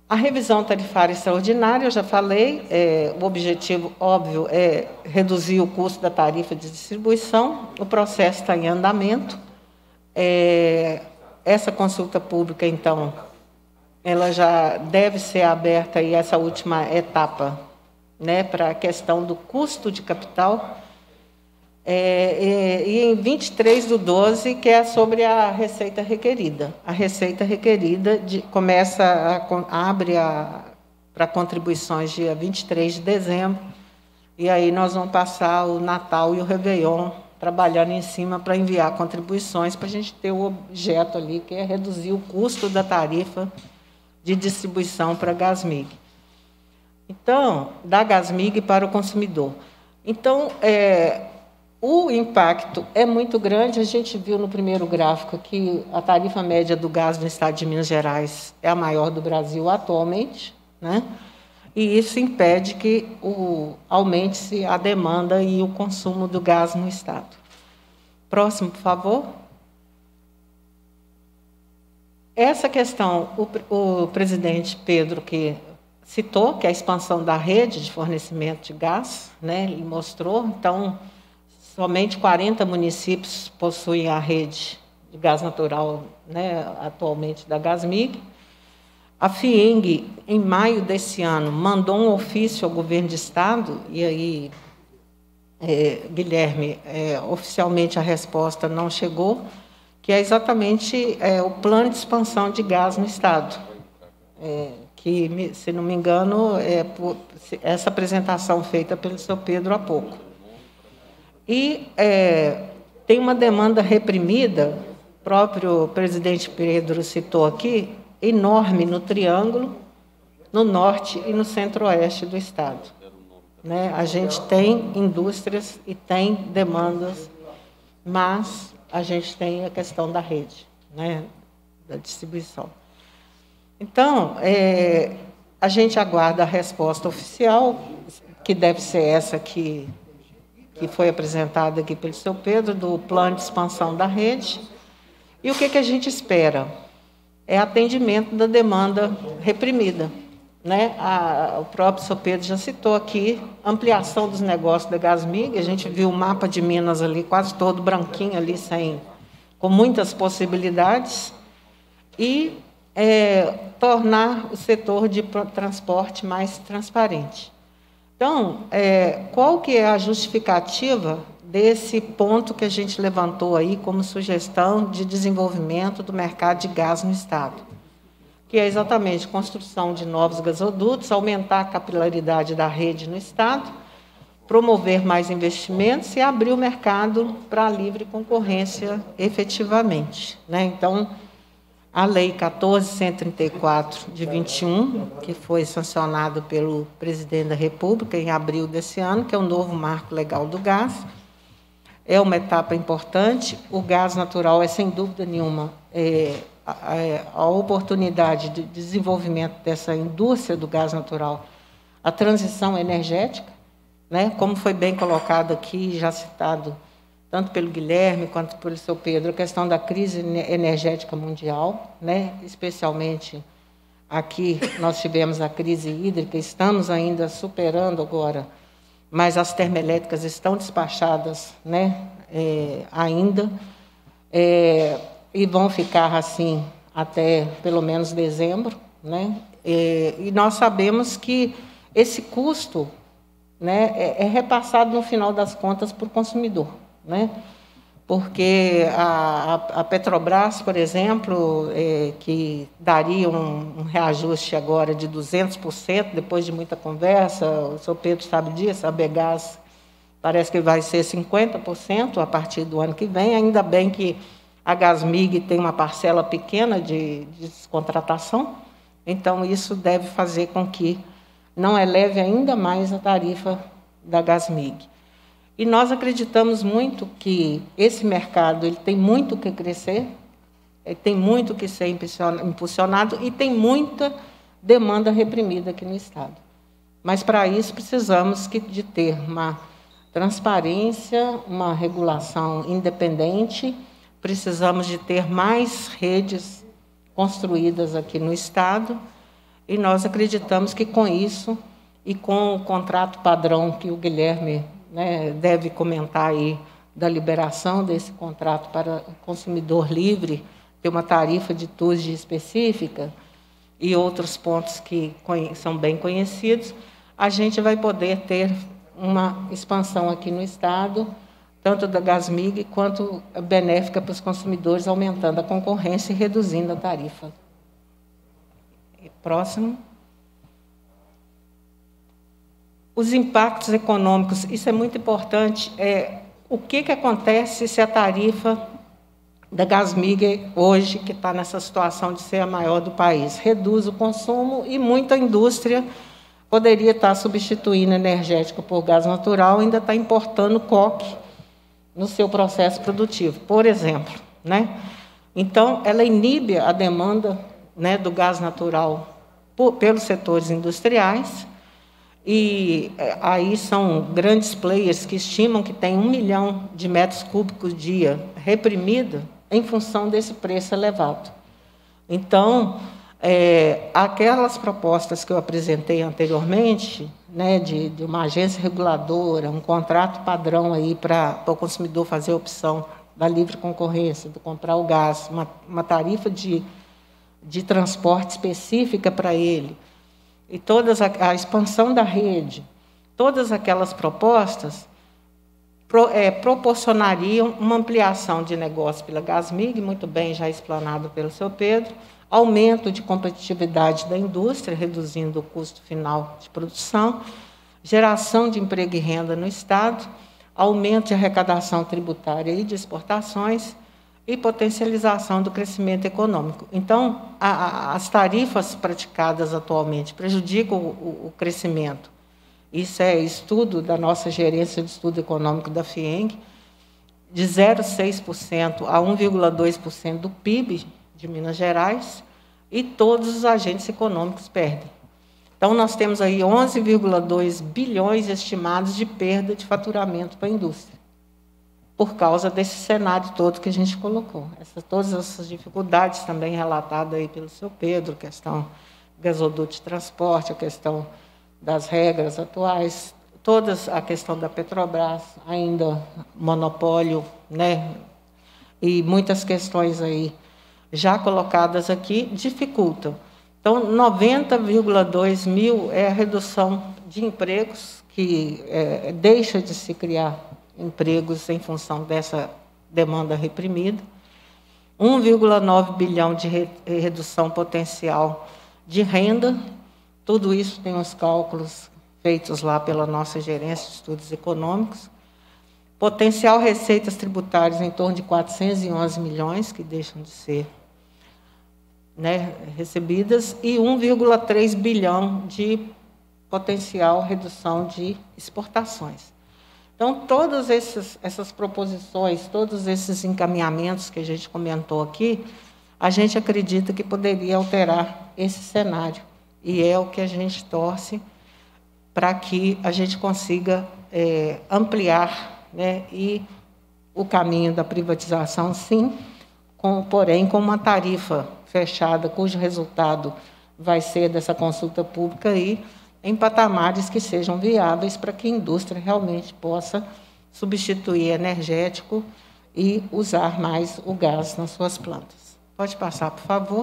A revisão tarifária extraordinária, eu já falei, é, o objetivo, óbvio, é reduzir o custo da tarifa de distribuição. O processo está em andamento. É, essa consulta pública, então, ela já deve ser aberta, e essa última etapa, né, para a questão do custo de capital. É, e, e em vinte e três do doze, que é sobre a receita requerida. A receita requerida de, começa, a, abre para contribuições dia vinte e três de dezembro, e aí nós vamos passar o Natal e o Réveillon trabalhando em cima para enviar contribuições, para a gente ter o objeto ali, que é reduzir o custo da tarifa de distribuição para a Gasmig. Então, da Gasmig para o consumidor. Então, é, o impacto é muito grande. A gente viu no primeiro gráfico que a tarifa média do gás no estado de Minas Gerais é a maior do Brasil atualmente, né? E isso impede que o, aumente-se a demanda e o consumo do gás no estado. Próximo, por favor. Essa questão, o, o presidente Pedro que citou, que é a expansão da rede de fornecimento de gás, né? Ele mostrou, então, somente quarenta municípios possuem a rede de gás natural, né, atualmente da Gasmig. A FIENG, em maio desse ano, mandou um ofício ao governo de estado, e aí, é, Guilherme, é, oficialmente a resposta não chegou, que é exatamente é, o plano de expansão de gás no estado, é, que, se não me engano, é por, essa apresentação feita pelo seu Pedro há pouco. E é, tem uma demanda reprimida, o próprio presidente Pedro citou aqui, enorme no Triângulo, no norte e no centro-oeste do estado. Né? A gente tem indústrias e tem demandas, mas a gente tem a questão da rede, né? Da distribuição. Então, é, a gente aguarda a resposta oficial, que deve ser essa que, que foi apresentada aqui pelo seu Pedro, do plano de expansão da rede. E o que, que a gente espera? É atendimento da demanda reprimida. Né? A, o próprio seu Pedro já citou aqui, ampliação dos negócios da Gasmig. A gente viu o mapa de Minas ali, quase todo branquinho, ali, sem, com muitas possibilidades. E é, tornar o setor de transporte mais transparente. Então, é, qual que é a justificativa desse ponto que a gente levantou aí como sugestão de desenvolvimento do mercado de gás no estado? Que é exatamente construção de novos gasodutos, aumentar a capilaridade da rede no estado, promover mais investimentos e abrir o mercado para a livre concorrência efetivamente. Né? Então, a Lei quatorze mil cento e trinta e quatro, de vinte e um, que foi sancionada pelo presidente da República em abril desse ano, que é o novo marco legal do gás, é uma etapa importante. O gás natural é, sem dúvida nenhuma, é, a, a oportunidade de desenvolvimento dessa indústria do gás natural, a transição energética, né, como foi bem colocado aqui, já citado tanto pelo Guilherme quanto pelo seu Pedro, a questão da crise energética mundial, né? Especialmente aqui nós tivemos a crise hídrica, estamos ainda superando agora, mas as termoelétricas estão despachadas, né? É, ainda, é, e vão ficar assim até pelo menos dezembro. Né? É, e nós sabemos que esse custo, né, é, é repassado no final das contas para o consumidor. Né? Porque a, a Petrobras, por exemplo, é, que daria um, um reajuste agora de duzentos por cento, depois de muita conversa, o senhor Pedro sabe disso, a Begás parece que vai ser cinquenta por cento a partir do ano que vem, ainda bem que a Gasmig tem uma parcela pequena de, de descontratação, então isso deve fazer com que não eleve ainda mais a tarifa da Gasmig. E nós acreditamos muito que esse mercado ele tem muito que crescer, ele tem muito que ser impulsionado e tem muita demanda reprimida aqui no estado. Mas, para isso, precisamos de ter uma transparência, uma regulação independente, precisamos de ter mais redes construídas aqui no estado e nós acreditamos que com isso e com o contrato padrão que o Guilherme, né, deve comentar aí, da liberação desse contrato para o consumidor livre, ter uma tarifa de T U S específica e outros pontos que são bem conhecidos, a gente vai poder ter uma expansão aqui no Estado, tanto da Gasmig quanto benéfica para os consumidores, aumentando a concorrência e reduzindo a tarifa. Próximo. Os impactos econômicos, isso é muito importante. É, o que, que acontece se a tarifa da Gasmig, hoje, que está nessa situação de ser a maior do país, reduz o consumo e muita indústria poderia estar substituindo energético por gás natural, ainda está importando coque no seu processo produtivo, por exemplo, né? Então, ela inibe a demanda, né, do gás natural por, pelos setores industriais, e aí são grandes players que estimam que tem um milhão de metros cúbicos dia reprimido em função desse preço elevado. Então, é, aquelas propostas que eu apresentei anteriormente, né, de, de uma agência reguladora, um contrato padrão aí para, para o consumidor fazer a opção da livre concorrência, de comprar o gás, uma, uma tarifa de, de transporte específica para ele, e todas a, a expansão da rede, todas aquelas propostas pro, é, proporcionariam uma ampliação de negócio pela Gasmig, muito bem já explanado pelo seu Pedro, aumento de competitividade da indústria, reduzindo o custo final de produção, geração de emprego e renda no Estado, aumento de arrecadação tributária e de exportações, e potencialização do crescimento econômico. Então, a, a, as tarifas praticadas atualmente prejudicam o, o, o crescimento. Isso é estudo da nossa gerência de estudo econômico da FIENG, de zero vírgula seis por cento a um vírgula dois por cento do P I B de Minas Gerais, e todos os agentes econômicos perdem. Então, nós temos aí onze vírgula dois bilhões estimados de perda de faturamento para a indústria, por causa desse cenário todo que a gente colocou. Essa, todas essas dificuldades também relatadas aí pelo seu Pedro, questão do gasoduto de transporte, a questão das regras atuais, todas a questão da Petrobras, ainda monopólio, né, e muitas questões aí já colocadas aqui, dificultam. Então, noventa vírgula dois mil é a redução de empregos, que é, deixa de se criar empregos em função dessa demanda reprimida, um vírgula nove bilhão de re, redução potencial de renda, tudo isso tem os cálculos feitos lá pela nossa gerência de estudos econômicos, potencial receitas tributárias em torno de quatrocentos e onze milhões, que deixam de ser, né, recebidas, e um vírgula três bilhão de potencial redução de exportações. Então, todas essas, essas proposições, todos esses encaminhamentos que a gente comentou aqui, a gente acredita que poderia alterar esse cenário, e é o que a gente torce para que a gente consiga é, ampliar, né, e o caminho da privatização, sim, com, porém, com uma tarifa fechada, cujo resultado vai ser dessa consulta pública aí, em patamares que sejam viáveis para que a indústria realmente possa substituir energético e usar mais o gás nas suas plantas. Pode passar, por favor.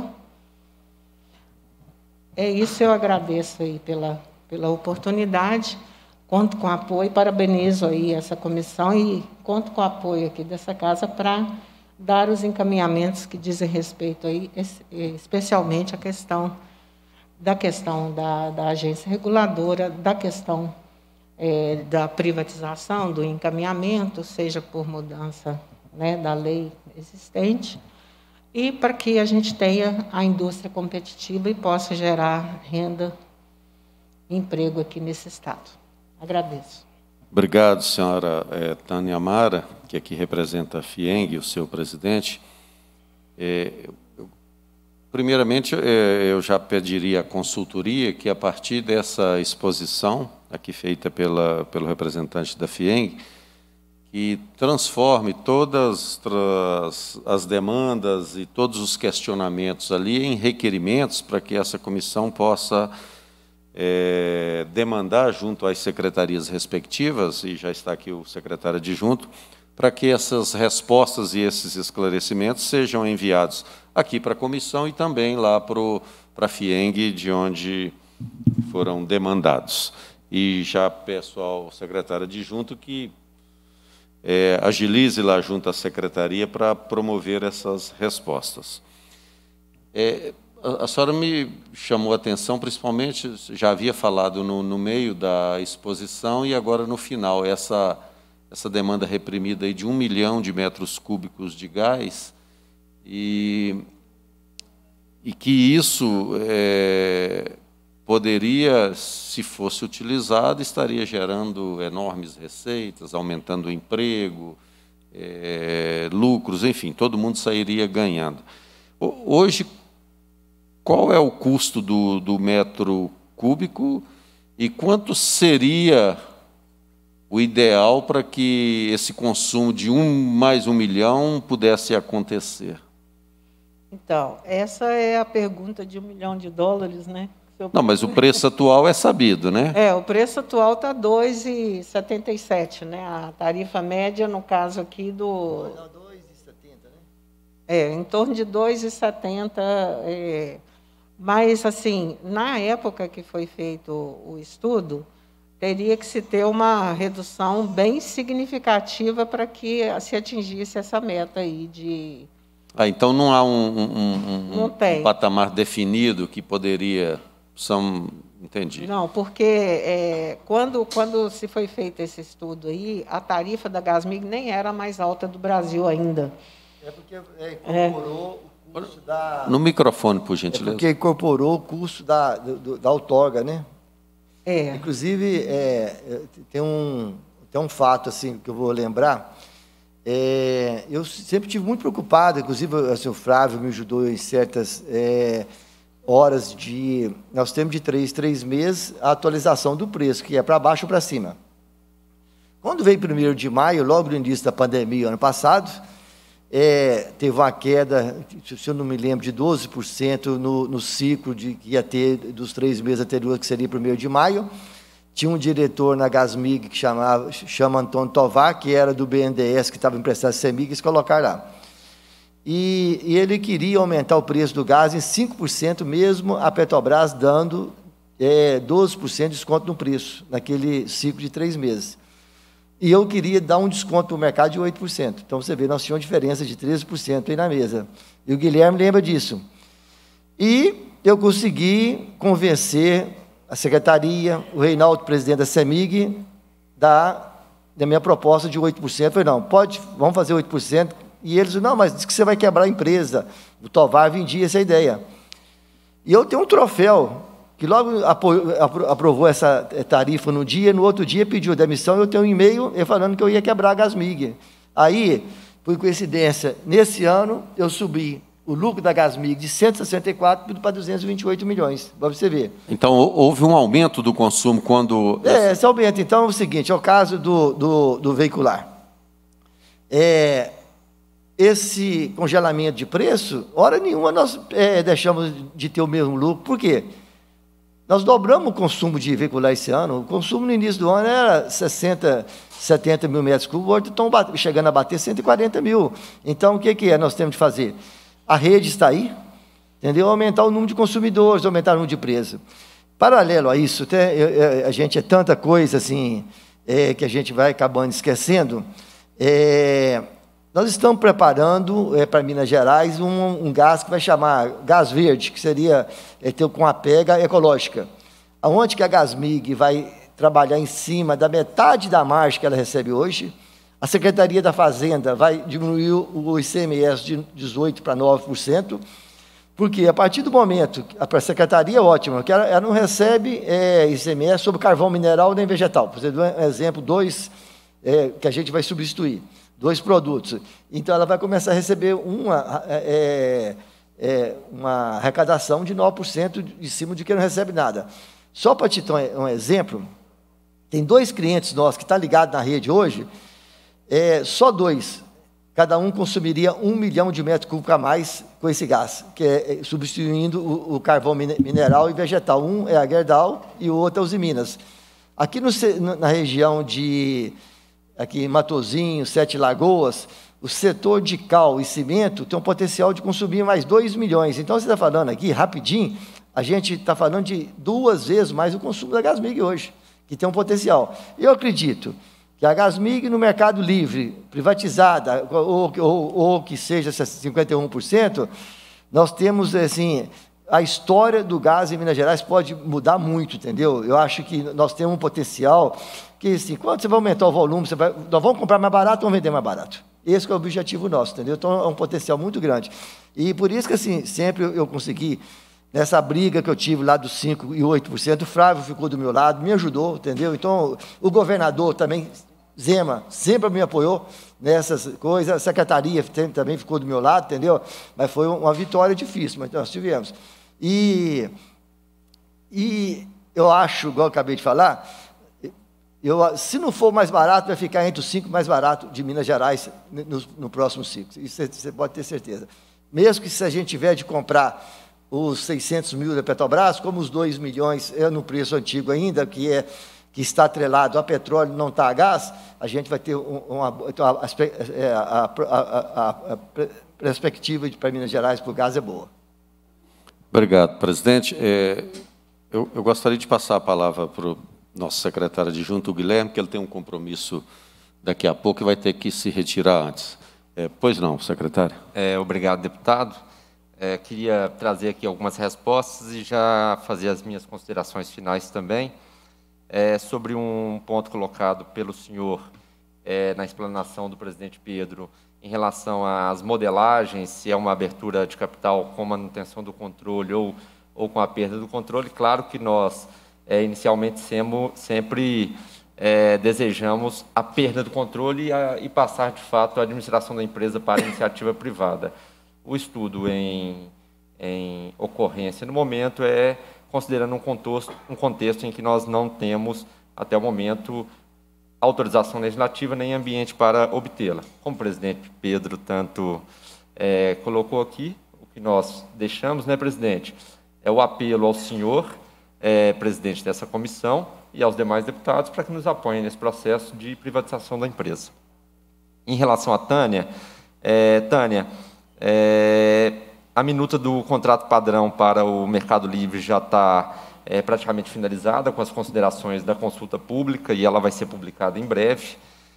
É isso, eu agradeço aí pela, pela oportunidade, conto com o apoio, parabenizo aí essa comissão e conto com o apoio aqui dessa casa para dar os encaminhamentos que dizem respeito aí, especialmente a questão da questão da, da agência reguladora, da questão é, da privatização, do encaminhamento, seja por mudança, né, da lei existente, e para que a gente tenha a indústria competitiva e possa gerar renda e emprego aqui nesse Estado. Agradeço. Obrigado, senhora é, Tânia Amara, que aqui representa a FIENG, o seu presidente. É, eu, primeiramente, é, eu já pediria à consultoria que, a partir dessa exposição, aqui feita pela, pelo representante da FIENG, que que transforme todas as, as demandas e todos os questionamentos ali em requerimentos para que essa comissão possa é, demandar junto às secretarias respectivas, e já está aqui o secretário adjunto, para que essas respostas e esses esclarecimentos sejam enviados aqui para a comissão e também lá para a FIENG, de onde foram demandados. E já peço ao secretário adjunto que é, agilize lá junto à secretaria para promover essas respostas. É, a, a senhora me chamou a atenção, principalmente, já havia falado no, no meio da exposição e agora no final, essa... essa demanda reprimida aí de um milhão de metros cúbicos de gás, e, e que isso é, poderia, se fosse utilizado, estaria gerando enormes receitas, aumentando o emprego, é, lucros, enfim, todo mundo sairia ganhando. Hoje, qual é o custo do, do metro cúbico e quanto seria o ideal para que esse consumo de um mais um milhão pudesse acontecer? Então, essa é a pergunta de um milhão de dólares, né? Não, mas o preço atual é sabido, né? É, o preço atual está dois reais e setenta e sete centavos, né? A tarifa média, no caso aqui, do... Não, dois reais e setenta centavos, né? É, em torno de dois reais e setenta centavos. É, mas, assim, na época que foi feito o estudo, teria que se ter uma redução bem significativa para que se atingisse essa meta aí de... Ah, então não há um, um, um, não tem. um patamar definido que poderia... São... Entendi. Não, porque é, quando, quando se foi feito esse estudo aí, a tarifa da Gasmig nem era a mais alta do Brasil ainda. É porque é, incorporou é. o custo da... No microfone, por gentileza. É porque incorporou o custo da, do, da outorga, né? É. Inclusive, é, tem, um, tem um fato assim, que eu vou lembrar. É, eu sempre tive muito preocupado, inclusive assim, o Flávio me ajudou em certas é, horas de... Nós temos de três, três meses a atualização do preço, que é para baixo ou para cima. Quando veio primeiro de maio, logo no início da pandemia, ano passado, é, teve uma queda, se eu não me lembro, de doze por cento no, no ciclo de, que ia ter dos três meses anteriores, que seria primeiro de maio. Tinha um diretor na Gasmig que chamava, chama Antônio Tovar, que era do B N D E S, que estava emprestado a CEMIG, eles colocaram lá. E, e ele queria aumentar o preço do gás em cinco por cento, mesmo a Petrobras dando é, doze por cento de desconto no preço, naquele ciclo de três meses. E eu queria dar um desconto no mercado de oito por cento. Então, você vê, nós tínhamos uma diferença de treze por cento aí na mesa. E o Guilherme lembra disso. E eu consegui convencer a secretaria, o Reinaldo, presidente da CEMIG, da, da minha proposta de oito por cento. Eu falei, não, pode, vamos fazer oito por cento. E eles disseram, não, mas diz que você vai quebrar a empresa. O Tovar vendia essa ideia. E eu tenho um troféu, que logo aprovou essa tarifa no dia, no outro dia pediu demissão, eu tenho um e-mail falando que eu ia quebrar a Gasmig. Aí, por coincidência, nesse ano, eu subi o lucro da Gasmig de cento e sessenta e quatro para duzentos e vinte e oito milhões, para você ver. Então, houve um aumento do consumo quando... É, esse aumento. Então, é o seguinte, é o caso do, do, do veicular. É, esse congelamento de preço, hora nenhuma nós é, deixamos de ter o mesmo lucro. Por quê? Nós dobramos o consumo de veicular esse ano. O consumo no início do ano era sessenta, setenta mil metros cúbicos, hoje estão chegando a bater cento e quarenta mil. Então, o que, que é nós temos de fazer? A rede está aí, entendeu? Aumentar o número de consumidores, aumentar o número de empresas. Paralelo a isso, até, a gente é tanta coisa assim, é, que a gente vai acabando esquecendo. É, nós estamos preparando é, para Minas Gerais um, um gás que vai chamar gás verde, que seria é, ter com a pega ecológica. Aonde que a Gasmig vai trabalhar em cima da metade da margem que ela recebe hoje, a Secretaria da Fazenda vai diminuir o I C M S de dezoito por cento para nove por cento, porque a partir do momento, a Secretaria é ótima, que ela, ela não recebe é, I C M S sobre carvão mineral nem vegetal. Por exemplo, dois é, que a gente vai substituir, dois produtos. Então, ela vai começar a receber uma, é, é, uma arrecadação de nove por cento em cima de quem não recebe nada. Só para te dar um exemplo, tem dois clientes nossos que estão ligados na rede hoje, é, só dois, cada um consumiria um milhão de metros cúbicos a mais com esse gás, que é substituindo o, o carvão mineral e vegetal. Um é a Gerdau e o outro é os Minas. Aqui no, na região de aqui, Matozinho, Sete Lagoas, o setor de cal e cimento tem um potencial de consumir mais dois milhões. Então, você está falando aqui, rapidinho, a gente está falando de duas vezes mais o consumo da Gasmig hoje, que tem um potencial. Eu acredito que a Gasmig no mercado livre, privatizada, ou, ou, ou que seja cinquenta e um por cento, nós temos, assim, a história do gás em Minas Gerais pode mudar muito, entendeu? Eu acho que nós temos um potencial que, assim, quando você vai aumentar o volume, você vai, nós vamos comprar mais barato ou vamos vender mais barato. Esse é o objetivo nosso, entendeu? Então, é um potencial muito grande. E por isso que, assim, sempre eu consegui, nessa briga que eu tive lá dos cinco por cento e oito por cento, o Flávio ficou do meu lado, me ajudou, entendeu? Então, o governador também, Zema, sempre me apoiou nessas coisas, a secretaria também ficou do meu lado, entendeu? Mas foi uma vitória difícil, mas nós tivemos. E, e eu acho, igual eu acabei de falar, eu, se não for mais barato, vai ficar entre os cinco mais baratos de Minas Gerais no, no próximo ciclo. Isso você pode ter certeza. Mesmo que se a gente tiver de comprar os seiscentos mil da Petrobras, como os dois milhões é no preço antigo ainda, que, é, que está atrelado a petróleo, não está a gás, a gente vai ter uma, uma a, a, a, a perspectiva para Minas Gerais para o gás é boa. Obrigado, presidente. É, eu, eu gostaria de passar a palavra para o nosso secretário adjunto, o Guilherme, que ele tem um compromisso daqui a pouco e vai ter que se retirar antes. É, pois não, secretário. É, obrigado, deputado. É, queria trazer aqui algumas respostas e já fazer as minhas considerações finais também. É, sobre um ponto colocado pelo senhor é, na explanação do presidente Pedro, em relação às modelagens, se é uma abertura de capital com manutenção do controle ou, ou com a perda do controle, claro que nós, é, inicialmente, semo, sempre é, desejamos a perda do controle e, a, e passar, de fato, a administração da empresa para a iniciativa privada. O estudo em, em ocorrência, no momento, é considerando um contexto, um contexto em que nós não temos, até o momento, autorização legislativa nem ambiente para obtê-la. Como o presidente Pedro tanto é, colocou aqui, o que nós deixamos, né, presidente, é o apelo ao senhor, é, presidente dessa comissão, e aos demais deputados para que nos apoiem nesse processo de privatização da empresa. Em relação à Tânia, é, Tânia, é, a minuta do contrato padrão para o Mercado Livre já está é, praticamente finalizada, com as considerações da consulta pública, e ela vai ser publicada em breve.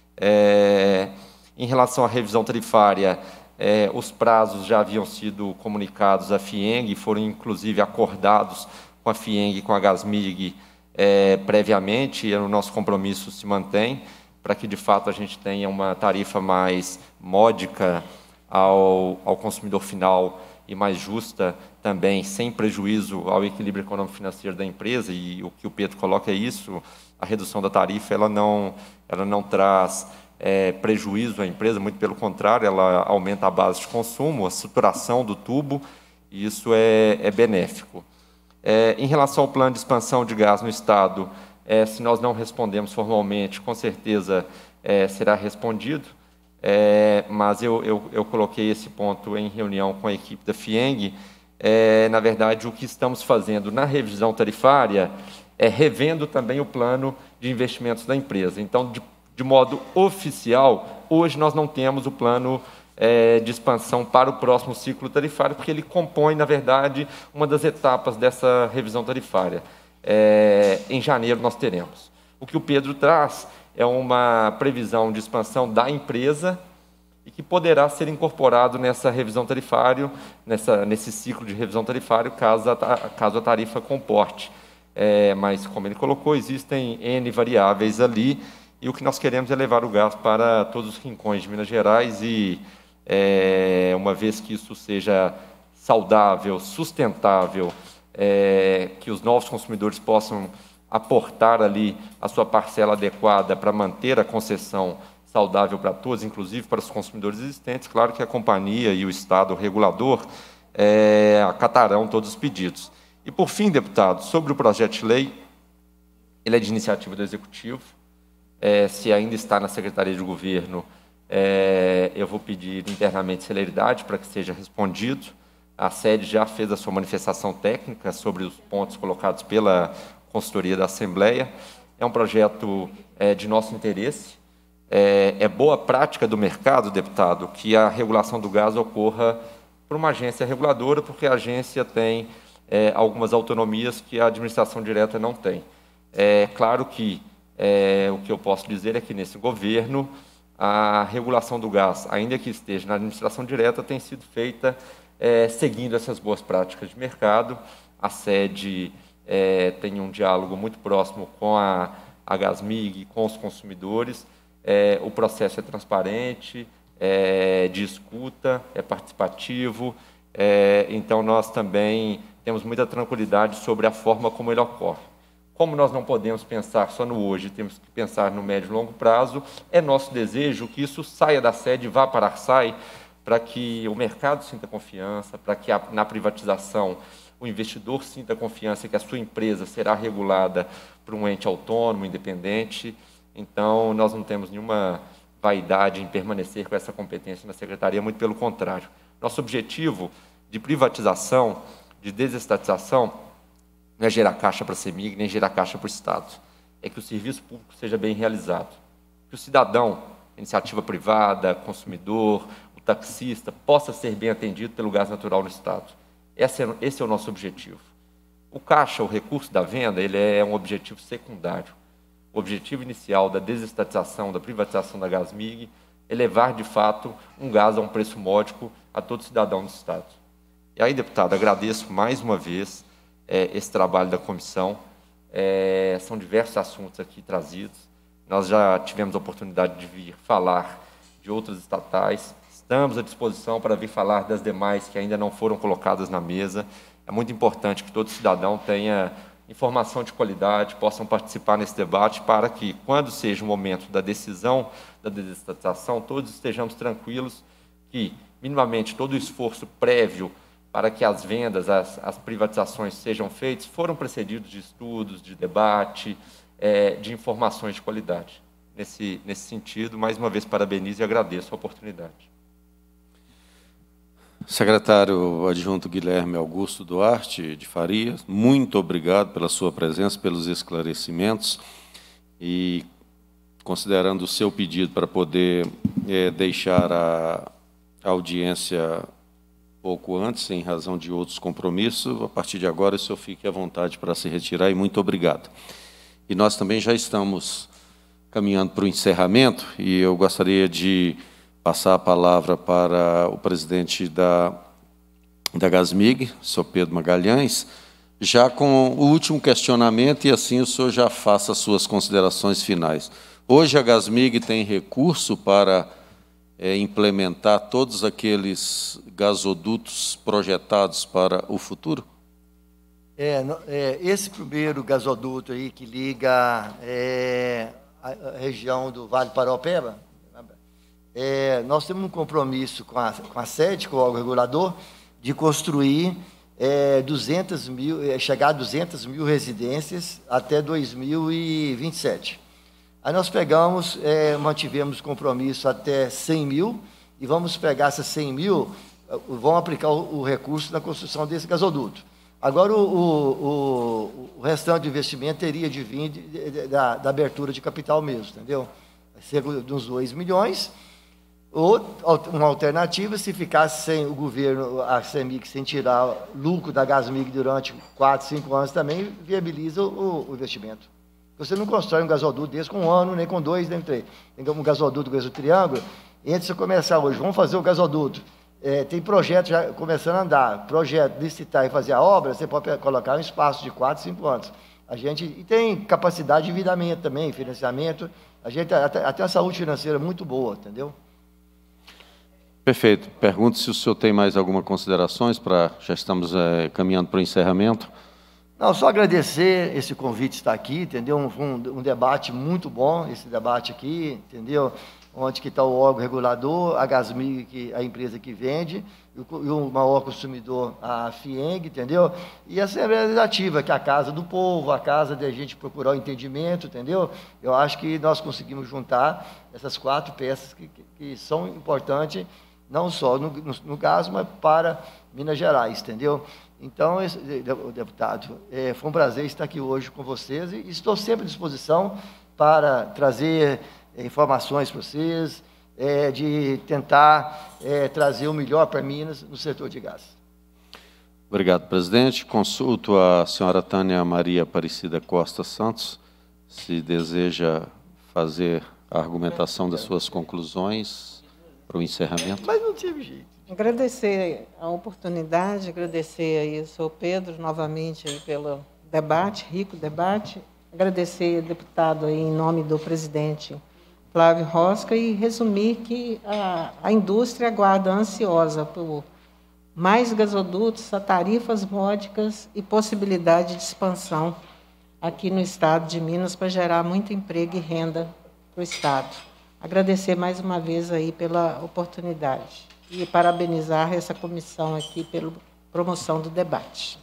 É, em relação à revisão tarifária, é, os prazos já haviam sido comunicados à FIENG, foram inclusive acordados com a FIENG e com a Gasmig é, previamente, e o nosso compromisso se mantém, para que, de fato, a gente tenha uma tarifa mais módica ao, ao consumidor final e mais justa também, sem prejuízo ao equilíbrio econômico-financeiro da empresa, e o que o Pedro coloca é isso, a redução da tarifa ela não, ela não traz é, prejuízo à empresa, muito pelo contrário, ela aumenta a base de consumo, a saturação do tubo, e isso é, é benéfico. É, em relação ao plano de expansão de gás no Estado, é, se nós não respondemos formalmente, com certeza é, será respondido, É, mas eu, eu, eu coloquei esse ponto em reunião com a equipe da FIENG. É, na verdade, o que estamos fazendo na revisão tarifária é revendo também o plano de investimentos da empresa. Então, de, de modo oficial, hoje nós não temos o plano é, de expansão para o próximo ciclo tarifário, porque ele compõe, na verdade, uma das etapas dessa revisão tarifária. É, em janeiro nós teremos. O que o Pedro traz é uma previsão de expansão da empresa e que poderá ser incorporado nessa revisão tarifária, nessa, nesse ciclo de revisão tarifária, caso a, caso a tarifa comporte. É, mas, como ele colocou, existem N variáveis ali, e o que nós queremos é levar o gás para todos os rincões de Minas Gerais e, é, uma vez que isso seja saudável, sustentável, é, que os novos consumidores possam aportar ali a sua parcela adequada para manter a concessão saudável para todos, inclusive para os consumidores existentes. Claro que a companhia e o Estado o regulador é, acatarão todos os pedidos. E, por fim, deputado, sobre o projeto de lei, ele é de iniciativa do Executivo, é, se ainda está na Secretaria de Governo, É, eu vou pedir internamente celeridade para que seja respondido. A sede já fez a sua manifestação técnica sobre os pontos colocados pela consultoria da Assembleia. É um projeto é, de nosso interesse. É, é boa prática do mercado, deputado, que a regulação do gás ocorra por uma agência reguladora, porque a agência tem é, algumas autonomias que a administração direta não tem. É claro que é, o que eu posso dizer é que, nesse governo, a regulação do gás, ainda que esteja na administração direta, tem sido feita é, seguindo essas boas práticas de mercado. A sede é, tem um diálogo muito próximo com a, a Gasmig, com os consumidores. É, o processo é transparente, é de escuta, é participativo. É, então, nós também temos muita tranquilidade sobre a forma como ele ocorre. Como nós não podemos pensar só no hoje, temos que pensar no médio e longo prazo, é nosso desejo que isso saia da sede e vá para a Arsai, para que o mercado sinta confiança, para que a, na privatização o investidor sinta confiança que a sua empresa será regulada por um ente autônomo, independente. Então, nós não temos nenhuma vaidade em permanecer com essa competência na Secretaria, muito pelo contrário. Nosso objetivo de privatização, de desestatização, não é gerar caixa para a CEMIG, nem gerar caixa para o Estado. É que o serviço público seja bem realizado. Que o cidadão, iniciativa privada, consumidor, o taxista, possa ser bem atendido pelo gás natural no Estado. Esse é, esse é o nosso objetivo. O caixa, o recurso da venda, ele é um objetivo secundário. O objetivo inicial da desestatização, da privatização da Gasmig, é levar, de fato, um gás a um preço módico a todo cidadão do Estado. E aí, deputado, agradeço mais uma vez É, esse trabalho da comissão. É, são diversos assuntos aqui trazidos. Nós já tivemos a oportunidade de vir falar de outras estatais. Estamos à disposição para vir falar das demais que ainda não foram colocadas na mesa. É muito importante que todo cidadão tenha informação de qualidade, possam participar nesse debate para que, quando seja o momento da decisão da desestatização, todos estejamos tranquilos que, minimamente, todo o esforço prévio para que as vendas, as, as privatizações sejam feitas, foram precedidos de estudos, de debate, é, de informações de qualidade. Nesse, nesse sentido, mais uma vez, parabenizo e agradeço a oportunidade. Secretário adjunto Guilherme Augusto Duarte de Farias, muito obrigado pela sua presença, pelos esclarecimentos, e considerando o seu pedido para poder é, deixar a, a audiência pouco antes, em razão de outros compromissos, a partir de agora o senhor fique à vontade para se retirar, e muito obrigado. E nós também já estamos caminhando para o encerramento, e eu gostaria de passar a palavra para o presidente da, da Gasmig, o senhor Pedro Magalhães, já com o último questionamento, e assim o senhor já faça as suas considerações finais. Hoje a Gasmig tem recurso para É, implementar todos aqueles gasodutos projetados para o futuro? É, é, esse primeiro gasoduto aí que liga é, a, a região do Vale Paraopeba, é, nós temos um compromisso com a, com a sede, com o órgão regulador, de construir é, duzentas mil, é, chegar a duzentas mil residências até dois mil e vinte e sete. Aí nós pegamos, é, mantivemos compromisso até cem mil, e vamos pegar essas cem mil, vamos aplicar o, o recurso na construção desse gasoduto. Agora, o, o, o restante do investimento teria de vir de, de, de, da, da abertura de capital mesmo, entendeu? Vai ser de uns dois milhões, ou uma alternativa, se ficasse sem o governo, a CEMIG, sem tirar lucro da Gasmig durante quatro, cinco anos também, viabiliza o, o investimento. Você não constrói um gasoduto desse com um ano, nem com dois, nem com três. Tem um gasoduto com esse triângulo, e antes de você começar hoje, vamos fazer o gasoduto. É, tem projeto já começando a andar, projeto, licitar e fazer a obra, você pode colocar um espaço de quatro, cinco anos. A gente, e tem capacidade de endividamento também, financiamento, a gente até, até a saúde financeira muito boa, entendeu? Perfeito. Pergunto se o senhor tem mais alguma considerações, para já estamos é, caminhando para o encerramento. Não, só agradecer esse convite de estar aqui, entendeu? Um, um, um debate muito bom, esse debate aqui, entendeu? Onde que está o órgão regulador, a Gasmig, que a empresa que vende, e o, e o maior consumidor, a FIENG, entendeu? E a Assembleia Legislativa, que é a casa do povo, a casa de a gente procurar o entendimento, entendeu? Eu acho que nós conseguimos juntar essas quatro peças que, que, que são importantes, não só no, no, no gás, mas para Minas Gerais, entendeu? Então, esse, deputado, é, foi um prazer estar aqui hoje com vocês e estou sempre à disposição para trazer informações para vocês, é, de tentar é, trazer o melhor para Minas no setor de gás. Obrigado, presidente. Consulto a senhora Tânia Maria Aparecida Costa Santos, se deseja fazer a argumentação das suas conclusões para o encerramento. Mas não tive jeito. Agradecer a oportunidade, agradecer aí ao senhor Pedro novamente aí pelo debate, rico debate. Agradecer, deputado, aí, em nome do presidente Flávio Rosca, e resumir que a, a indústria aguarda ansiosa por mais gasodutos, tarifas módicas e possibilidade de expansão aqui no estado de Minas para gerar muito emprego e renda para o estado. Agradecer mais uma vez aí pela oportunidade e parabenizar essa comissão aqui pela promoção do debate.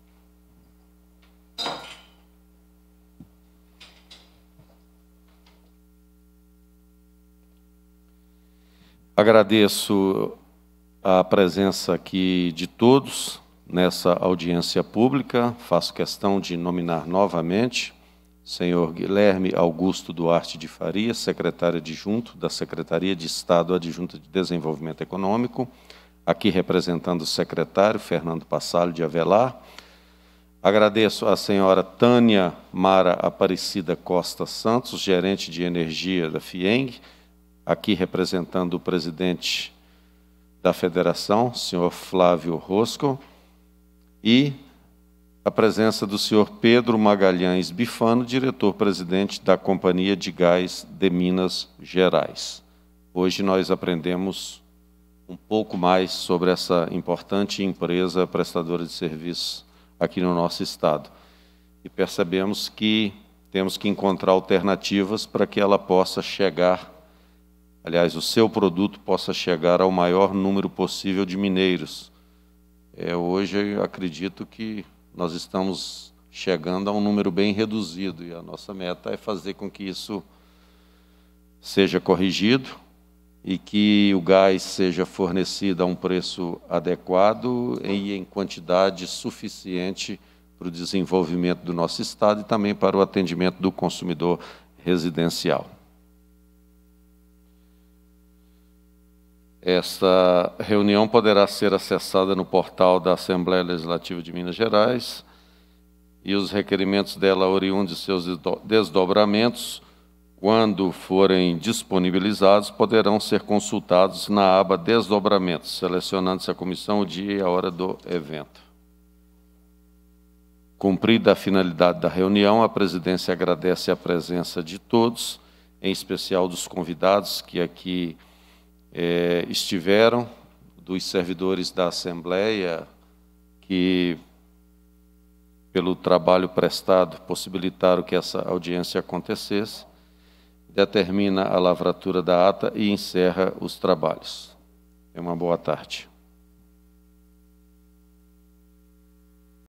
Agradeço a presença aqui de todos nessa audiência pública. Faço questão de nominar novamente o senhor Guilherme Augusto Duarte de Faria, secretário adjunto da Secretaria de Estado Adjunta de Desenvolvimento Econômico, aqui representando o secretário Fernando Passalho de Avelar. Agradeço a senhora Tânia Mara Aparecida Costa Santos, gerente de energia da FIENG, aqui representando o presidente da federação, senhor Flávio Rosco, e a presença do senhor Pedro Magalhães Bifano, diretor-presidente da Companhia de Gás de Minas Gerais. Hoje nós aprendemos um pouco mais sobre essa importante empresa prestadora de serviços aqui no nosso estado. E percebemos que temos que encontrar alternativas para que ela possa chegar, aliás, o seu produto possa chegar ao maior número possível de mineiros. É, hoje eu acredito que nós estamos chegando a um número bem reduzido e a nossa meta é fazer com que isso seja corrigido e que o gás seja fornecido a um preço adequado e em quantidade suficiente para o desenvolvimento do nosso estado e também para o atendimento do consumidor residencial. Essa reunião poderá ser acessada no portal da Assembleia Legislativa de Minas Gerais e os requerimentos dela oriundos de seus desdobramentos, quando forem disponibilizados, poderão ser consultados na aba Desdobramentos, selecionando-se a comissão, o dia e a hora do evento. Cumprida a finalidade da reunião, a presidência agradece a presença de todos, em especial dos convidados que aqui É, estiveram, dos servidores da Assembleia, que, pelo trabalho prestado, possibilitaram que essa audiência acontecesse, determina a lavratura da ata e encerra os trabalhos. É uma boa tarde.